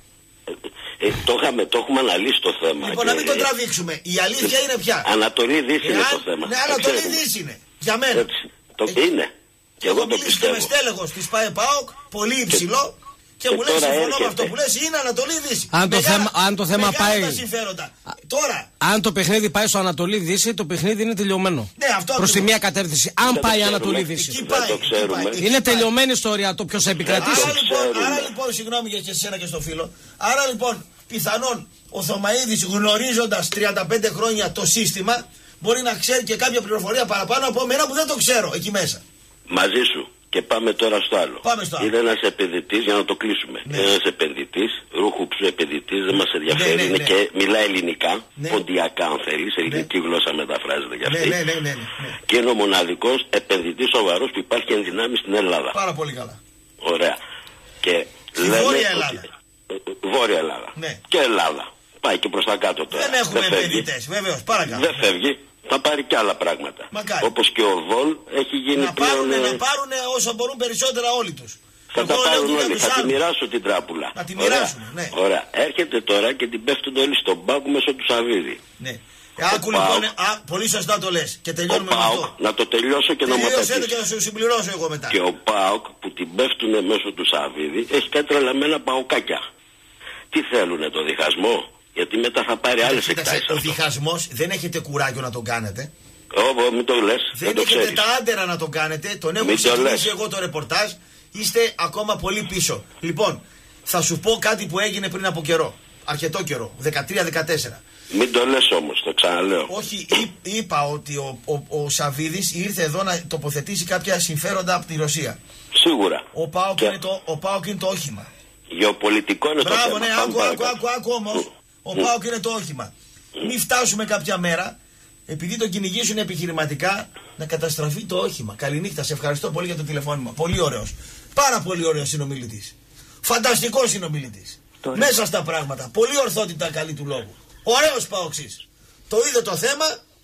Ε, ε, το, είχαμε, το έχουμε αναλύσει το θέμα. Λοιπόν, και... να μην το τραβήξουμε. Η αλήθεια είναι πια. Ανατολή Δύση είναι το θέμα. Ναι, Ανατολή Δύση είναι. Για μένα. Έτσι, το ε, είναι. Και εγώ, εγώ το πιστεύω. Με στέλεχος της ΠΑΕΠΑΟΚ, πολύ υψηλό. Και, και μου λέει συμφωνώ με αυτό που λες, είναι Ανατολή Δύση. Αν το μεγάλα, θέμα, αν το θέμα πάει. Τα συμφέροντα. Τώρα. Αν το παιχνίδι πάει στο Ανατολή Δύση, το παιχνίδι είναι τελειωμένο. Ναι, αυτό προς τη μία κατεύθυνση. Αν δεν πάει Ανατολή Δύση. Εκεί πάει, εκεί πάει. Είναι τελειωμένη ιστορία το ποιος θα επικρατήσει. Άρα λοιπόν, άρα λοιπόν, συγγνώμη για και εσένα και στο φίλο. Άρα λοιπόν, πιθανόν ο Θωμαΐδης γνωρίζοντας τριάντα πέντε χρόνια το σύστημα, μπορεί να ξέρει και κάποια πληροφορία παραπάνω από μένα που δεν το ξέρω εκεί μέσα. Μαζί σου. Και πάμε τώρα στο άλλο. Πάμε στο άλλο. Είναι ένας επενδυτής, για να το κλείσουμε. Ναι. Είναι ένας επενδυτής, ρούχουψου επενδυτής, δεν μας ενδιαφέρει. Ναι, ναι, ναι. Είναι και μιλάει ελληνικά, ναι. Ποντιακά αν θέλεις, ελληνική ναι. γλώσσα μεταφράζεται για αυτή. Ναι, ναι, ναι, ναι, ναι. Και είναι ο μοναδικός επενδυτής σοβαρός που υπάρχει εν δυνάμει στην Ελλάδα. Πάρα πολύ καλά. Ωραία. Και στη Βόρεια Ελλάδα. Ότι... Βόρεια Ελλάδα. Ναι. Και Ελλάδα. Πάει και προς τα κάτω τώρα. Δεν έχουμε επενδυτές, βεβαίως, παρακαλώ. Δεν φεύγει. Θα πάρει και άλλα πράγματα. Μακάρι. Όπως και ο Δόλ έχει γίνει να πλέον... Πάρουνε, να πάρουν όσο μπορούν περισσότερα όλοι τους. Θα τα πάρουν όλοι. Θα τη μοιράσω την τράπουλα. Να τη μοιράσουν, ναι. Ωραία. Έρχεται τώρα και την πέφτουν όλοι στον Πάοκ μέσω του Σαββίδι. Ναι. Άκου λοιπόν, α, πολύ σωστά το λες. Και τελειώνουμε με αυτό. Να το τελειώσω και Τελείωσε να μου το και να σου συμπληρώσω εγώ μετά. Και ο Πάοκ που την πέφτουν μέσω του Σαββίδι έχει κάτι τρελαμένα παοκάκια. Τι θέλουνε, το διχασμό? Γιατί μετά θα πάρει άλλες εκτάσεις. Ο διχασμός δεν έχετε κουράγιο να τον κάνετε. Ω, μην το λες. Δεν το έχετε ξέρεις. τα άντερα να τον κάνετε. Τον έχω ξεκινήσει εγώ το ρεπορτάζ. Είστε ακόμα πολύ πίσω. Λοιπόν, θα σου πω κάτι που έγινε πριν από καιρό. Αρκετό καιρό. δεκατρία δεκατέσσερα. Μην το λες όμως, το ξαναλέω. Όχι, είπα ότι ο, ο, ο Σαββίδης ήρθε εδώ να τοποθετήσει κάποια συμφέροντα από τη Ρωσία. Σίγουρα. Ο ΠΑΟΚ και... είναι, είναι το όχημα. Γεωπολιτικό είναι. Μπράβο, το θέμα. Ναι, άκου, άκου, άκου, άκου όμως. Ο mm. ΠΑΟΚ είναι το όχημα. Mm. Μην φτάσουμε κάποια μέρα, επειδή τον κυνηγήσουν επιχειρηματικά, να καταστραφεί το όχημα. Καληνύχτα, σε ευχαριστώ πολύ για το τηλεφώνημα. Πολύ ωραίος. Πάρα πολύ ωραίος συνομιλητής. Φανταστικός συνομιλητής. Τώρα. Μέσα στα πράγματα. Πολύ ορθότητα καλή του λόγου. Ωραίος ΠΑΟΚσης. Το είδε το θέμα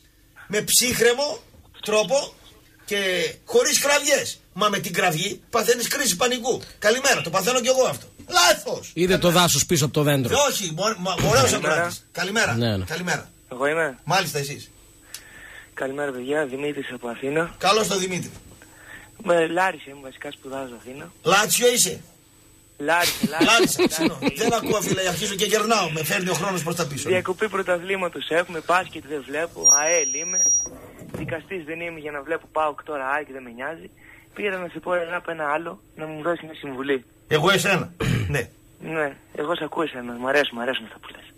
με ψύχρεμο τρόπο και χωρίς κραυγές. Μα με την κραυγή παθαίνεις κρίση πανικού. Καλημέρα, το παθαίνω κι εγώ αυτό. Λάθος. Είδε το δάσος πίσω από το δέντρο. Όχι, ωραίος ακροατής. Καλημέρα. Ναι, ναι. Καλημέρα. Εγώ είμαι. Μάλιστα εσείς. Καλημέρα παιδιά, Δημήτρης από Αθήνα. Καλώς το Δημήτρη. Με Λάρισα είμαι, βασικά σπουδάζω Αθήνα. Λάτσιο είσαι. Λάρισα, Λάρισα. Δεν ακούω φίλε, αρχίζω και γερνάω. Με φέρνει ο χρόνος προς τα πίσω. Διακοπή πρωταθλήματος έχουμε, μπάσκετ δεν βλέπω, ΑΕΛ είμαι. Δικαστής δεν είμαι για να βλέπω ΠΑΟΚ τώρα, ΑΕΚ δεν με νοιάζει. Πήρα να σε πω ένα από ένα άλλο, να μου δώσει μια συμβουλή. Εγώ εσένα. Ναι. Ναι, εγώ σε ακούω εσένα, μ' αρέσουν, μ' αρέσουν αυτά που λες.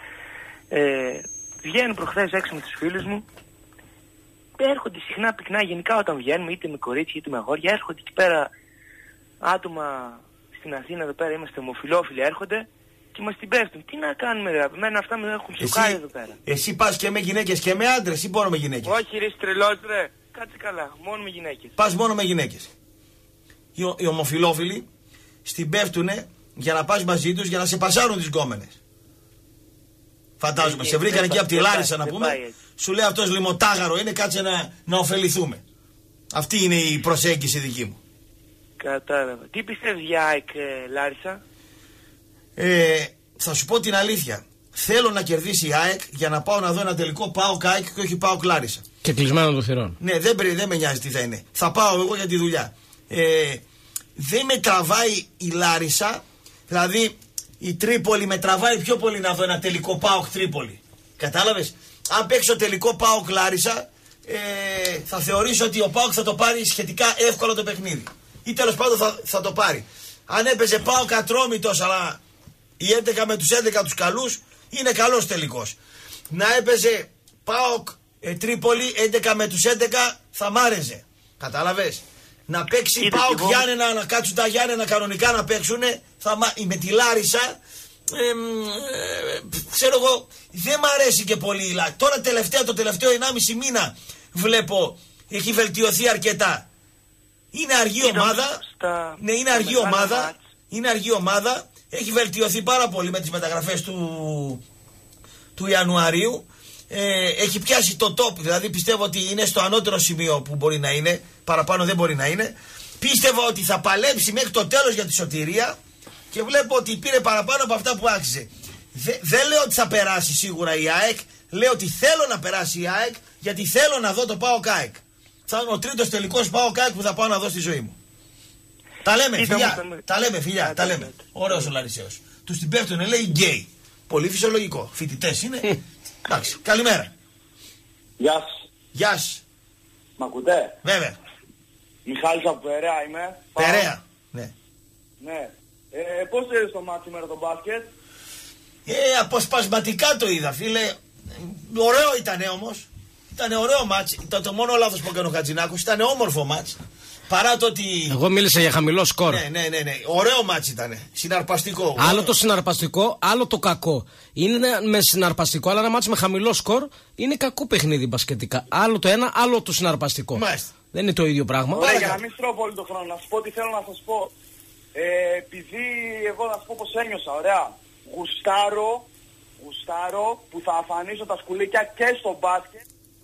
Ε, βγαίνω προχθές έξω με τους φίλους μου. Έρχονται συχνά πυκνά, γενικά όταν βγαίνουμε, είτε με κορίτσια είτε με αγόρια, έρχονται εκεί πέρα άτομα στην Αθήνα, εδώ πέρα είμαστε ομοφυλόφιλοι, έρχονται και μας την πέφτουν. Τι να κάνουμε, ρε, εμένα αυτά με έχουν σοκάρει εδώ πέρα. Εσύ πας και με γυναίκες και με άντρες ή μόνο με γυναίκες? Όχι, ρε, τρελός, ρε. Κάτσε καλά, μόνο με γυναίκες. Πας μόνο με γυναίκες. Οι, οι ομοφυλόφιλοι στην πέφτουνε για να πας μαζί τους για να σε πασάρουν τις γκόμενες. Φαντάζομαι, σε βρήκαν εκεί από τη Λάρισα να πούμε. Σου λέει αυτός λιμοτάγαρο είναι, κάτσε να, να ωφεληθούμε. Αυτή είναι η προσέγγιση δική μου. Κατάλαβα. Τι πιστεύεις για ΑΕΚ Λάρισα? Ε, θα σου πω την αλήθεια. θέλω να κερδίσει η ΑΕΚ για να πάω να δω ένα τελικό ΠΑΟΚ ΑΕΚ και όχι ΠΑΟΚ Λάρισα. Και κλεισμένο των θυρών. Ναι, δεν, δεν με νοιάζει τι θα είναι. Θα πάω εγώ για τη δουλειά. Ε, δεν με τραβάει η Λάρισα, δηλαδή η Τρίπολη με τραβάει πιο πολύ να δω ένα τελικό ΠΑΟΚ Τρίπολη. Κατάλαβες? Αν παίξω τελικό ΠΑΟΚ Λάρισα, ε, θα θεωρήσω ότι ο ΠΑΟΚ θα το πάρει σχετικά εύκολα το παιχνίδι. Ή τέλος πάντων θα, θα το πάρει. Αν έπαιζε ΠΑΟΚ Ατρόμητος, αλλά οι έντεκα με τους έντεκα τους καλούς, είναι καλός τελικός. Να έπαιζε ΠΑΟΚ ε, Τρίπολη έντεκα με τους έντεκα, θα μ' άρεσε. Κατάλαβες? Να παίξει Είδε ΠΑΟΚ εγώ... Γιάννενα, να κάτσουν τα Γιάννενα κανονικά να παίξουν, θα, με τη Λάρισα. Ε, ε, ξέρω εγώ, δεν μ' αρέσει και πολύ. Τώρα τελευταία, το τελευταίο ενάμιση μήνα βλέπω έχει βελτιωθεί αρκετά. Είναι αργή είναι ομάδα. Στα... Ναι, είναι αργή ομάδα. Μάτς. Είναι αργή ομάδα. Έχει βελτιωθεί πάρα πολύ με τις μεταγραφές του, του Ιανουαρίου. Ε, έχει πιάσει το top. Δηλαδή πιστεύω ότι είναι στο ανώτερο σημείο που μπορεί να είναι. Παραπάνω δεν μπορεί να είναι. Πίστευα ότι θα παλέψει μέχρι το τέλος για τη σωτηρία. Και βλέπω ότι πήρε παραπάνω από αυτά που άξιζε. Δε, δεν λέω ότι θα περάσει σίγουρα η ΑΕΚ. Λέω ότι θέλω να περάσει η ΑΕΚ, γιατί θέλω να δω το ΠΑΟΚ ΑΕΚ. Θα είναι ο τρίτος τελικός ΠΑΟΚ ΑΕΚ που θα πάω να δω στη ζωή μου. Τα λέμε, φιλιά. Τα λέμε, φιλιά. Τα λέμε. Ωραίος ο Λαρισαίος. Τους την πέφτουνε, λέει γκέι. Πολύ φυσιολογικό. Φοιτητές είναι. Εντάξει. Καλημέρα. Γεια σας. Γεια σας. Μ' ακούτε? Βέβαια. Μιχάλης από Περαία είμαι. Περαία. Ναι. Ναι. Ε, πώς είδες το μάτι σήμερα το μπάσκετ? Ε, αποσπασματικά το είδα, φίλε. Ωραίο ήτανε όμως. Ήτανε ωραίο μάτς. Ήταν το μόνο λάθος που έκανε ο Χατζηνάκος. Ήτανε όμορφο μάτς. Παρά το ότι. Εγώ μίλησα για χαμηλό σκορ. Ναι, ναι, ναι, ναι. Ωραίο μάτς ήτανε. Συναρπαστικό. Άλλο ωραίο. Το συναρπαστικό, άλλο το κακό. Είναι με συναρπαστικό, αλλά ένα μάτς με χαμηλό σκορ είναι κακό παιχνίδι μπασκετικά. Άλλο το ένα, άλλο το συναρπαστικό. Μάλιστα. Δεν είναι το ίδιο πράγμα. Ωραία, για να μην στρώω πολύ το χρόνο, να σου πω τι θέλω να σας πω. Ε, επειδή εγώ να σου πω πως ένιωσα, ωραία. Γουστάρω, γουστάρω που θα αφανίσω τα σκουλίκια και στο μπάσκετ.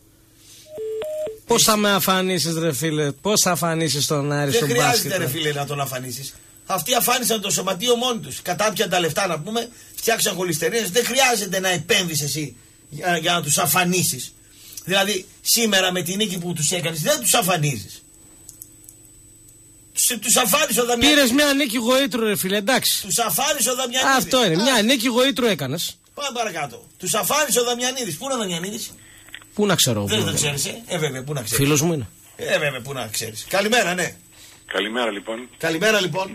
Πώς θα με αφανίσεις ρε φίλε, πώς θα αφανίσεις τον Άρη στο μπάσκετ? Δεν χρειάζεται ρε φίλε να τον αφανίσεις. Αυτοί αφάνισαν το σωματείο μόνοι τους. Κατάπιαν τα λεφτά να πούμε, φτιάξαν χολυστερίες. Δεν χρειάζεται να επέμβεις εσύ για, για να τους αφανίσεις. Δηλαδή σήμερα με την νίκη που τους έκανες δεν τους αφανίζεις. Τους, τους αφάνισε ο Δαμιανίδης. Πήρες μια νίκη γοήτρου ρε φίλε, εντάξει. Τους αφάνισε ο Δαμιανίδης. Αυτό είναι, μια νίκη γοήτρου έκανες. Πάμε παρακάτω. Τους αφάνισε ο Δαμιανίδης. Πού είναι ο Δαμιανίδης? Πού να ξέρω. Δεν το ξέρεις, ε. Ε, βέβαια, πού να ξέρεις. Φίλος μου είναι. Ε, βέβαια, πού να ξέρεις. Καλημέρα, ναι. Καλημέρα λοιπόν. Καλημέρα λοιπόν.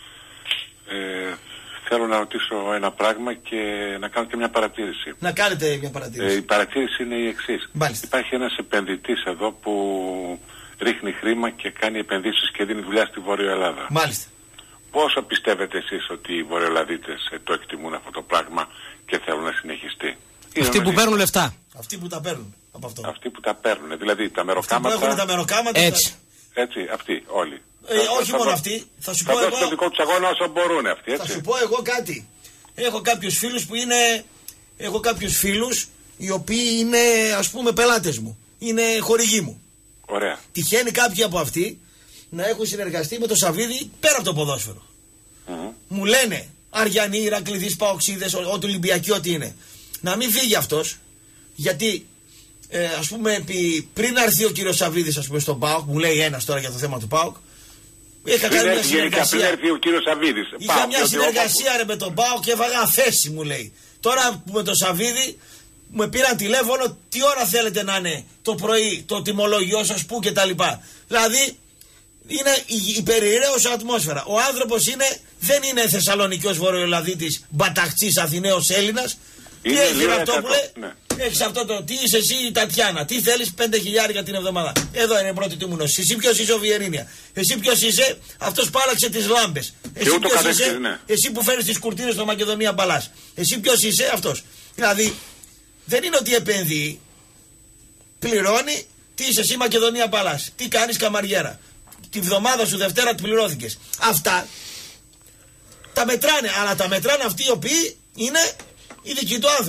Ε, θέλω να ρωτήσω ένα πράγμα και να κάνω και μια παρατήρηση. Να κάνετε μια παρατήρηση. Ε, η παρατήρηση είναι η εξής. Μάλιστα. Υπάρχει ένας επενδυτής εδώ που ρίχνει χρήμα και κάνει επενδύσεις και δίνει δουλειά στη Βόρεια Ελλάδα. Μάλιστα. Πόσο πιστεύετε εσείς ότι οι Βορειοελλαδίτες το εκτιμούν αυτό το πράγμα και θέλουν να συνεχιστεί? Αυτοί που παίρνουν λεφτά. Αυτοί που τα παίρνουν από αυτό. Αυτοί που τα παίρνουν, δηλαδή τα μεροκάματα. Αυτοί που έχουν τα μεροκάματα. Έτσι. Θα... Έτσι, αυτοί όλοι. Ε, θα, όχι θα, μόνο θα, αυτοί. Θα σου θα πω εγώ. το δικό τους αγώνα όσο μπορούν αυτοί, έτσι. Θα σου πω εγώ κάτι. Έχω κάποιους φίλους που είναι. Έχω κάποιους φίλους οι οποίοι είναι ας πούμε πελάτες μου. Είναι χορηγοί μου. Ωραία. Τυχαίνει κάποιοι από αυτοί να έχουν συνεργαστεί με το Σαββίδι πέρα από το ποδόσφαιρο. Mm-hmm. Μου λένε Αριανοί, Ηρακλειδείς, Παοξίδες, ό,τι Ολυμπιακοί, ό,τι είναι. Να μην φύγει αυτός, γιατί ε, ας πούμε πριν έρθει ο κύριος Σαββίδης ας πούμε στον ΠΑΟΚ, μου λέει ένας τώρα για το θέμα του ΠΑΟΚ. Είχα κάνει μια συνεργασία. Πριν έρθει ο κύριος Σαββίδης. Είχα Πάω, μια συνεργασία ρε με τον ΠΑΟΚ και έβαγα θέση, μου λέει. Τώρα που με τον Σαββίδη μου πήραν τηλέφωνο, τι ώρα θέλετε να είναι το πρωί, το τιμολόγιο σας, πού κτλ. Δηλαδή είναι υπερηρέως ατμόσφαιρα. Ο άνθρωπος είναι, δεν είναι Θεσσαλονικιός Βορειοελλαδίτης, Μπαταχτσής, Αθηναίος Έλληνας. Τι έχει Ραπτόπουλε, ναι. Έχεις αυτό το, τι είσαι εσύ η Τατιάνα, τι θέλεις, πέντε χιλιάρια την εβδομάδα. Εδώ είναι η πρώτη του μουνός. Εσύ ποιος είσαι ο Βιερίνια, εσύ ποιος είσαι αυτός που άλλαξε τις λάμπες. Εσύ ποιος είσαι, ναι. Εσύ που φέρεις τις κουρτίνες στο Μακεδονία Μπαλάς. Εσύ ποιος είσαι αυτός. Δηλαδή δεν είναι ότι επενδύει, πληρώνει, τι είσαι εσύ Μακεδονία Μπαλάς, τι κάνεις Καμαριέρα. Τη βδομάδα σου Δευτέρα πληρώθηκες. Αυτά τα μετράνε, αλλά τα μετράνε αυτοί οι οποίοι είναι οι δικοί του άνθρωποι.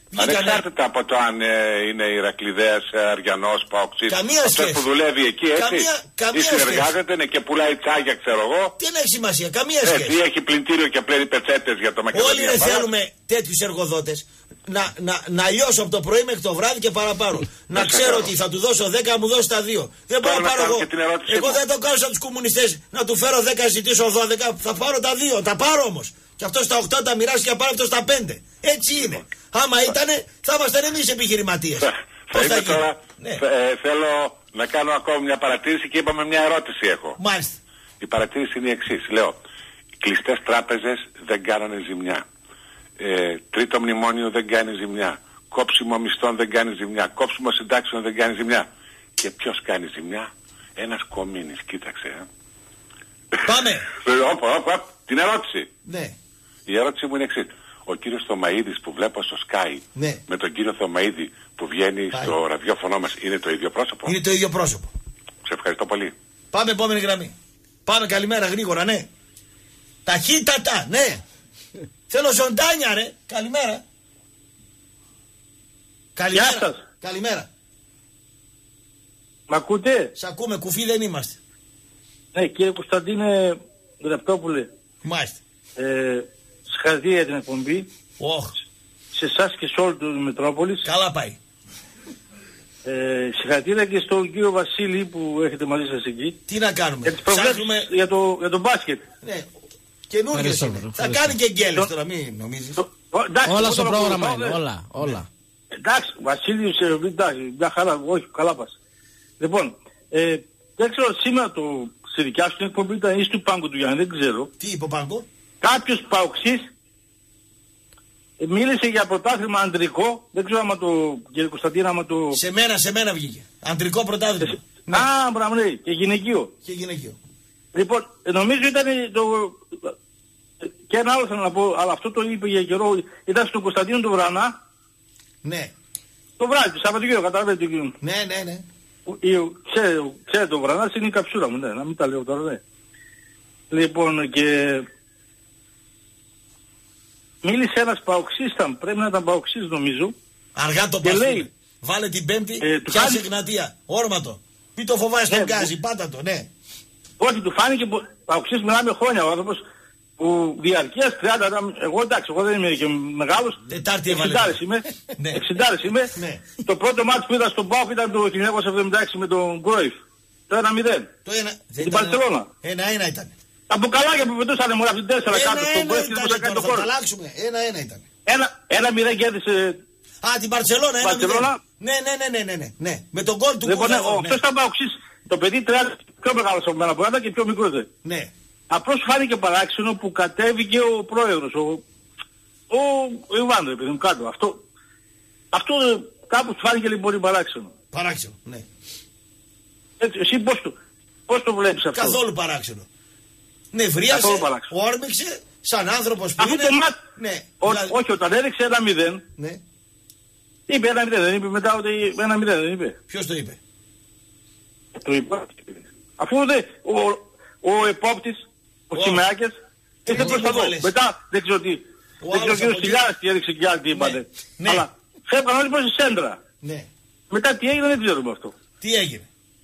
Ανεξάρτητα από το αν ε, είναι Ηρακλειδέας, Αριανός, Παοξής. Καμία αυτός σχέση. που δουλεύει εκεί, έτσι. Καμία, καμία ή συνεργάζεται ναι, και πουλάει τσάγια, ξέρω εγώ. Τι δεν έχει σημασία, καμία έτσι, σχέση. Ή έχει πλυντήριο και πλένει πετσέτες για το Μακεδονία. Όλοι δεν θέλουμε τέτοιους εργοδότες. Να, να, να λιώσω από το πρωί μέχρι το βράδυ και παραπάνω. να ξέρω ότι θα του δώσω δέκα, να μου δώσει τα δύο. Δεν μπορώ να πάρω εγώ. Εγώ δεν το κάνω σαν τους κομμουνιστές να του φέρω δέκα, ζητήσω δώδεκα. Θα πάρω τα δύο. Τα πάρω όμως. Και αυτό στα οκτώ τα μοιράσει και θα πάρω αυτό στα πέντε. Έτσι είναι. Άμα ήτανε, θα ήμασταν εμείς επιχειρηματίες. Θα είμαι τώρα, ναι. ε, θέλω να κάνω ακόμη μια παρατήρηση και είπαμε μια ερώτηση έχω. Μάλιστα. Η παρατήρηση είναι η εξής. Λέω, οι κλειστές τράπεζες δεν κάνανε ζημιά. Ε, τρίτο μνημόνιο δεν κάνει ζημιά. Κόψιμο μισθών δεν κάνει ζημιά. Κόψιμο συντάξεων δεν κάνει ζημιά. Και ποιος κάνει ζημιά? Ένας κομίνης, κοίταξε. Ε. Πάμε. όπα, όπα, την ερώτηση. Ναι. Η ερώτηση μου είναι εξής. Ο κύριος Θωμαΐδης που βλέπω στο Sky ναι. με τον κύριο Θωμαΐδη που βγαίνει Πάει. στο ραδιόφωνο μας είναι το ίδιο πρόσωπο? Είναι το ίδιο πρόσωπο. Σε ευχαριστώ πολύ. Πάμε επόμενη γραμμή. Πάμε καλημέρα γρήγορα, ναι. Ταχύτατα, ναι. Θέλω ζωντάνια ρε. Καλημέρα. Καλημέρα. Γεια σας. Καλημέρα. Μ' ακούτε? Σ' ακούμε, κουφί δεν είμαστε. Ναι, κύριε Κωνσταντίνε Ραπτόπουλε. Μάλιστα. Ε, συγχαρητήρια για την εκπομπή. Oh. Σε εσάς και σε όλη την Μετρόπολης. Καλά πάει. Ε, συγχαρητήρια και στον κύριο Βασίλη που έχετε μαζί σας εκεί. Τι να κάνουμε. Για τις προβλέψεις Ψάχνουμε... για, το, για το μπάσκετ. Ναι. Καινούργιος είναι. Θα κάνει και γκέλες τώρα, μην νομίζεις. Το... Εντάξει, όλα στο πρόγραμμα είναι, όλα, όλα. Εντάξει, Βασίλη, εντάξει, μια χαρά, όχι, καλά πας. Λοιπόν, ε, δεν ξέρω σήμερα το, στη δικιά σου την εκπομπή ήταν ή του Πάγκο του Γιάννη, δεν ξέρω. Τι είπε ο Πάγκο? Κάποιος παοξής ε, μίλησε για πρωτάθλημα αντρικό, δεν ξέρω άμα το, κύριε Κωνσταντίνα, άμα το... Σε μένα, σε μένα βγήκε. Αντρικό πρωτάθλημα. Ε, ναι. Α, μπράβο, ναι, και γυναικείο. Και γυναικείο. Λοιπόν, νομίζω ήταν το... Και ένα άλλο θέλω να πω, αλλά αυτό το είπε για καιρό, ήταν στον Κωνσταντίνο του Βρανά. Ναι. Το βράδυ, το Σαββατοκύριακο, καταλαβαίνετε. Ναι, ναι, ναι. Ξέρετε, ξέρετε το Βρανάς είναι η καψούρα μου, ναι, να μην τα λέω τώρα, ναι. Λοιπόν, και... Μίλησε ένας παοξής, πρέπει να ήταν παοξής νομίζω. Αργά το πας. Βάλε την Πέμπτη, ε, πιάσε φάνηκε... Εγνατία, όρματο. Μη το φοβάσαι τον γκάζι, που... πάτα το, ναι. Όχι, του φάνηκε παοξής, μιλάμε χρόνια ο άνθρωπος. Που διαρκείας τριάντα, εγώ εντάξει, εγώ δεν είμαι και μεγάλος. Τετάρτη έβαλε. εξήντα είμαι, εξήντα είμαι. Ναι. Το πρώτο μάτς που είδα στον ΠΑΟΚ ήταν το χίλια εννιακόσια εβδομήντα έξι με τον Κρόιφ. Το ένα μηδέν. Το ένα, στην Μπαρσελόνα. Ένα-ένα ήταν. Τα μπουκαλάκια που πετούσανε μόνο από την τέσσερα κάτω στον Κρόιφ και δεν κάνει το χώρο. Θα αλλάξουμε. Ένα-ένα ήταν. Ένα μηδέν κέρδισε. Α, την Μπαρσελόνα, ένα μηδέν. Ναι, ναι, ναι, ναι, ναι. Με τον γκολ του Κούφα. Αυτό ήταν παοξής. Το παιδί τριάντα πιο μεγάλο από μένα που ήταν και πιο μικρό. Ναι. Απλώς φάνηκε παράξενο που κατέβηκε ο πρόεδρος, ο, ο, ο Ιβάνο, επειδή μου κάτω. Αυτό, αυτό κάπου του φάνηκε λοιπόν πολύ παράξενο. Παράξενο, ναι. Έτσι, εσύ πώς το, πώς το βλέπεις αυτό? Καθόλου παράξενο. Νευρίασε, όρμηξε, σαν άνθρωπος που αυτό είναι. Το μάτ, ναι, ο, δηλαδή... Όχι, όταν έδειξε ένα μηδέν, ναι. είπε ένα μηδέν, δεν είπε μετά ότι ένα μηδέν, δεν είπε. Ποιος το είπε? Το είπε. Αφού δεν, ο, ο επόπτης, ο Τσιμεάκης, ήρθε προς τα δω. Μετά δεν ξέρω τι. Δεν ξέρω ο κύριος Σιλιάρας τι έδειξε και άλλοι τι είπατε. Αλλά φεύγαν όλοι προς τη σέντρα. Μετά τι έγινε δεν ξέρουμε αυτό. Τι έγινε?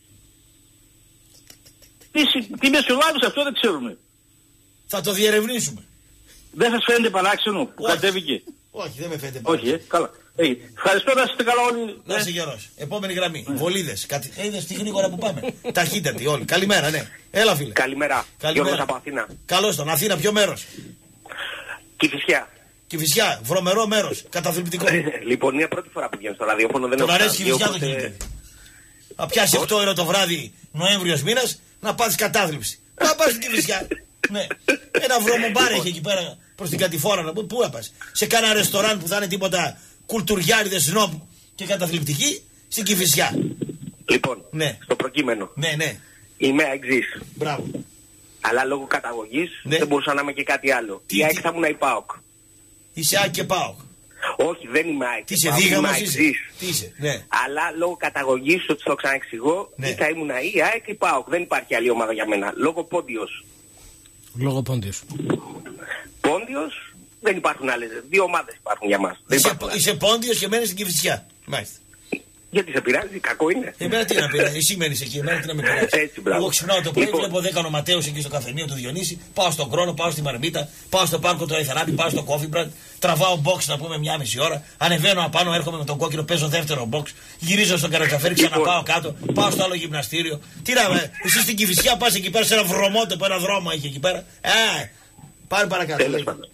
Τι μεσολάβησε αυτό δεν ξέρουμε. Θα το διερευνήσουμε. Δεν σας φαίνεται παράξενο που κατέβηκε? Όχι, δεν με φαίνεται παράξενο. Όχι, καλά. Hey, ευχαριστώ, να είστε καλά όλοι. Να είσαι γερός. Επόμενη γραμμή. Mm. Βολίδες. Κάτι... Είδες τι γρήγορα που πάμε. Ταχύτατοι όλοι. Καλημέρα, ναι. Έλα φίλε. Καλημέρα. Γιώργος από Αθήνα. Καλώς τον. Αθήνα, ποιο μέρος? Κηφισιά. Κηφισιά, βρωμερό μέρος. Καταθλιπτικό. Λοιπόν, είναι πρώτη φορά που βγαίνω στο ραδιόφωνο. Δεν τον αρέσει Κηφισιά το κινητήρι. Θα πιάσει οκτώ ώρα το βράδυ, Νοέμβριος μήνας, να πάθεις κατάθλιψη. Να πας στην Κηφισιά. Ναι. Ένα βρωμομπάρ έχει εκεί πέρα προς την Κατηφόρα. Πού να πας? Σε κάνα ρεστοράν που θα είναι τίποτα κουλτουριάριδες σνόμπ και καταθλιπτική στην Κηφισιά. Λοιπόν, ναι. Στο προκείμενο. Ναι, ναι. Είμαι εξής. Μπράβο. Αλλά λόγω καταγωγής ναι. δεν μπορούσα να είμαι και κάτι άλλο. Τι, η ΑΕΚ θα ήμουν η ΠΑΟΚ. Είσαι ΑΕΚ και ΠΑΟΚ? Όχι, δεν είμαι ΑΕΚ. Τι είσαι, δίγαμος είσαι? Τι είσαι, ναι. Αλλά λόγω καταγωγής, ότι το ξαναεξηγώ, ναι. ή θα ήμουν η ΑΕΚ ή η ΠΑΟΚ. Δεν υπάρχει άλλη ομάδα για μένα. Λόγω Πόντιος. Λόγω Πόντιος. Πόντιος, Δεν υπάρχουν άλλες. Δύο ομάδες υπάρχουν για μας. Είσαι, είσαι πόντιος και μένεις στην Κηφισιά. Μάλιστα. Γιατί σε πειράζει, κακό είναι. Εμένα τι να πειράζει, εσύ μένεις εκεί, εμένα τι να με πειράζει. Εγώ ξυπνάω το πρωί, βλέπω δέκα ονοματέους εκεί στο καφενείο του Διονύση, πάω στον Κρόνο, πάω στη Μαρμίτα, πάω στο πάρκο του Αϊθαράπη, πάω στο Coffee Brand, τραβάω box να πούμε μια μισή ώρα, ανεβαίνω απάνω, έρχομαι με τον κόκκινο, παίζω δεύτερο box, γυρίζω στον Καρατζαφέρι, ξαναπάω κάτω, πάω στο άλλο γυμναστήριο. Τι να με, εσύ στην Κηφισιά πας εκεί πέρα σε ένα βρωμότοπο, ένα δρόμο έχει εκεί πέρα. Ε, πάρε παρακάτω.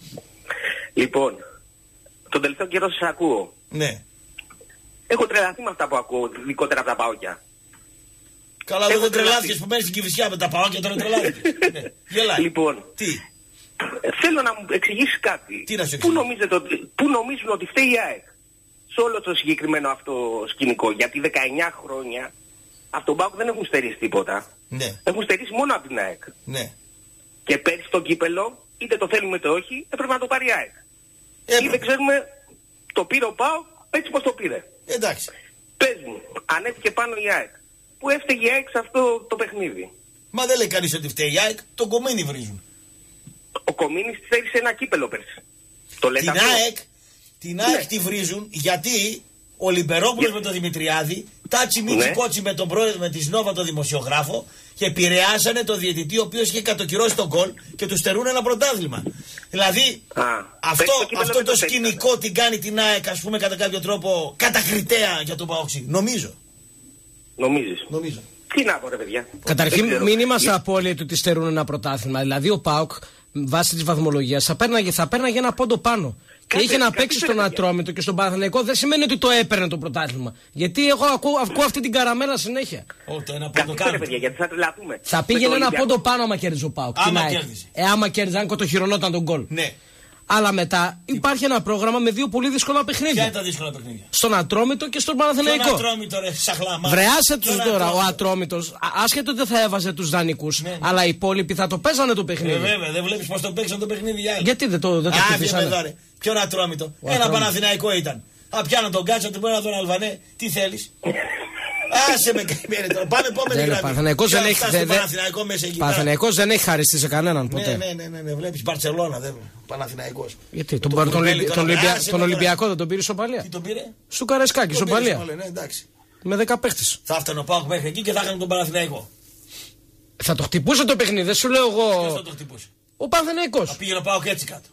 Λοιπόν, τον τελευταίο καιρό σας ακούω. Ναι. Έχω τρελαθεί με αυτά που ακούω, ειδικότερα από τα παόκια. Καλά, εδώ δεν τρελάθηκες που μένεις στην Κηφισιά με τα παόκια, τώρα τρελάθηκες. Ναι. Γελάει. Λοιπόν, τι? Θέλω να μου εξηγήσεις κάτι. Τι να σου πού, νομίζετε ότι, πού νομίζουν ότι φταίει η ΑΕΚ σε όλο το συγκεκριμένο αυτό σκηνικό? Γιατί δεκαεννιά χρόνια από τον ΠΑΟΚ δεν έχουν στερήσει τίποτα. Ναι. Έχουν στερήσει μόνο από την ΑΕΚ. Ναι. Και πέρυσι το κύπελο, είτε το θέλουμε είτε όχι, έπρεπε να το πάρει η ΑΕΚ. Έπρεπε. Ή δεν ξέρουμε, το πήρε ο ΠΑΟΚ έτσι πως το πήρε. Εντάξει. Πες μου, ανέβηκε πάνω η ΑΕΚ. Πού έφταιγε η ΑΕΚ σε αυτό το παιχνίδι? Μα δεν λέει κανείς ότι φταίει η ΑΕΚ, τον Κομίνη βρίζουν. Ο Κομίνης στέρισε ένα κύπελο πέρσι. Το λέτε την αυτό? ΑΕΚ, την ΑΕΚ ναι. τη βρίζουν γιατί ο Λιμπερόπουλος yeah. με τον Δημητριάδη, τάτσι μίτσι ναι. κότσι με τον πρόεδρο με τη Σνόβα τον δημοσιογράφο και επηρεάσανε τον διαιτητή ο οποίος είχε κατοκυρώσει τον γκολ και του στερούν ένα πρωτάθλημα. Δηλαδή Α, αυτό, το, αυτό το, το σκηνικό πέρα. Την κάνει την ΑΕΚ ας πούμε κατά κάποιο τρόπο κατακριτέα για τον ΠΑΟΚ. Νομίζω. Νομίζεις? Νομίζω. Τι να πω ρε παιδιά. Καταρχήν μην είμαστε απόλυτοι ότι στερούν ένα πρωτάθλημα. Δηλαδή ο ΠΑΟΚ βάσει της βαθμολογίας θα πέρναγε, θα πέρναγε ένα πόντο πάνω. Και είχε να παίξει στον Ατρόμητο και στον Παναθηναϊκό, δεν σημαίνει ότι το έπαιρνε το πρωτάθλημα. Γιατί εγώ ακούω, ακούω αυτή την καραμέλα συνέχεια. Όχι, το ένα πόντο κάνω. παιδιά, γιατί θα τρελαθούμε. Θα πήγαινε ένα πόντο πάνω άμα κέρδιζε ο ΠΑΟΚ. Άμα κέρδιζε. Ε, άμα κέρδιζε, αν κοτοχυρωνόταν τον γκολ. Ναι. Αλλά μετά υπάρχει ένα πρόγραμμα με δύο πολύ δύσκολα παιχνίδια. Ποια είναι τα δύσκολα παιχνίδια? Στον Ατρόμητο και στον Παναθηναϊκό. Στον Ατρόμητο, ρε, σαχλάμα. Βρεάσε του τώρα. Ο Ατρόμητος, άσχετο δεν θα έβαζε τους δανεικούς, ναι, ναι. αλλά οι υπόλοιποι θα το παίζανε το παιχνίδι. Ε, βέβαια, δεν βλέπει πώς το παίξαν το παιχνίδι. Γιατί δεν το δεν το ψηφίσανε? Ποιον Ατρόμητο? Ένα Παναθηναϊκό ήταν. Α, πιάνω τον Κάτσα, τον πέρα τον Αλβανέ. Τι θέλεις? Άσε με καημένη τώρα. Πάμε επόμενη γραμμή. Παναθηναϊκός δεν έχει χαριστεί σε κανέναν ποτέ. Ναι, ναι, ναι, ναι. Βλέπεις Μπαρτσελώνα, δεν Παναθηναϊκός. Γιατί τον Ολυμπιακό δεν τον πήρε ισοπαλία? Τι τον πήρε? Σου Καρεσκάκη ισοπαλία. Με δέκα παίχτες. Θα έφτανε ο ΠΑΟΚ μέχρι εκεί και θα έκανε τον Παναθηναϊκό. Θα το χτυπούσε το παιχνίδι, δεν σου λέω εγώ. Ποιος θα το χτυπούσε? Ο Παναθηναϊκός. Θα πήγαινε ο ΠΑΟΚ έτσι κάτω.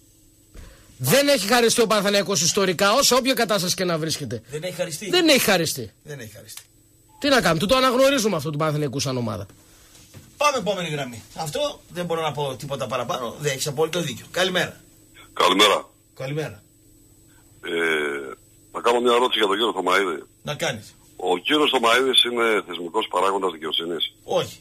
Δεν έχει χαριστεί ο Παναθηναϊκός ιστορικά, όσο όποια κατάσταση και να βρίσκεται. Δεν έχει χαριστεί. Δεν έχει χαριστεί. Δεν έχει χαριστεί. Τι να κάνουμε, του το αναγνωρίζουμε αυτό του Παναθηναϊκού σαν ομάδα. Πάμε επόμενη γραμμή. Αυτό δεν μπορώ να πω τίποτα παραπάνω. Δεν έχει απόλυτο δίκιο. Καλημέρα. Καλημέρα. Καλημέρα. Ε, να κάνω μια ερώτηση για τον κύριο Θωμαΐδη. Να κάνεις. Ο κύριος Θωμαΐδης είναι θεσμικός παράγοντας δικαιοσύνης? Όχι.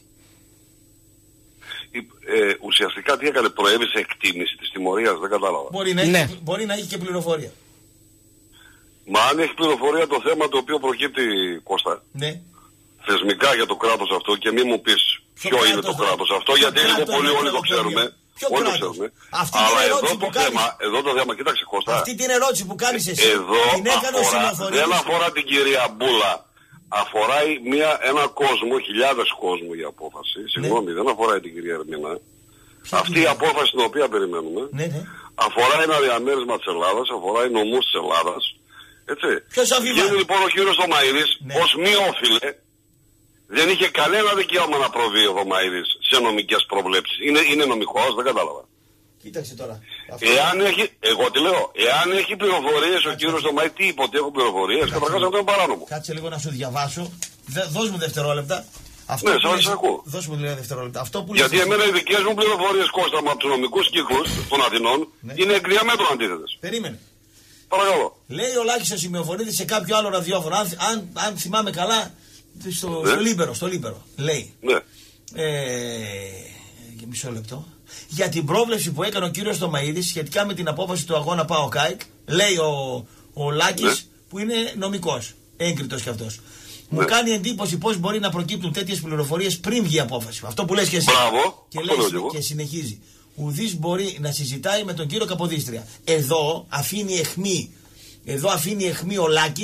Ε, ουσιαστικά τι έκανε, προέβησε εκτίμηση της τιμωρίας, δεν κατάλαβα. Μπορεί να, ναι. έχει, μπορεί να έχει και πληροφορία. Μα αν έχει πληροφορία το θέμα το οποίο προκύπτει, Κώστα, ναι. θεσμικά για το κράτος αυτό, και μη μου πεις ποιο, ποιο είναι το κράτος αυτό, ποιο γιατί λίγο πολύ όλοι το ξέρουμε. Όλοι το ξέρουμε. Αυτή Αλλά την εδώ το, θέμα, κάνεις... εδώ το θέμα, κοίταξε Κώστα. Αυτή την ερώτηση που κάνεις εσύ, εδώ την έκανε αφορά, δεν αφορά την κυρία Μπούλα. Αφορά μια, ένα κόσμο, χιλιάδες κόσμου η απόφαση. Ναι. Συγγνώμη, δεν αφορά την κυρία Ερμηνά. Αυτή η απόφαση την οποία περιμένουμε ναι, ναι. αφορά ένα διαμέρισμα της Ελλάδας, αφορά οι νομούς της Ελλάδας. Έτσι. Βγαίνει λοιπόν ο κύριος Θωμαΐδης ναι. ως μη όφιλε, δεν είχε κανένα δικαίωμα να προβεί ο Θωμαΐδης σε νομικές προβλέψεις. Είναι, είναι νομικός, δεν κατάλαβα. Κοίταξε τώρα. Εάν έχει, εγώ τι λέω, εάν έχει πληροφορίες ο κύριος Θωμαΐδης, τι είπε ότι έχω πληροφορίες, καταρχάς αυτό είναι παράνομο. Κάτσε λίγο να σου διαβάσω. Δε, δώσ' μου δευτερόλεπτα. Αυτό ναι, σας ακούω. Δώσ' μου λίγα δευτερόλεπτα. Αυτό που γιατί εμένα οι δικές μου πληροφορίες, Κώστα, από τους νομικούς κύκλους των Αθηνών ναι. είναι εκ διαμέτρου αντίθετες. Περίμενε. Παρακαλώ. Λέει ο Λάκης ο Σημειοφωνίδης σε κάποιο άλλο ραδιόφωνο, αν, αν, αν θυμάμαι καλά, στο, ναι. στο Λίμπερο, στο Λίμπερο. Λέει. Ναι. Ε, για μισό λεπτό. Για την πρόβλεψη που έκανε ο κύριος Θωμαΐδης σχετικά με την απόφαση του αγώνα ΠΑΟΚ ΑΕΚ, λέει ο, ο Λάκης ναι. που είναι νομικός, έγκριτος κι αυτός. Μου ναι. κάνει εντύπωση πώς μπορεί να προκύπτουν τέτοιες πληροφορίες πριν βγει η απόφαση. Αυτό που λες και εσύ. Μπράβο. Και, λέει, και συνεχίζει. Ουδής μπορεί να συζητάει με τον κύριο Καποδίστρια. Εδώ αφήνει αιχμή. Εδώ αφήνει αιχμή ο Λάκης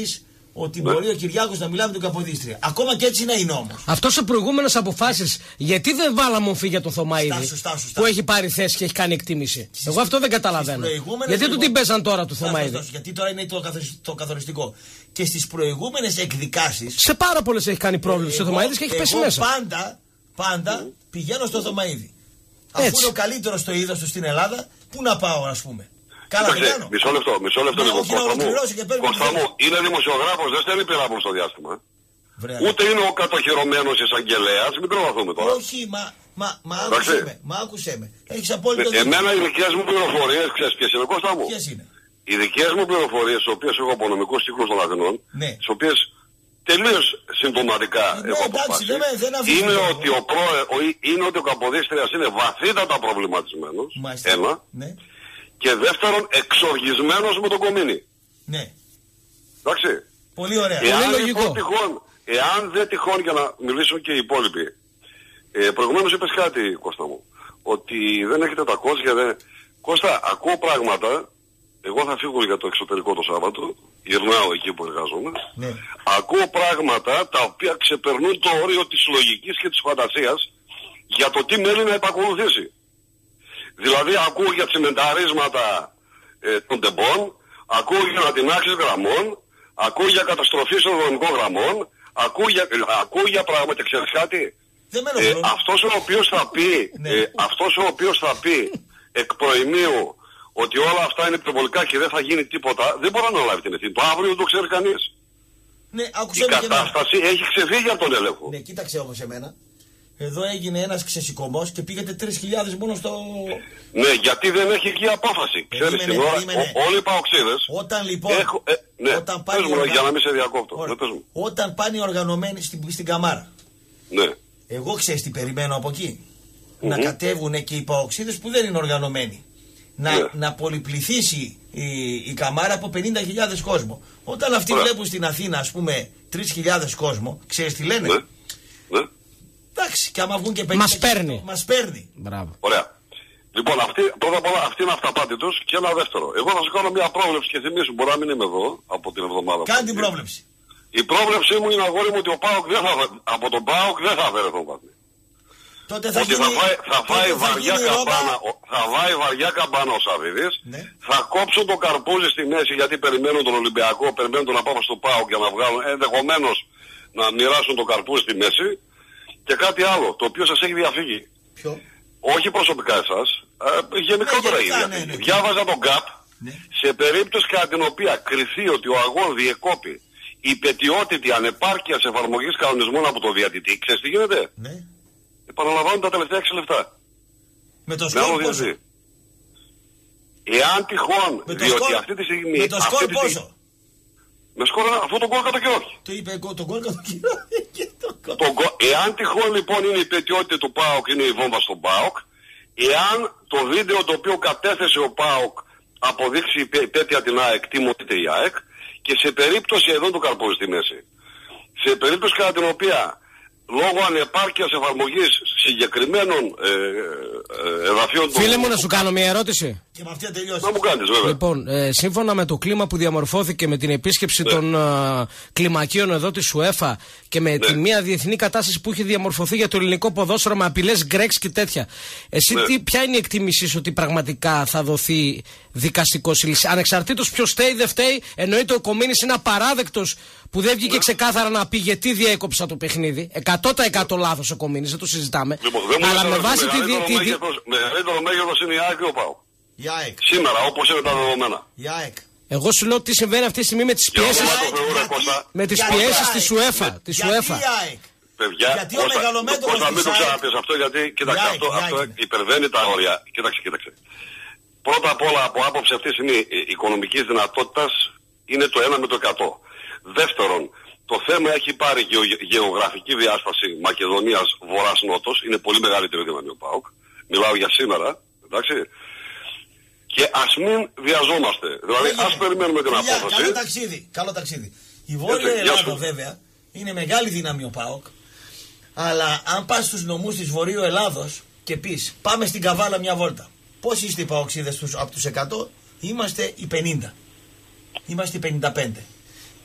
ότι ναι. μπορεί ο Κυριάκος να μιλά με τον Καποδίστρια. Ακόμα και έτσι είναι η νόμος. Αυτό σε προηγούμενες αποφάσεις, γιατί δεν βάλαμε ομφή για τον Θωμαίδη που έχει πάρει θέση και έχει κάνει εκτίμηση. Στις, Εγώ αυτό δεν καταλαβαίνω. Γιατί του την παίζαν τώρα του Θωμαίδη. Γιατί τώρα είναι το, το καθοριστικό. Και στις προηγούμενες εκδικάσεις. Σε πάρα πολλές έχει κάνει πρόβλημα ο Θωμαίδης και έχει πέσει μέσα. Πάντα, πάντα mm. πηγαίνω στο Θωμαίδη. Αφού είναι ο καλύτερος στο είδος του στην Ελλάδα, πού να πάω, ας πούμε. Καλά, Κοιτάξτε, μισό λεπτό, μισό λεπτό λίγο. Κώστα μου, είναι δημοσιογράφος, δεν στέλνει πειράγμα στο διάστημα. Βρέα. Ούτε είναι ο κατοχυρωμένος εισαγγελέας, μην τρομαθούμε τώρα. Όχι, μα, μα, μα άκουσέ με, μα άκουσέ με. Έχεις απόλυτο δίκιο. Εμένα οι δικές μου πληροφορίες, ξέρεις ποιες είναι, Κώστα μου. Ποιες είναι? Οι δικές μου πληροφορίες, τις οποίες έχω από νομικούς κύκλους των Αθηνών, ναι. τις οποίες τελείως συμπτωματικά ναι, έχω αποφάσει, είναι, ότι ο προ, ο, είναι ότι ο Καποδίστριας είναι βαθύτατα προβληματισμένος, ένα. Ναι. Και δεύτερον, εξοργισμένος με τον Κομίνη. Ναι. Εντάξει. Πολύ ωραία. Εάν, Πολύ λοιπόν, τυχόν, εάν δεν τυχόν, για να μιλήσουν και οι υπόλοιποι. Ε, προηγουμένως είπες κάτι, Κώστα μου. Ότι δεν έχετε τα κόσια. Δεν... Κώστα, ακούω πράγματα. Εγώ θα φύγω για το εξωτερικό το Σάββατο. Γυρνάω εκεί που εργάζομαι. Ναι. Ακούω πράγματα τα οποία ξεπερνούν το όριο της λογικής και της φαντασίας για το τι μέλη να επακολουθήσει. Δηλαδή ακούω για τσιμενταρίσματα ε, των τεμπών, ακούω για ανατινάξεις γραμμών, ακούω για καταστροφή των δομικών γραμμών, ακούω για, ε, ακούω για πράγματα, ξέρεις κάτι. Ε, αυτός ο οποίος θα πει, ε, αυτός ο οποίος θα πει εκ προημίου ότι όλα αυτά είναι υπερβολικά και δεν θα γίνει τίποτα, δεν μπορεί να αναλάβει την ευθύνη. Το αύριο δεν το ξέρει κανείς. Ναι, η κατάσταση έχει ξεφύγει από τον έλεγχο. Ναι, κοίταξε όμως εμένα. Εδώ έγινε ένας ξεσηκωμός και πήγατε τρεις χιλιάδες μόνο στο... Ναι, γιατί δεν έχει εκεί απόφαση. Ξέρεις την ώρα, ο, όλοι οι παοξίδες... Όταν λοιπόν... Έχω, ε, ναι, όταν πάνε μου, οργα... για να μην σε διακόπτω. Ναι, όταν πάνε οι οργανωμένοι στην, στην Καμάρα. Ναι. Εγώ ξέρεις τι περιμένω από εκεί. Mm-hmm. Να κατέβουν και οι παοξίδες που δεν είναι οργανωμένοι. Να, ναι. να πολυπληθήσει η, η Καμάρα από πενήντα χιλιάδες κόσμο. Όταν αυτοί ναι. βλέπουν στην Αθήνα, ας πούμε, τρεις χιλιάδες κόσμο, ξέρεις τι λένε. Ναι. Ναι. Εντάξει, και άμα βγουν και πενήντα μας παίρνει. Μας παίρνει. Μπράβο. Ωραία. Λοιπόν, αυτή, πρώτα απ' όλα αυτή είναι αυταπάτη τους και ένα δεύτερο. Εγώ θα σου κάνω μια πρόβλεψη και θυμίσου, μπορεί να μην είμαι εδώ από την εβδομάδα. Κάνε την πρόβλεψη. Η πρόβλεψή μου είναι, αγόρι μου, ότι ο ΠΑΟΚ δεν θα, από τον ΠΑΟΚ δεν θα αφαιρεθούν βαθμοί. Τότε θα, ότι γίνει, θα φάει, θα φάει τότε βαριά θα καμπάνα, θα βάει βαριά καμπάνα ο Σαββίδης, ναι. θα κόψουν τον καρπούζι στη μέση γιατί περιμένουν τον Ολυμπιακό, περιμένουν τον απόφαση του ΠΑΟΚ για να βγάλουν, ενδεχομένως να μοιράσουν τον καρπούζι στη μέση. Και κάτι άλλο, το οποίο σας έχει διαφύγει. Ποιο? Όχι προσωπικά εσάς, ε, γενικότερα ναι, η ναι, ναι, ναι. Διάβαζα τον ΚΑΠ, ναι. σε περίπτωση κατά την οποία κριθεί ότι ο αγών διεκόπη η πετιότητη ανεπάρκειας εφαρμογής κανονισμών από το διατητή, ξέρεις τι γίνεται? Ναι. Επαναλαμβάνουν τα τελευταία έξι λεπτά. Με το σκορ πόσο? Εάν τυχόν, με διότι σκορ, αυτή τη στιγμή... Με το σκορ πόσο? Με σκορ αυτό το γκολ κατά και όχι. Το είπε το γκολ κατά και όχι. Εάν τυχόν λοιπόν είναι η πετιότητα του ΠΑΟΚ, είναι η βόμβα στον ΠΑΟΚ, εάν το βίντεο το οποίο κατέθεσε ο ΠΑΟΚ αποδείξει τέτοια την ΑΕΚ, τιμωρείται η ΑΕΚ, και σε περίπτωση εδώ του καρπούζι στη μέση, σε περίπτωση κατά την οποία λόγω ανεπάρκειας εφαρμογής συγκεκριμένων ε, ε, εδαφείων... Φίλε μου, να σου κάνω μια ερώτηση. Και με αυτή τελειώσει. Να μου κάνεις, βέβαια. Λοιπόν, ε, σύμφωνα με το κλίμα που διαμορφώθηκε με την επίσκεψη ναι. των ε, κλιμακίων εδώ της UEFA και με ναι. τη μια διεθνή κατάσταση που είχε διαμορφωθεί για το ελληνικό ποδόσφαιρο με απειλές γκρέξ και τέτοια. Εσύ ναι. τι, ποια είναι η εκτίμησή σου ότι πραγματικά θα δοθεί δικαστικός λύση? Ανεξαρτήτως ποιος φταίει, δεν φταίει, εννοείται ο Κομίνης είναι απαράδεκτος που δεν βγήκε ναι. ξεκάθαρα να πει γιατί διέκοψα το παιχνίδι. εκατό τοις εκατό λάθος ο Κομίνης, δεν το συζητάμε. Λοιπόν, αλλά με βάση τη. Μεγαλύτερο μέγεθος είναι η ΑΕΚ και ο ΠΑΟΚ. Η ΑΕΚ. Σήμερα, όπως είναι τα δεδομένα. Η ΑΕΚ. Εγώ σου λέω τι συμβαίνει αυτή τη στιγμή με τις πιέσεις. Με τις πιέσεις της UEFA. Της UEFA. Παιδιά, γιατί ο μεγαλομέτωπος Κώστα, μην το ξαναπείς αυτό, γιατί κοίταξε, αυτό, αυτό υπερβαίνει τα όρια. Κοίταξε, κοίταξε. Πρώτα απ' όλα, από άποψη αυτή τη στιγμή οικονομικής δυνατότητας είναι το ένα με το εκατό. Δεύτερον, το θέμα έχει πάρει γεω, γεωγραφική διάσταση Μακεδονίας βορράς-νότος. Είναι πολύ μεγαλύτερη δύναμη ο ΠΑΟΚ. Μιλάω για σήμερα, εντάξει. Και ας μην βιαζόμαστε. Δηλαδή, Έγινε. ας περιμένουμε την Φιλιά, απόφαση. Καλό ταξίδι. Καλό ταξίδι. Η Βόρεια Ελλάδα, βέβαια, είναι μεγάλη δύναμη ο ΠΑΟΚ. Αλλά αν πας στους νομούς της Βορείου Ελλάδος και πεις, πάμε στην Καβάλα μια βόλτα. Πώς είστε οι παοξίδες τους από τους εκατό? Είμαστε οι πενήντα. Είμαστε οι πενήντα πέντε.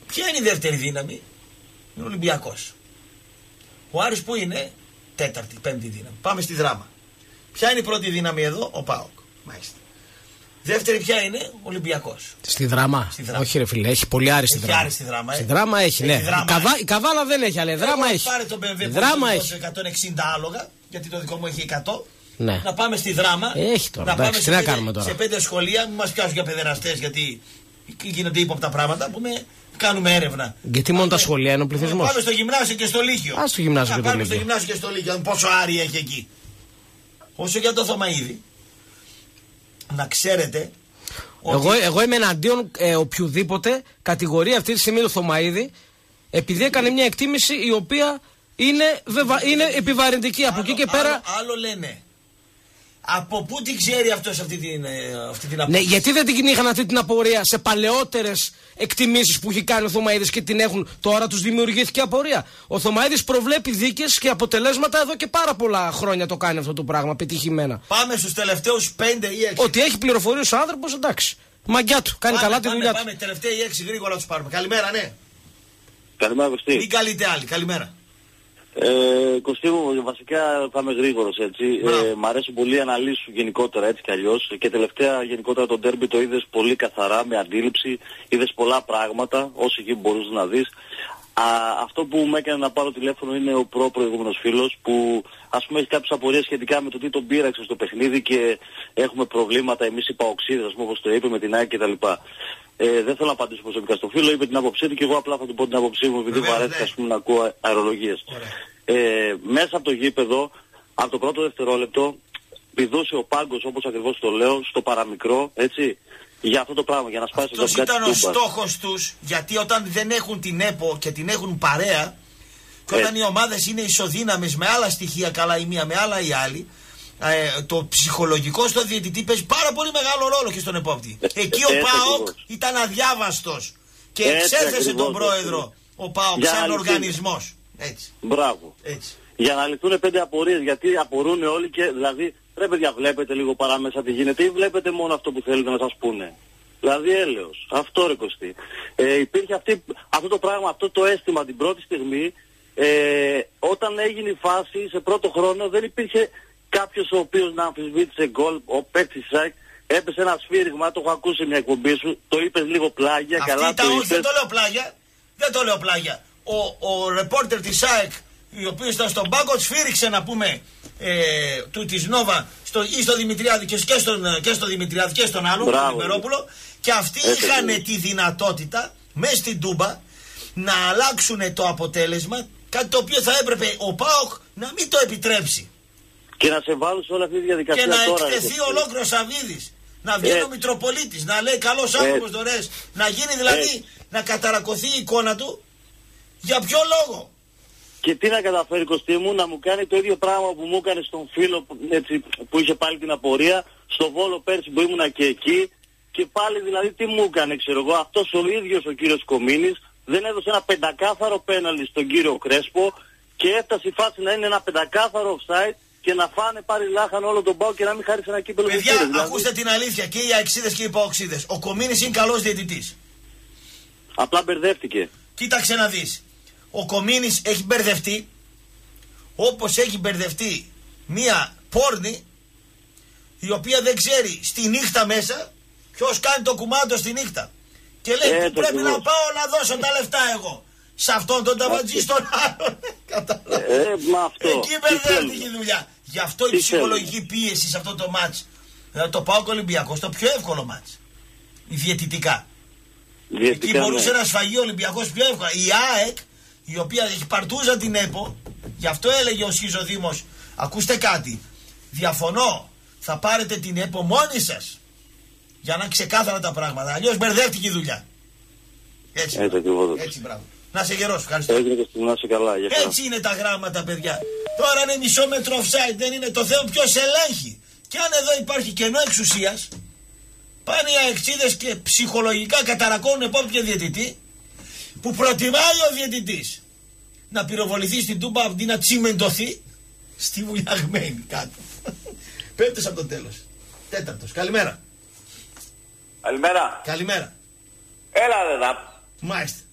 Ποια είναι η δεύτερη δύναμη? Είναι ο Ολυμπιακός. Ο Άρης που είναι? Τέταρτη, πέμπτη δύναμη. Πάμε στη Δράμα. Ποια είναι η πρώτη δύναμη εδώ? Ο ΠΑΟΚ. Μάλιστα. Δεύτερη ποια είναι? Ο Ολυμπιακός. Στη Δράμα. Στη Δράμα. Όχι ρε φίλε, έχει πολύ Άρη στη Δράμα. Στη Δράμα, ε. Στη Δράμα έχει, ναι. Δράμα, η, Καβά, η Καβάλα δεν έχει, αλλά η Δράμα έχει. Πάρε το μπι εμ ντάμπλιου Δράμα που έχει. εκατόν εξήντα άλογα, γιατί το δικό μου έχει εκατό. Ναι. Να πάμε στη Δράμα. Έχει τώρα. Να εντάξει, πάμε τι σε, να κάνουμε πέντε, τώρα. σε πέντε σχολεία, μην μας πιάσουν για παιδεραστές, γιατί γίνονται ύποπτα πράγματα. Πούμε, κάνουμε έρευνα. Γιατί μόνο τα σχολεία είναι ο πληθυσμός. Πάμε στο γυμνάσιο και στο Λύκειο. Α, στο γυμνάσιο και, πάμε στο γυμνάσιο και στο Λύκειο. Πόσο Άρη έχει εκεί. Όσο για το Θωμαΐδη, να ξέρετε. Εγώ, εγώ είμαι εναντίον ε, οποιοδήποτε κατηγορία αυτή τη στιγμή του Θωμαΐδη, επειδή έκανε μια εκτίμηση η οποία είναι, βεβα... είναι επιβαρυντική. Από εκεί και πέρα. Άλλο, άλλο λένε. Από πού την ξέρει αυτός αυτή την, αυτή την απορία? Ναι, γιατί δεν την είχαν αυτή την απορία σε παλαιότερες εκτιμήσεις που έχει κάνει ο Θωμαΐδης και την έχουν τώρα, τους δημιουργήθηκε απορία. Ο Θωμαΐδης προβλέπει δίκες και αποτελέσματα εδώ και πάρα πολλά χρόνια το κάνει αυτό το πράγμα πετυχημένα. Πάμε στους τελευταίους πέντε ή έξι. Ότι έχει πληροφορίες ο άνθρωπος, εντάξει. Μαγκιά του, κάνει πάμε, καλά πάμε, τη δουλειά πάμε, του. Πάμε, τελευταίοι έξι γρήγορα τους πάρουμε. Καλημέρα, ναι. Καλημέρα, Κωστή. Μην καλείτε άλλοι, καλημέρα. Ε, Κωστή μου, βασικά θα είμαι γρήγορος έτσι. Ε, μ' αρέσει πολύ η αναλύση σου γενικότερα έτσι κι αλλιώς. Και τελευταία γενικότερα το ντέρμπι το είδες πολύ καθαρά, με αντίληψη. Είδες πολλά πράγματα, όσο εκεί μπορούσες να δεις. Α, αυτό που με έκανε να πάρω τηλέφωνο είναι ο προ προηγούμενος φίλος που ας πούμε έχει κάποιες απορίες σχετικά με το τι τον πείραξε στο παιχνίδι και έχουμε προβλήματα εμείς οι παοξίδες, ας πούμε, όπως το είπε με την ΑΕΚ κτλ. Ε, δεν θέλω να απαντήσω προσωπικά στο φίλο, είπε την άποψή του και εγώ απλά θα του πω την άποψή μου επειδή μου αρέσει ας πούμε να ακούω αερολογίες. Ε, μέσα από το γήπεδο, από το πρώτο δευτερόλεπτο, πηδούσε ο πάγκος όπως ακριβώς το λέω, στο παραμικρό, έτσι. Για αυτό το πράγμα, για να σπάσει το αυτός ήταν ο στόχος τους, γιατί όταν δεν έχουν την ΕΠΟ και την έχουν παρέα και όταν ε. οι ομάδες είναι ισοδύναμες με άλλα στοιχεία, καλά η μία με άλλα η άλλη, ε, το ψυχολογικό στο διαιτητή παίζει πάρα πολύ μεγάλο ρόλο και στον επόπτη. Ε, Εκεί ο ΠΑΟΚ ήταν αδιάβαστος και εξέθεσε τον πρόεδρο έτσι. Ο ΠΑΟΚ σαν οργανισμός. Έτσι. Μπράβο. Έτσι. Για να λυθούν πέντε απορίες, γιατί απορούν όλοι και δηλαδή ρε παιδιά βλέπετε λίγο παράμεσα τι γίνεται ή βλέπετε μόνο αυτό που θέλετε να σας πούνε. Δηλαδή έλεος. Αυτό ρε Κωστή. Ε, υπήρχε αυτή, αυτό το πράγμα, αυτό το αίσθημα την πρώτη στιγμή ε, όταν έγινε η φάση σε πρώτο χρόνο δεν υπήρχε κάποιος ο οποίος να αμφισβήτησε γκολ, ο παίκτης ΣΑΚ έπεσε ένα σφύριγμα, το έχω ακούσει μια εκπομπή σου, το είπες λίγο πλάγια, αυτή καλά τα το όχι, είπες. Δεν το λέω πλάγια, δεν το λέω πλάγια. Ο, ο ρεπόρτερ της ΣΑΕΚ, ο οποίος ήταν στον πάγκο, σφύριξε να πούμε ε, του της Νόβα στο, ή στο Δημητριάδη και, και, στον, και στο Δημητριάδη και στον άλλο, τον Λιμπερόπουλο, και αυτοί είχαν τη δυνατότητα μέσα στην Τούμπα να αλλάξουν το αποτέλεσμα, κάτι το οποίο θα έπρεπε ο ΠΑΟΚ να μην το επιτρέψει. Και να σε βάλουν σε όλη αυτή τη διαδικασία και να τώρα, εκτεθεί ολόκληρος Σαββίδης, να βγαίνει ο Μητροπολίτης, να λέει καλός άνθρωπος δωρεές, να γίνει δηλαδή, ε. να καταρακωθεί η εικόνα του. Για ποιο λόγο? Και τι να καταφέρει Κωστή μου, να μου κάνει το ίδιο πράγμα που μου έκανε στον φίλο έτσι, που είχε πάλι την απορία, στο Βόλο πέρσι που ήμουνα και εκεί, και πάλι δηλαδή τι μου έκανε, ξέρω εγώ, αυτός ο ίδιος ο κύριος Κομίνης δεν έδωσε ένα πεντακάθαρο πέναλτι στον κύριο Κρέσπο και έφτασε η φάση να είναι ένα πεντακάθαρο offside και να φάνε πάλι λάχαν όλο τον ΠΑΟΚ και να μην χάρισε ένα κύπελο. Παιδιά, κύριε, δηλαδή. Ακούστε την αλήθεια, και οι αεξίδες και οι παοξίδες. Ο Κομίνης είναι καλός διαιτητής. Απλά μπερδεύτηκε. Κοίταξε να δεις. Ο Κομίνης έχει μπερδευτεί όπως έχει μπερδευτεί μία πόρνη η οποία δεν ξέρει στη νύχτα μέσα ποιος κάνει το κουμάντο στη νύχτα. Και λέει ε, πρέπει να πάω να δώσω τα λεφτά εγώ. Σε αυτόν τον ταβατζή στον άλλον. Ε, μα αυτό. Εκεί μπερδεύτηκε η δουλειά. Γι' αυτό η ψυχολογική πίεση σε αυτό το μάτς. Δηλαδή το ΠΑΟΚ Ολυμπιακός, το πιο εύκολο μάτς. Διαιτητικά. Διαιτητικά. Εκεί μπορούσε ναι. να σφαγεί ο Ολυμπιακός πιο εύκολα. Η ΑΕΚ, η οποία έχει παρτούζα την ΕΠΟ, γι' αυτό έλεγε ο Σχιζοδήμος, ακούστε κάτι, διαφωνώ, θα πάρετε την ΕΠΟ μόνοι σας. Για να είναι ξεκάθαρα τα πράγματα. Αλλιώς μπερδεύτηκε η δουλειά. Έτσι, έτσι, έτσι μπράβο. Να σε γερός, ευχαριστώ. Έγινε και στην να σε καλά, για έτσι είναι τα γράμματα, παιδιά. Τώρα είναι μισό μέτρο offside, δεν είναι το θέμα ποιος ελέγχει. Και αν εδώ υπάρχει κενό εξουσίας, πάνε οι αεξίδες και ψυχολογικά καταρακώνουν επόπτη και διαιτητή, που προτιμάει ο διαιτητής να πυροβοληθεί στην Τούμπα αντί να τσιμεντωθεί στη βουλιαγμένη κάτω. Πέμπτος από το τέλος. Τέταρτος. Καλημέρα. Καλημέρα. Καλημέρα. Έλα δε δα. Μάλιστα.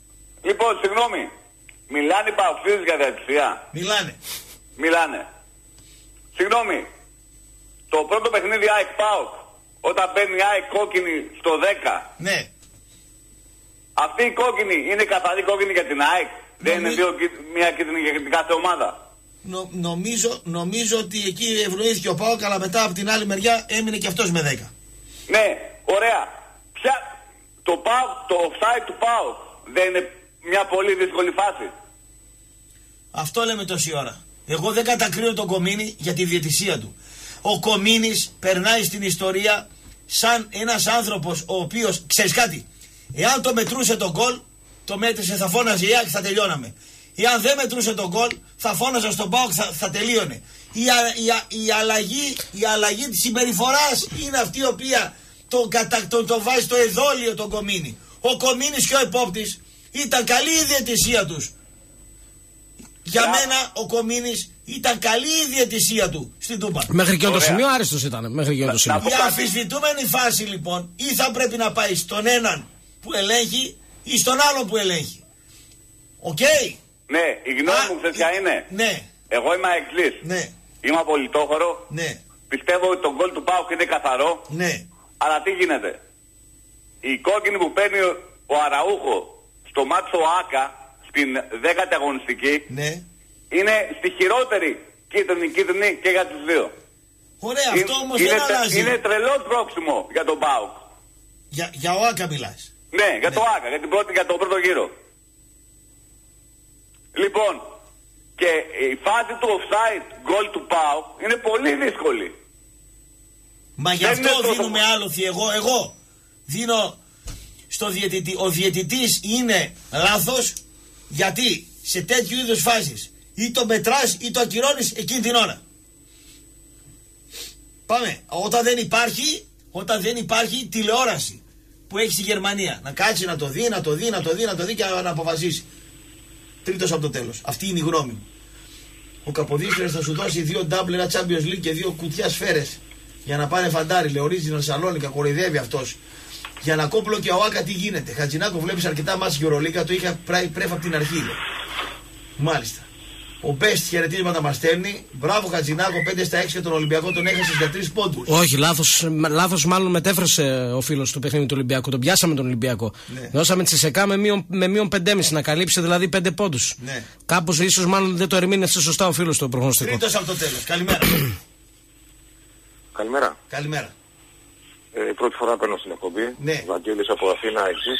Λοιπόν, συγγνώμη. Μιλάνε οι παοξίδες για διαιτησία. Μιλάνε. Μιλάνε. Συγγνώμη. Το πρώτο παιχνίδι ΑΕΚ ΠΑΟΚ, όταν μπαίνει η ΑΕΚ κόκκινη στο δέκα. Ναι. Αυτή η κόκκινη είναι καθαρή κόκκινη για την ΑΕΚ. Νομι... Δεν είναι δύο, μια κίτρινη για την κάθε ομάδα. Νο, νομίζω, νομίζω ότι εκεί ευνοήθηκε ο ΠΑΟΚ, αλλά μετά από την άλλη μεριά έμεινε και αυτός με δέκα. Ναι, ωραία. Ποια... Το, ΠΑΟΚ, το offside του ΠΑΟΚ δεν είναι μια πολύ δύσκολη φάση? Αυτό λέμε τόση ώρα. Εγώ δεν κατακρίνω τον Κομίνη για τη διαιτησία του. Ο Κομίνης περνάει στην ιστορία σαν ένας άνθρωπος ο οποίος, ξέρεις κάτι, εάν το μετρούσε τον γκολ, το μέτρησε, θα φώναζε η ΑΕΚ, θα τελειώναμε. Εάν δεν μετρούσε τον γκολ, θα φώναζε στον ΠΑΟΚ, θα, θα τελείωνε. Η, α, η, α, η, αλλαγή, η αλλαγή της συμπεριφοράς είναι αυτή η οποία τον το, το, το βάζει στο εδόλιο τον Κομίνη. Ο Κομίνης και ο επόπτης ήταν καλή η διαιτησία τους. Για yeah. μένα ο Κομίνης ήταν καλή η διαιτησία του στην Τούμπα. Μέχρι και το σημείο άριστος ήταν. Μέχρι και το σημείο. Η αμφισβητούμενη φάση λοιπόν ή θα πρέπει να πάει στον έναν που ελέγχει ή στον άλλον που ελέγχει. Οκ. Okay. Ναι, η γνώμη Α, μου ξέρεις ποια είναι. Ναι. Εγώ είμαι αεξής. Ναι. Είμαι απολυτόχωρο. Ναι. Πιστεύω ότι το γκολ του ΠΑΟΚ είναι καθαρό. Ναι. Αλλά τι γίνεται? Η κόκκινη που παίρνει ο Αραούχο στο μάτσο Άκα στην δέκατη αγωνιστική, ναι, είναι στη χειρότερη κίτρινη κίτρινη και για τους δύο. Ωραία, είναι, αυτό όμως είναι, δεν αλλάζει. Είναι τρελό πρόξιμο για τον ΠΑΟΚ. Για, για ο Άκα μιλάς? Ναι, για ναι. το Άκα, για, την πρώτη, για τον πρώτο γύρο. Λοιπόν, και η φάση του offside goal του ΠΑΟΚ είναι πολύ δύσκολη. Μα γι' αυτό δίνουμε άλοθη εγώ, εγώ δίνω στο διαιτητή. Ο διαιτητής είναι λάθος γιατί σε τέτοιου είδους φάσεις ή το μετράς ή το ακυρώνεις εκείνη την ώρα. Πάμε. Όταν δεν υπάρχει, όταν δεν υπάρχει τηλεόραση που έχει στη Γερμανία, να κάτσει να το δει, να το δει, να το δει, να το δει και να αποφασίσει. Τρίτος από το τέλος. Αυτή είναι η γνώμη μου. Ο Καποδίστριος θα σου δώσει δύο double, ένα Champions League και δύο κουτιά σφαίρες για να πάνε φαντάρι. Λέει original Σαλόνικα, κοροϊδεύει αυτός. Για να κόμπλο και ο Άκα τι γίνεται. Χατζηνάκο, βλέπεις αρκετά μάτς Γιουρολίκα, το είχα πρέφα από την αρχή. Λέει. Μάλιστα. Ο Μπέστ χαιρετίσματα μας στέλνει. Μπράβο Χατζηνάκο, πέντε στα έξι και τον Ολυμπιακό τον έχασες για τρεις πόντους. Όχι, λάθος, λάθος μάλλον μετέφρασε ο φίλος του παιχνίδι του Ολυμπιακού. Τον πιάσαμε τον Ολυμπιακό. Ναι. Δώσαμε τη ΣΕΚΑ με μείον, με μείον πεντέμισι να καλύψει δηλαδή πέντε πόντους. Ναι. Κάπως ίσως μάλλον δεν το ερμήνευσε σωστά ο φίλος του προγνωστικό. Τρίτος από το τέλος. Καλημέρα. Καλημέρα. Καλημέρα. Ε, πρώτη φορά παίρνω στην εκπομπή. Ναι. Βαγγέλης από Αθήνα, εξής.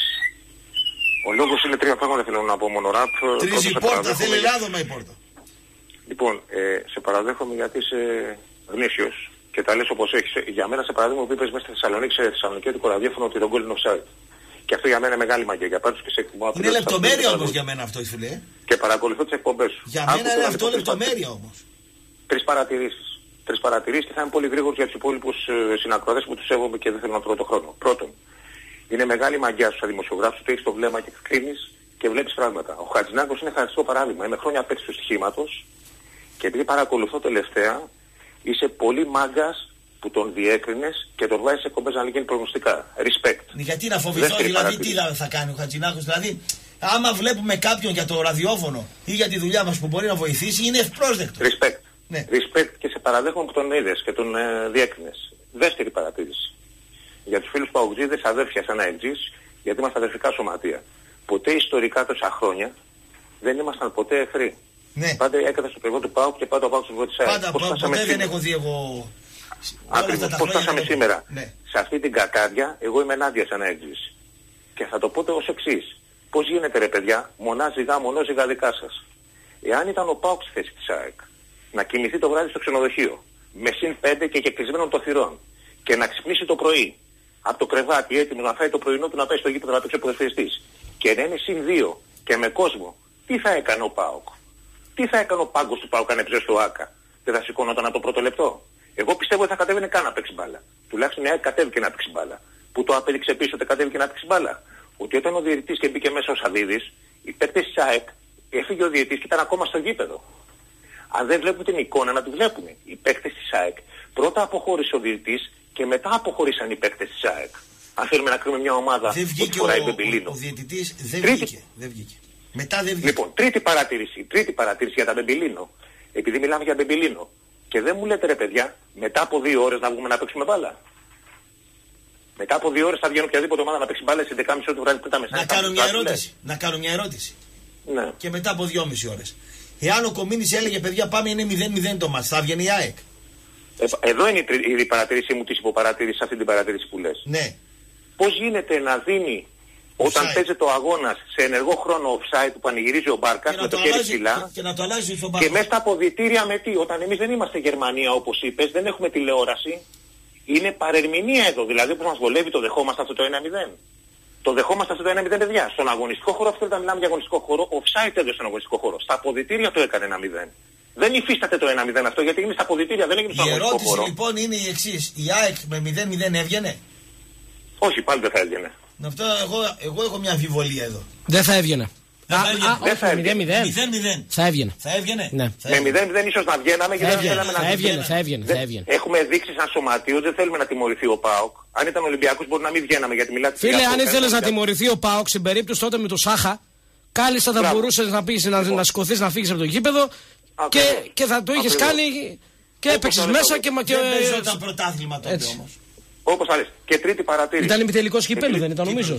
Ο λόγος είναι τρία πράγματα, θέλω να πω μόνο ραπ. Τρίζει η πόρτα, θέλει λάδωμα η πόρτα. Λοιπόν, ε, σε παραδέχομαι γιατί είσαι γνήσιος και τα λες όπως έχεις. Για μένα, σε παράδειγμα, που είπες μέσα στη Θεσσαλονίκη, σε θεσσαλονικιώτικο ραδιόφωνο ότι τον γκολ είναι offside. Και αυτό για μένα είναι μεγάλη μαγεία. Για πάντως και σε εκτιμώ. Είναι λεπτομέρεια όμως για μένα αυτό, φίλε. Και παρακολουθώ τις εκπομπές σου. Για μένα είναι αυτό λεπτομέρεια όμως. Τρεις παρατηρήσεις. Τρεις παρατηρήσεις και θα είμαι πολύ γρήγορος για τους υπόλοιπους ε, συνακροατές που τους σέβομαι και δεν θέλω να τρώω το χρόνο. Πρώτον, είναι μεγάλη μαγιά στους δημοσιογράφους ότι έχεις το βλέμμα και κρίνεις και βλέπεις πράγματα. Ο Χατζηνάκος είναι χαριστικό παράδειγμα. Είμαι χρόνια παίκτης του στοιχήματος και επειδή παρακολουθώ τελευταία, είσαι πολύ μάγκας που τον διέκρινες και τον βάζεις σε εκπομπές να γίνει προγνωστικά. Respect. Γιατί να φοβηθώ, δηλαδή τι θα κάνει ο Χατζηνάκος, δηλαδή. Άμα βλέπουμε κάποιον για το ραδιόφωνο ή για τη δουλειά μας που μπορεί να βοηθήσει, είναι ευπρόσδεκτο. Respect. Ναι. Respect και σε παραδέχομαι που τον είδες και τον ε, διέκρινες. Δεύτερη παρατήρηση. Για τους φίλους Παουτζίδες, αδέρφια σαν να εξής, γιατί είμαστε αδερφικά σωματεία. Ποτέ ιστορικά τόσα χρόνια δεν ήμασταν ποτέ εχθροί. Ναι. Πάντα έκανα στο πλευρό του ΠΑΟΚ και πάντα ο ΠΑΟΚ στο πλευρό της ΑΕΚ. Πάντα, ποτέ σήμερα. Δεν έχω δει εγώ. Ακριβώς. Πώς φτάσαμε σήμερα. Ναι. Σε αυτή την κακάρδια, εγώ είμαι ενάντια σαν να εξής. Και θα το πω ως εξής. Πώς γίνεται ρε παιδιά, μονά ζυγά, μονό ζυγά δικά σας. Εάν ήταν ο ΠΑΟΚ στη θέση της ΑΕΚ, να κοιμηθεί το βράδυ στο ξενοδοχείο, με συν πέντε και κεκλεισμένων των θυρών, και να ξυπνήσει το πρωί από το κρεβάτι έτοιμο να φάει το πρωινό του να πάει στο γήπεδο να παίξει ο ποδοσφαιριστής, και να είναι συν δύο και με κόσμο, τι θα έκανε ο ΠΑΟΚ? Τι θα έκανε ο πάγκος του ΠΑΟΚ αν έπαιζε στο ΆΚΑ? Δεν θα σηκώνονταν από το πρώτο λεπτό? Εγώ πιστεύω ότι θα κατέβαινε καν να παίξει μπάλα. Τουλάχιστον η ΑΕΚ κατέβηκε να παίξει μπάλα. Που το απέδειξε πίσω ότι κατέβηκε να παίξει μπάλα. Ότι όταν ο διαιτητής και μπήκε μέσα ο Σαββίδης, οι παίκτες της ΑΕΚ, έφυγε ο διαιτητής και ήταν ακόμα στο γήπεδο. Αν δεν βλέπουν την εικόνα, να τη βλέπουν. Οι παίκτες της ΑΕΚ πρώτα αποχώρησε ο διαιτητής και μετά αποχωρήσαν οι παίκτες της ΑΕΚ. Αν θέλουμε να κρίνουμε μια ομάδα δεν βγήκε που φοράει ο, Μπεμπιλίνο. Ο, ο διαιτητής δεν βγήκε. δεν βγήκε. Μετά δεν βγήκε. Λοιπόν, τρίτη παρατήρηση, τρίτη παρατήρηση για τα Μπεμπιλίνο. Επειδή μιλάμε για Μπεμπιλίνο. Και δεν μου λέτε ρε παιδιά, μετά από δύο ώρες να βγούμε να παίξουμε μπάλα. Μετά από δύο ώρες θα βγαίνει οποιαδήποτε ομάδα να παίξει μπάλα στις έντεκα και μισή το βράδυ πριν τα μεσάνυχτα. Να κάνω μια ερώτηση. Να κάνω μια ερώτηση. Ναι. Και μετά από δυόμιση ώρες. Εάν ο Κομίνης έλεγε παιδιά πάμε είναι μηδέν μηδέν το μάτς, θα βγαίνει η ΑΕΚ. Ε, εδώ είναι η, η παρατήρησή μου της υποπαρατήρησης, αυτή την παρατήρηση που λες. Ναι. Πώς γίνεται να δίνει όταν παίζεται ο αγώνας σε ενεργό χρόνο offside που πανηγυρίζει ο Μπάρκας με το, το χέρι ψηλά και, και, και, και μέσα στα αποδυτήρια με τι, όταν εμείς δεν είμαστε Γερμανία όπως είπες, δεν έχουμε τηλεόραση, είναι παρερμηνία εδώ, δηλαδή που μας βολεύει το δεχόμαστε αυτό το ένα μηδέν. Το δεχόμαστε αυτό το ένα μηδέν παιδιά. Στον αγωνιστικό χώρο, αυτό όταν μιλάμε για αγωνιστικό χώρο, offside έδωσε στον αγωνιστικό χώρο. Στα αποδυτήρια το έκανε ένα μηδέν. Δεν υφίσταται το ένα μηδέν αυτό γιατί είναι στα αποδυτήρια, δεν έγινε στον αγωνιστικό χώρο. Η ερώτηση λοιπόν είναι η εξής. Η ΑΕΚ με μηδέν μηδέν έβγαινε? Όχι, πάλι δεν θα έβγαινε. Αυτό εγώ, εγώ έχω μια αμφιβολία εδώ. Δεν θα έβγαινε. Δεν θα έβγαινε. μηδέν μηδέν. Θα έβγαινε. Θα έβγαινε. Ναι. Με μηδέν μηδέν ίσως να βγαίναμε γιατί δεν θέλαμε να έβγαινε. Θα έβγαινε. Θα έβγαινε. Έχουμε δείξει σαν σωματείο ότι δεν θέλουμε να τιμωρηθεί ο ΠΑΟΚ. Αν ήταν Ολυμπιακός μπορεί να μην βγαίναμε γιατί μιλάτε. Φίλε, αν ήθελες να τιμωρηθεί ο ΠΑΟΚ στην περίπτωση τότε με το Σάχα, κάλλιστα θα μπορούσες να πήγες να, να σηκωθείς να φύγεις από το γήπεδο και, και θα το είχες κάνει και έπαιξες μέσα και. Δεν παίζονταν πρωτάθλημα τότε όμως. Όπως αρέσει. Και τρίτη παρατήρηση. Ήταν ημιτελικός κυπέλλου, δεν ήταν νομίζω.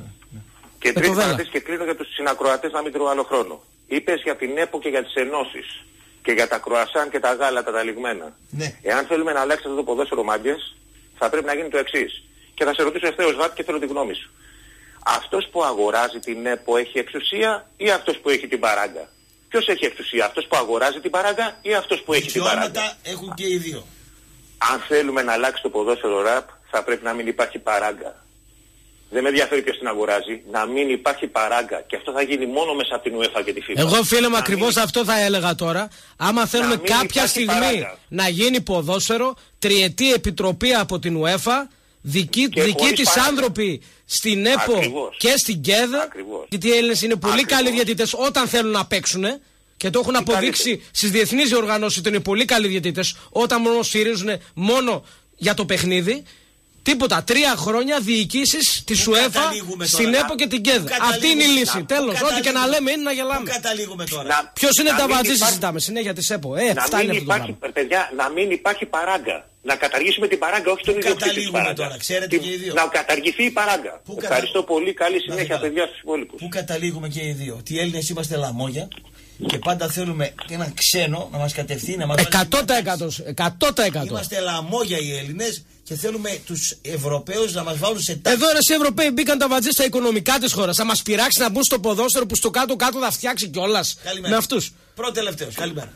Και τρίτη παρατήρηση και κλείνω για τους συνακροατές να μην τρώω άλλο χρόνο. Είπες για την ΕΠΟ και για τις ενώσεις και για τα κροασάν και τα γάλα τα ταλιγμένα. Ναι. Εάν θέλουμε να αλλάξει αυτό το ποδόσφαιρο μάγκες, θα πρέπει να γίνει το εξής. Και θα σε ρωτήσω ευθέως Βάτη και θέλω τη γνώμη σου. Αυτός που αγοράζει την ΕΠΟ έχει εξουσία ή αυτός που έχει την παράγκα? Ποιος έχει εξουσία, αυτός που αγοράζει την παράγκα ή αυτός που έχει την παράγκα? Έχουν και οι δύο. Αν θέλουμε να αλλάξει το ποδόσφαιρο ραπ, θα πρέπει να μην υπάρχει παράγκα. Δεν με ενδιαφέρει ποιος την αγοράζει, να μην υπάρχει παράγκα. Και αυτό θα γίνει μόνο μέσα από την UEFA και τη FIFA. Εγώ φίλε μου ακριβώς μην... αυτό θα έλεγα τώρα. Άμα θέλουμε κάποια στιγμή παράγκα. Να γίνει ποδόσφαιρο, τριετή επιτροπή από την UEFA, δική, δική της άνθρωποι στην ΕΠΟ ακριβώς. Και στην ΚΕΔ. Γιατί οι Έλληνες είναι πολύ ακριβώς. Καλοί διαιτητές όταν θέλουν να παίξουν. Και το έχουν αποδείξει στις διεθνείς διοργανώσεις ότι είναι πολύ καλοί διαιτητές όταν μόνο στηρίζουν μόνο για το παιχνίδι. Τίποτα. Τρία χρόνια διοικήσεις της UEFA στην ΕΠΟ και την ΚΕΔ. Αυτή είναι η λύση. Τέλος. Ό,τι και να λέμε είναι να γελάμε. Καταλήγουμε τώρα. Ποιος είναι τα βατζή συζητάμε συνέχεια της ΕΠΟ. Ε, να μην υπάρχει, παιδιά, να μην υπάρχει παράγκα. Να καταργήσουμε την παράγκα, όχι τον ιδιοκτήτη της παράγκα. Ξέρετε και οι δύο. Να καταργηθεί η παράγκα. Ευχαριστώ πολύ. Καλή συνέχεια, παιδιά, στους υπόλοιπους. Πού καταλήγουμε και οι δύο? Τι Έλληνες είμαστε λαμόγια. Και πάντα θέλουμε ένα ξένο να μας κατευθύνει, να μας εκατό τοις εκατό. εκατό τοις εκατό. Είμαστε λαμόγια οι Έλληνες και θέλουμε τους Ευρωπαίους να μας βάλουν σε τάξη. Εδώ ρε, οι Ευρωπαίοι μπήκαν τα βατζή στα οικονομικά της χώρας. Θα μας πειράξει να μπουν στο ποδόσφαιρο που στο κάτω-κάτω θα φτιάξει κιόλας. Με αυτούς. Πρώτο τελευταίος. Καλημέρα.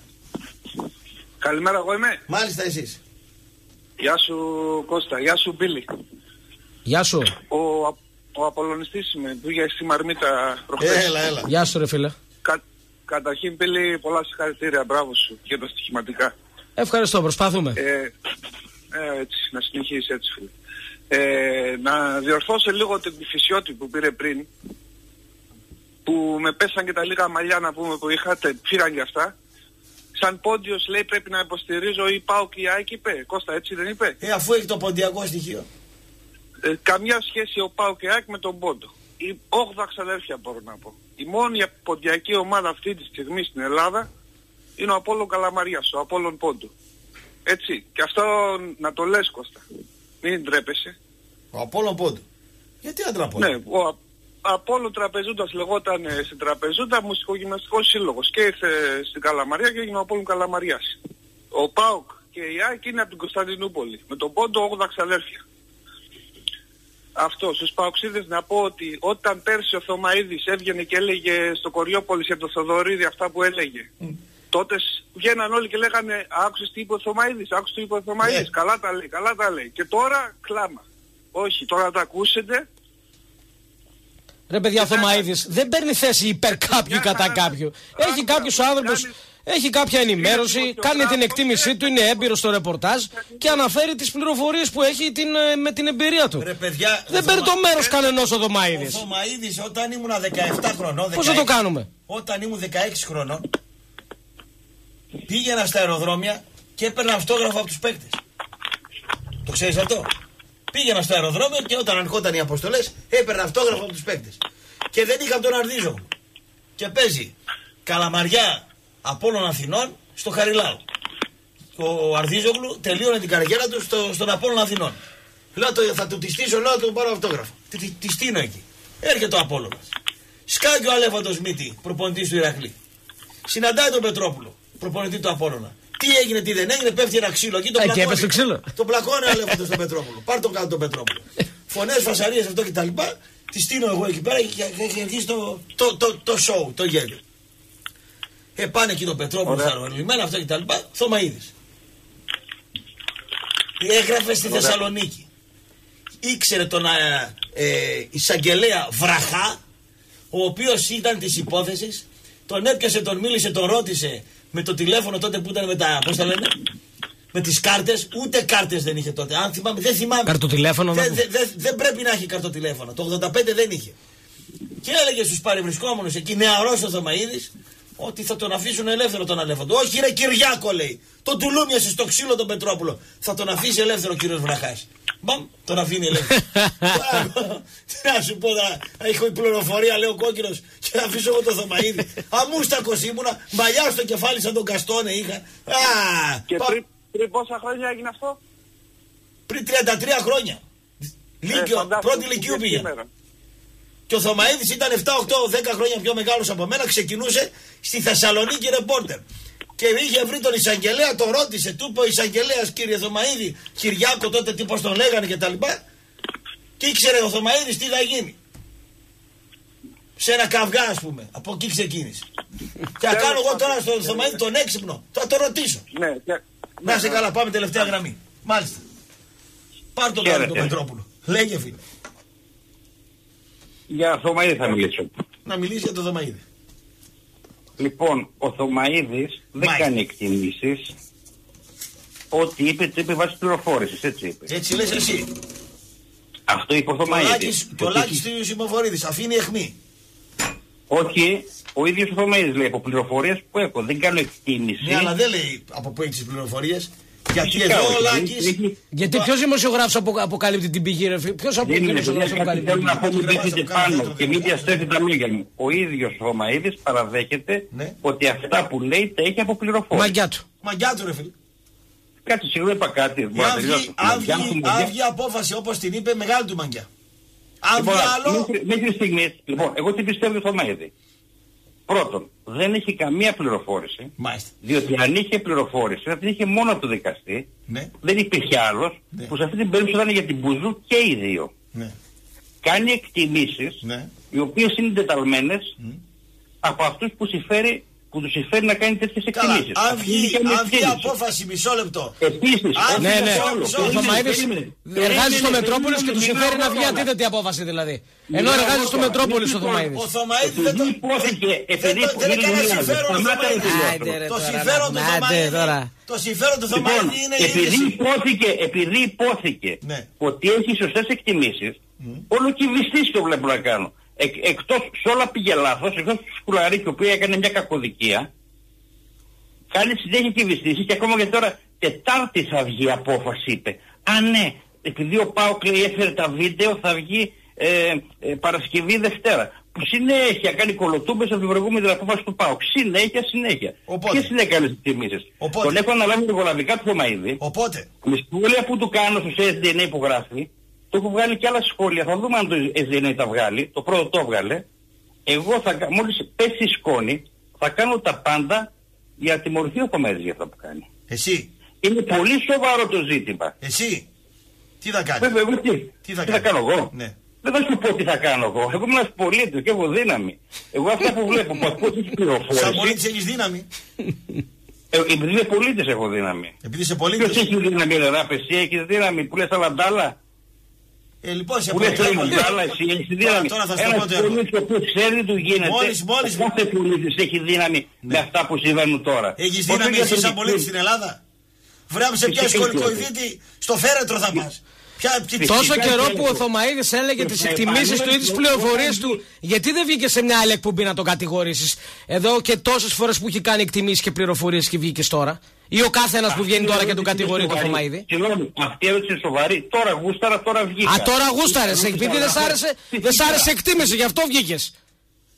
Καλημέρα, εγώ είμαι. Μάλιστα, εσείς. Γεια σου Κώστα, γεια σου Μπίλη. Γεια σου. Ο, ο Απολωνιστής είμαι, πήγε στη Μαρμίτα προχθές. Έλα, έλα. Γεια σου ρε φίλε. Κα, καταρχήν Μπίλη, πολλά συγχαρητήρια, μπράβο σου για τα στοιχηματικά. Ευχαριστώ, προσπάθουμε. Ε, ε, έτσι, να συνεχίσει έτσι φίλε. Ε, να διορθώσω λίγο την Φυσιώτη που πήρε πριν, που με πέσαν και τα λίγα μαλλιά να πούμε που είχατε, πήραν και αυτά. Σαν πόντιος λέει πρέπει να υποστηρίζω ή ΠΑΟΚ ή ΑΕΚ είπε. Κώστα έτσι δεν είπε? Ε, αφού έχει το ποντιακό στοιχείο. Ε, καμιά σχέση ο ΠΑΟΚ και ΑΕΚ με τον πόντο. Η όγδοα ξαδέρφια μπορώ να πω. Η μόνη ποντιακή ομάδα αυτή τη στιγμή στην Ελλάδα είναι ο Απόλλων Καλαμαρίας, ο Απόλλων Πόντου. Έτσι. Και αυτό να το λες Κώστα. Μην τρέπεσαι. Ο Απόλλων Πόντου. Γιατί αντραπώνει? Ναι, ο Απόλλων Τραπεζούντας λεγόταν ε, στην Τραπεζούντα μουσικογυμναστικός σύλλογος και ήρθε στην Καλαμαρία και έγινε ο Απόλλων Καλαμαριάς. Ο ΠΑΟΚ και η ΑΕΚ είναι από την Κωνσταντινούπολη. Με τον Πόντο όγδοα ξαδέρφια. Αυτό, στους Παοξίδες να πω ότι όταν πέρσι ο Θωμαίδης έβγαινε και έλεγε στο Κοριόπολης για το Θοδωρίδη αυτά που έλεγε, mm. τότε βγαίναν όλοι και λέγανε άκουσες τι είπε ο Θωμαίδης, άκουσες τι είπε ο Θωμαίδης, yeah. καλά τα λέει, καλά τα λέει. Και τώρα κλάμα. Όχι, τώρα τα ακούσετε. Ρε παιδιά, ο Θωμαίδης δεν παίρνει θέση υπέρ κάποιου κατά κάποιου. Έχει κάποιος άνθρωπος... Έχει κάποια ενημέρωση, κάνει την εκτίμησή του, είναι έμπειρος στο ρεπορτάζ και αναφέρει τις πληροφορίες που έχει την, με την εμπειρία του. Ρε παιδιά, δεν παίρνει το μέρος κανενός ο Θωμαίδης. Ο Θωμαίδης όταν ήμουν δεκαεπτά χρονών, πώς θα το κάνουμε? Όταν ήμουν δεκαέξι χρονών, πήγαινα στα αεροδρόμια και έπαιρνα αυτόγραφο από τους παίκτες. Το ξέρεις αυτό? Πήγαινα στο αεροδρόμιο και όταν αρχόταν οι αποστολές, έπαιρνα αυτόγραφο από τους παίκτες. Και δεν είχα τον Αρδίζο. και παίζει Καλαμαριά Απόλλων Αθηνών στο Χαριλάου. Ο Αρδίζογλου τελείωνε την καριέρα του στο, στον Απόλλων Αθηνών. Λέω το, θα του τη στήσω, λέω του πάρω αυτόγραφο. Τη, τη, τη στείνω εκεί. Έρχεται ο Απόλλωνας. Σκάει ο Αλέφαντος Μύτη, προπονητής του Ηρακλή. Συναντάει τον Πετρόπουλο, προπονητή του Απόλλωνα. Τι έγινε, τι δεν έγινε, πέφτει ένα ξύλο εκεί. Το πλακώνει, το πλακώνει ο Αλέφαντος στον Πετρόπουλο. Πάρ' τον κάτω τον Πετρόπουλο. Φωνές, φασαρίες, αυτό κτλ. Τη στείνω εγώ εκεί πέρα και έχει αρχίσει το, το, το, το show, το γέλιο. Ε, πάνε εκεί τον Πετρόπουλο, θαρμονημένα αυτό κτλ. Θωμαΐδης. Έγραφε στη Ωραία. Θεσσαλονίκη. Ήξερε τον ε, ε, εισαγγελέα Βραχά, ο οποίος ήταν της υπόθεσης. Τον έπιασε, τον μίλησε, τον ρώτησε με το τηλέφωνο τότε που ήταν με τα, πώς τα λένε, με τις κάρτες. Ούτε κάρτες δεν είχε τότε. Αν θυμάμαι, δεν θυμάμαι. Καρτοτηλέφωνο. Δεν δε, δε, δε πρέπει να έχει καρτοτηλέφωνο. Το ογδόντα πέντε δεν είχε. Και έλεγε στους παρευρισκόμενους εκεί, νεαρός ο Θωμαΐδης, ότι θα τον αφήσουν ελεύθερο τον Αλέφαντο. Όχι ρε Κυριάκο, λέει. Τον τουλούμιασε στο ξύλο τον Πετρόπουλο. Θα τον αφήσει ελεύθερο ο κύριος Βραχάς. Μπαμ, τον αφήνει ελεύθερο. Τι να σου πω, θα έχω η πληροφορία, λέει ο κόκκινος, και θα αφήσω εγώ τον Θωμαΐδη. Αμούστακος ήμουνα, μαλλιά στο κεφάλι σαν τον Καστόνε είχα. Και πριν, πριν πόσα χρόνια έγινε αυτό? Πριν τριάντα τρία χρόνια. Λύκειο, πρώτη Λυκείου πήγε. Και ο Θωμαΐδης ήταν επτά, οκτώ, δέκα χρόνια πιο μεγάλος από μένα, ξεκινούσε στη Θεσσαλονίκη ρεπόρτερ. Και είχε βρει τον εισαγγελέα, τον ρώτησε, του είπε ο εισαγγελέας, κύριε Θωμαΐδη, Κυριάκο τότε τι πως τον λέγανε και τα λοιπά. Και ήξερε ο Θωμαΐδης τι θα γίνει. Σε ένα καυγά, ας πούμε, από εκεί ξεκίνησε. Και θα κάνω εγώ τώρα στον Θωμαΐδη τον έξυπνο, θα τον ρωτήσω. Ναι, να σε καλά, πάμε τελευταία γραμμή. Μάλιστα. Πάρ' τον τώρα τον Πετρόπουλο. Λέγε φίλε. Για Θωμαΐδη θα μιλήσω. Να μιλήσει για το Θωμαΐδη. Λοιπόν, ο Θωμαΐδης δεν κάνει εκτιμήσεις. Ό,τι είπε, το είπε βάσει πληροφόρησης, έτσι είπε. Έτσι λες εσύ. Αυτό είπε ο Θωμαΐδης. Και ο Λάκης του Συμμοφορίδης, αφήνει αιχμή. Όχι, ο ίδιος ο Θωμαΐδης λέει από πληροφορίες που έχω. Δεν κάνω εκτίμηση. Ναι, αλλά δεν λέει από πού έχει τις πληροφορίες. Γιατί εδώ ο Λάκης... Γιατί ποιος δημοσιογράφος αποκαλύπτει την πηγή, ρε φίλε? Ποιος δημοσιογράφος αποκαλύπτει? Θέλω να πω, μην πέσετε πάνω και μην διαστρέφει τα μίλια μου. Ο ίδιος ο Θωμαΐδης παραδέχεται ότι αυτά που λέει τα έχει από πληροφόρηση. Μαγκιά του. Μαγκιά του, ρε φίλε. Κάτσε, σίγουρα είπα κάτι. Αν βγει απόφαση όπως την είπε, μεγάλη του μαγκιά. Αν βγει άλλο... Μέχρι στιγμής, λοιπόν, εγώ τι πιστεύω το Θωμαΐδη. Πρώτον, δεν έχει καμία πληροφόρηση. Μάλιστα. Διότι αν είχε πληροφόρηση, θα την είχε μόνο από το δικαστή. Ναι. Δεν υπήρχε άλλος, ναι, που σε αυτή την περίπτωση ήταν για την Μπουζού και οι δύο. Ναι. Κάνει εκτιμήσεις, ναι, οι οποίες είναι εντεταλμένες mm. από αυτούς που, συμφέρει, που τους συμφέρει να κάνει τέτοιες εκτιμήσεις. Αν βγει, αν βγει απόφαση, μισό λεπτό. Επίσης, αν ναι, ναι. Ο Θωμαΐδης εργάζεται στο Μετρόπολης και του συμφέρει να βγει αντίθετη απόφαση δηλαδή. Ενώ εργάζεται στο Μετρόπολης ο Θωμαΐδης. Ο Θωμαΐδης δεν έκανε συμφέρον. Το συμφέρον του Θωμαΐδη. Το συμφέρον του Θωμαΐδη είναι η επειδή υπόθηκε ότι έχει σωστές εκτιμήσεις, όλο και βυστής το βλέπω να κάνω. Εκ, εκτός σε όλα πήγε λάθος, εκτός του Σκουλαρίκη, ο οποίος έκανε μια κακοδικία, κάνει συνέχεια και βυστήσεις και ακόμα και τώρα Τετάρτη θα βγει απόφαση, είπε. Α, ναι, επειδή ο ΠΑΟΚ λέει έφερε τα βίντεο, θα βγει ε, ε, Παρασκευή Δευτέρα. Που συνέχεια κάνει κολοτούμπες από την προηγούμενη την απόφαση του ΠΑΟΚ. Συνέχεια, συνέχεια. Ποιες είναι καλές εκτιμήσεις? Τον έχω αναλάβει εργολαβικά του Θωμαΐδη. Οπότε. Με σχόλια που του κάνω στους ες ντι εν έι που γράφει. Το έχω βγάλει και άλλα σχόλια, θα δούμε αν το ες ντι εν έι τα βγάλει, το πρώτο το έβγαλε. Εγώ θα, μόλις πέσει η σκόνη, θα κάνω τα πάντα για να τιμωρηθεί ο Θωμαΐδης για αυτά που κάνει. Εσύ. Είναι πολύ σοβαρό το ζήτημα. Εσύ. Τι θα κάνεις? Βέβαια, εγώ τι. Τι θα, τι θα κάνω εγώ? Ναι. Δεν θα σου πω τι θα κάνω εγώ. Εγώ είμαι ένας πολίτης και έχω δύναμη. Εγώ αυτά που βλέπω, που ακούω τις πληροφορίες. Σαν πολίτης έχεις δύναμη. Ε, επειδή είμαι πολίτης έχω δύναμη. Επειδή είσαι πολίτης. Ποιος έχει δύναμη, ρε, εσύ έχεις δύναμη που λες άλλα ντάλα. Ε, λοιπόν, σε που λες άλλα, εσύ έχεις δύναμη. Τώρα θα σου πω το έργο. Ένας πολίτης που ξέρει του γίνεται. Μόλις, μόλις. Κάθε πολίτης έχει δύναμη ναι. με αυτά που συμβαίνουν τώρα. Έχεις δύναμη εσύ σαν πολίτης στην Ελλάδα? Βράμε σε ποια σκολικοειδίτη στο φέρετρο θα πας. Ποια, ποια, Τόσο καιρό που ο Θωμαΐδης έλεγε τις εκτιμήσεις του ή τις πληροφορίες του, γιατί δεν βγήκε σε μια άλλη εκπομπή να τον κατηγορήσεις? Εδώ και τόσες φορές που έχει κάνει εκτιμήσεις και πληροφορίες και βγήκες τώρα. Ή ο κάθε ένας που βγαίνει τώρα και τον κατηγορεί τον Θωμαΐδη. Συγγνώμη, αυτή η ερώτηση είναι σοβαρή. Τώρα γούσταρα, τώρα βγήκα. Α, τώρα γούσταρες. Επειδή δεν σ' άρεσε, δεν σ' άρεσε εκτίμηση, γι' αυτό βγήκες.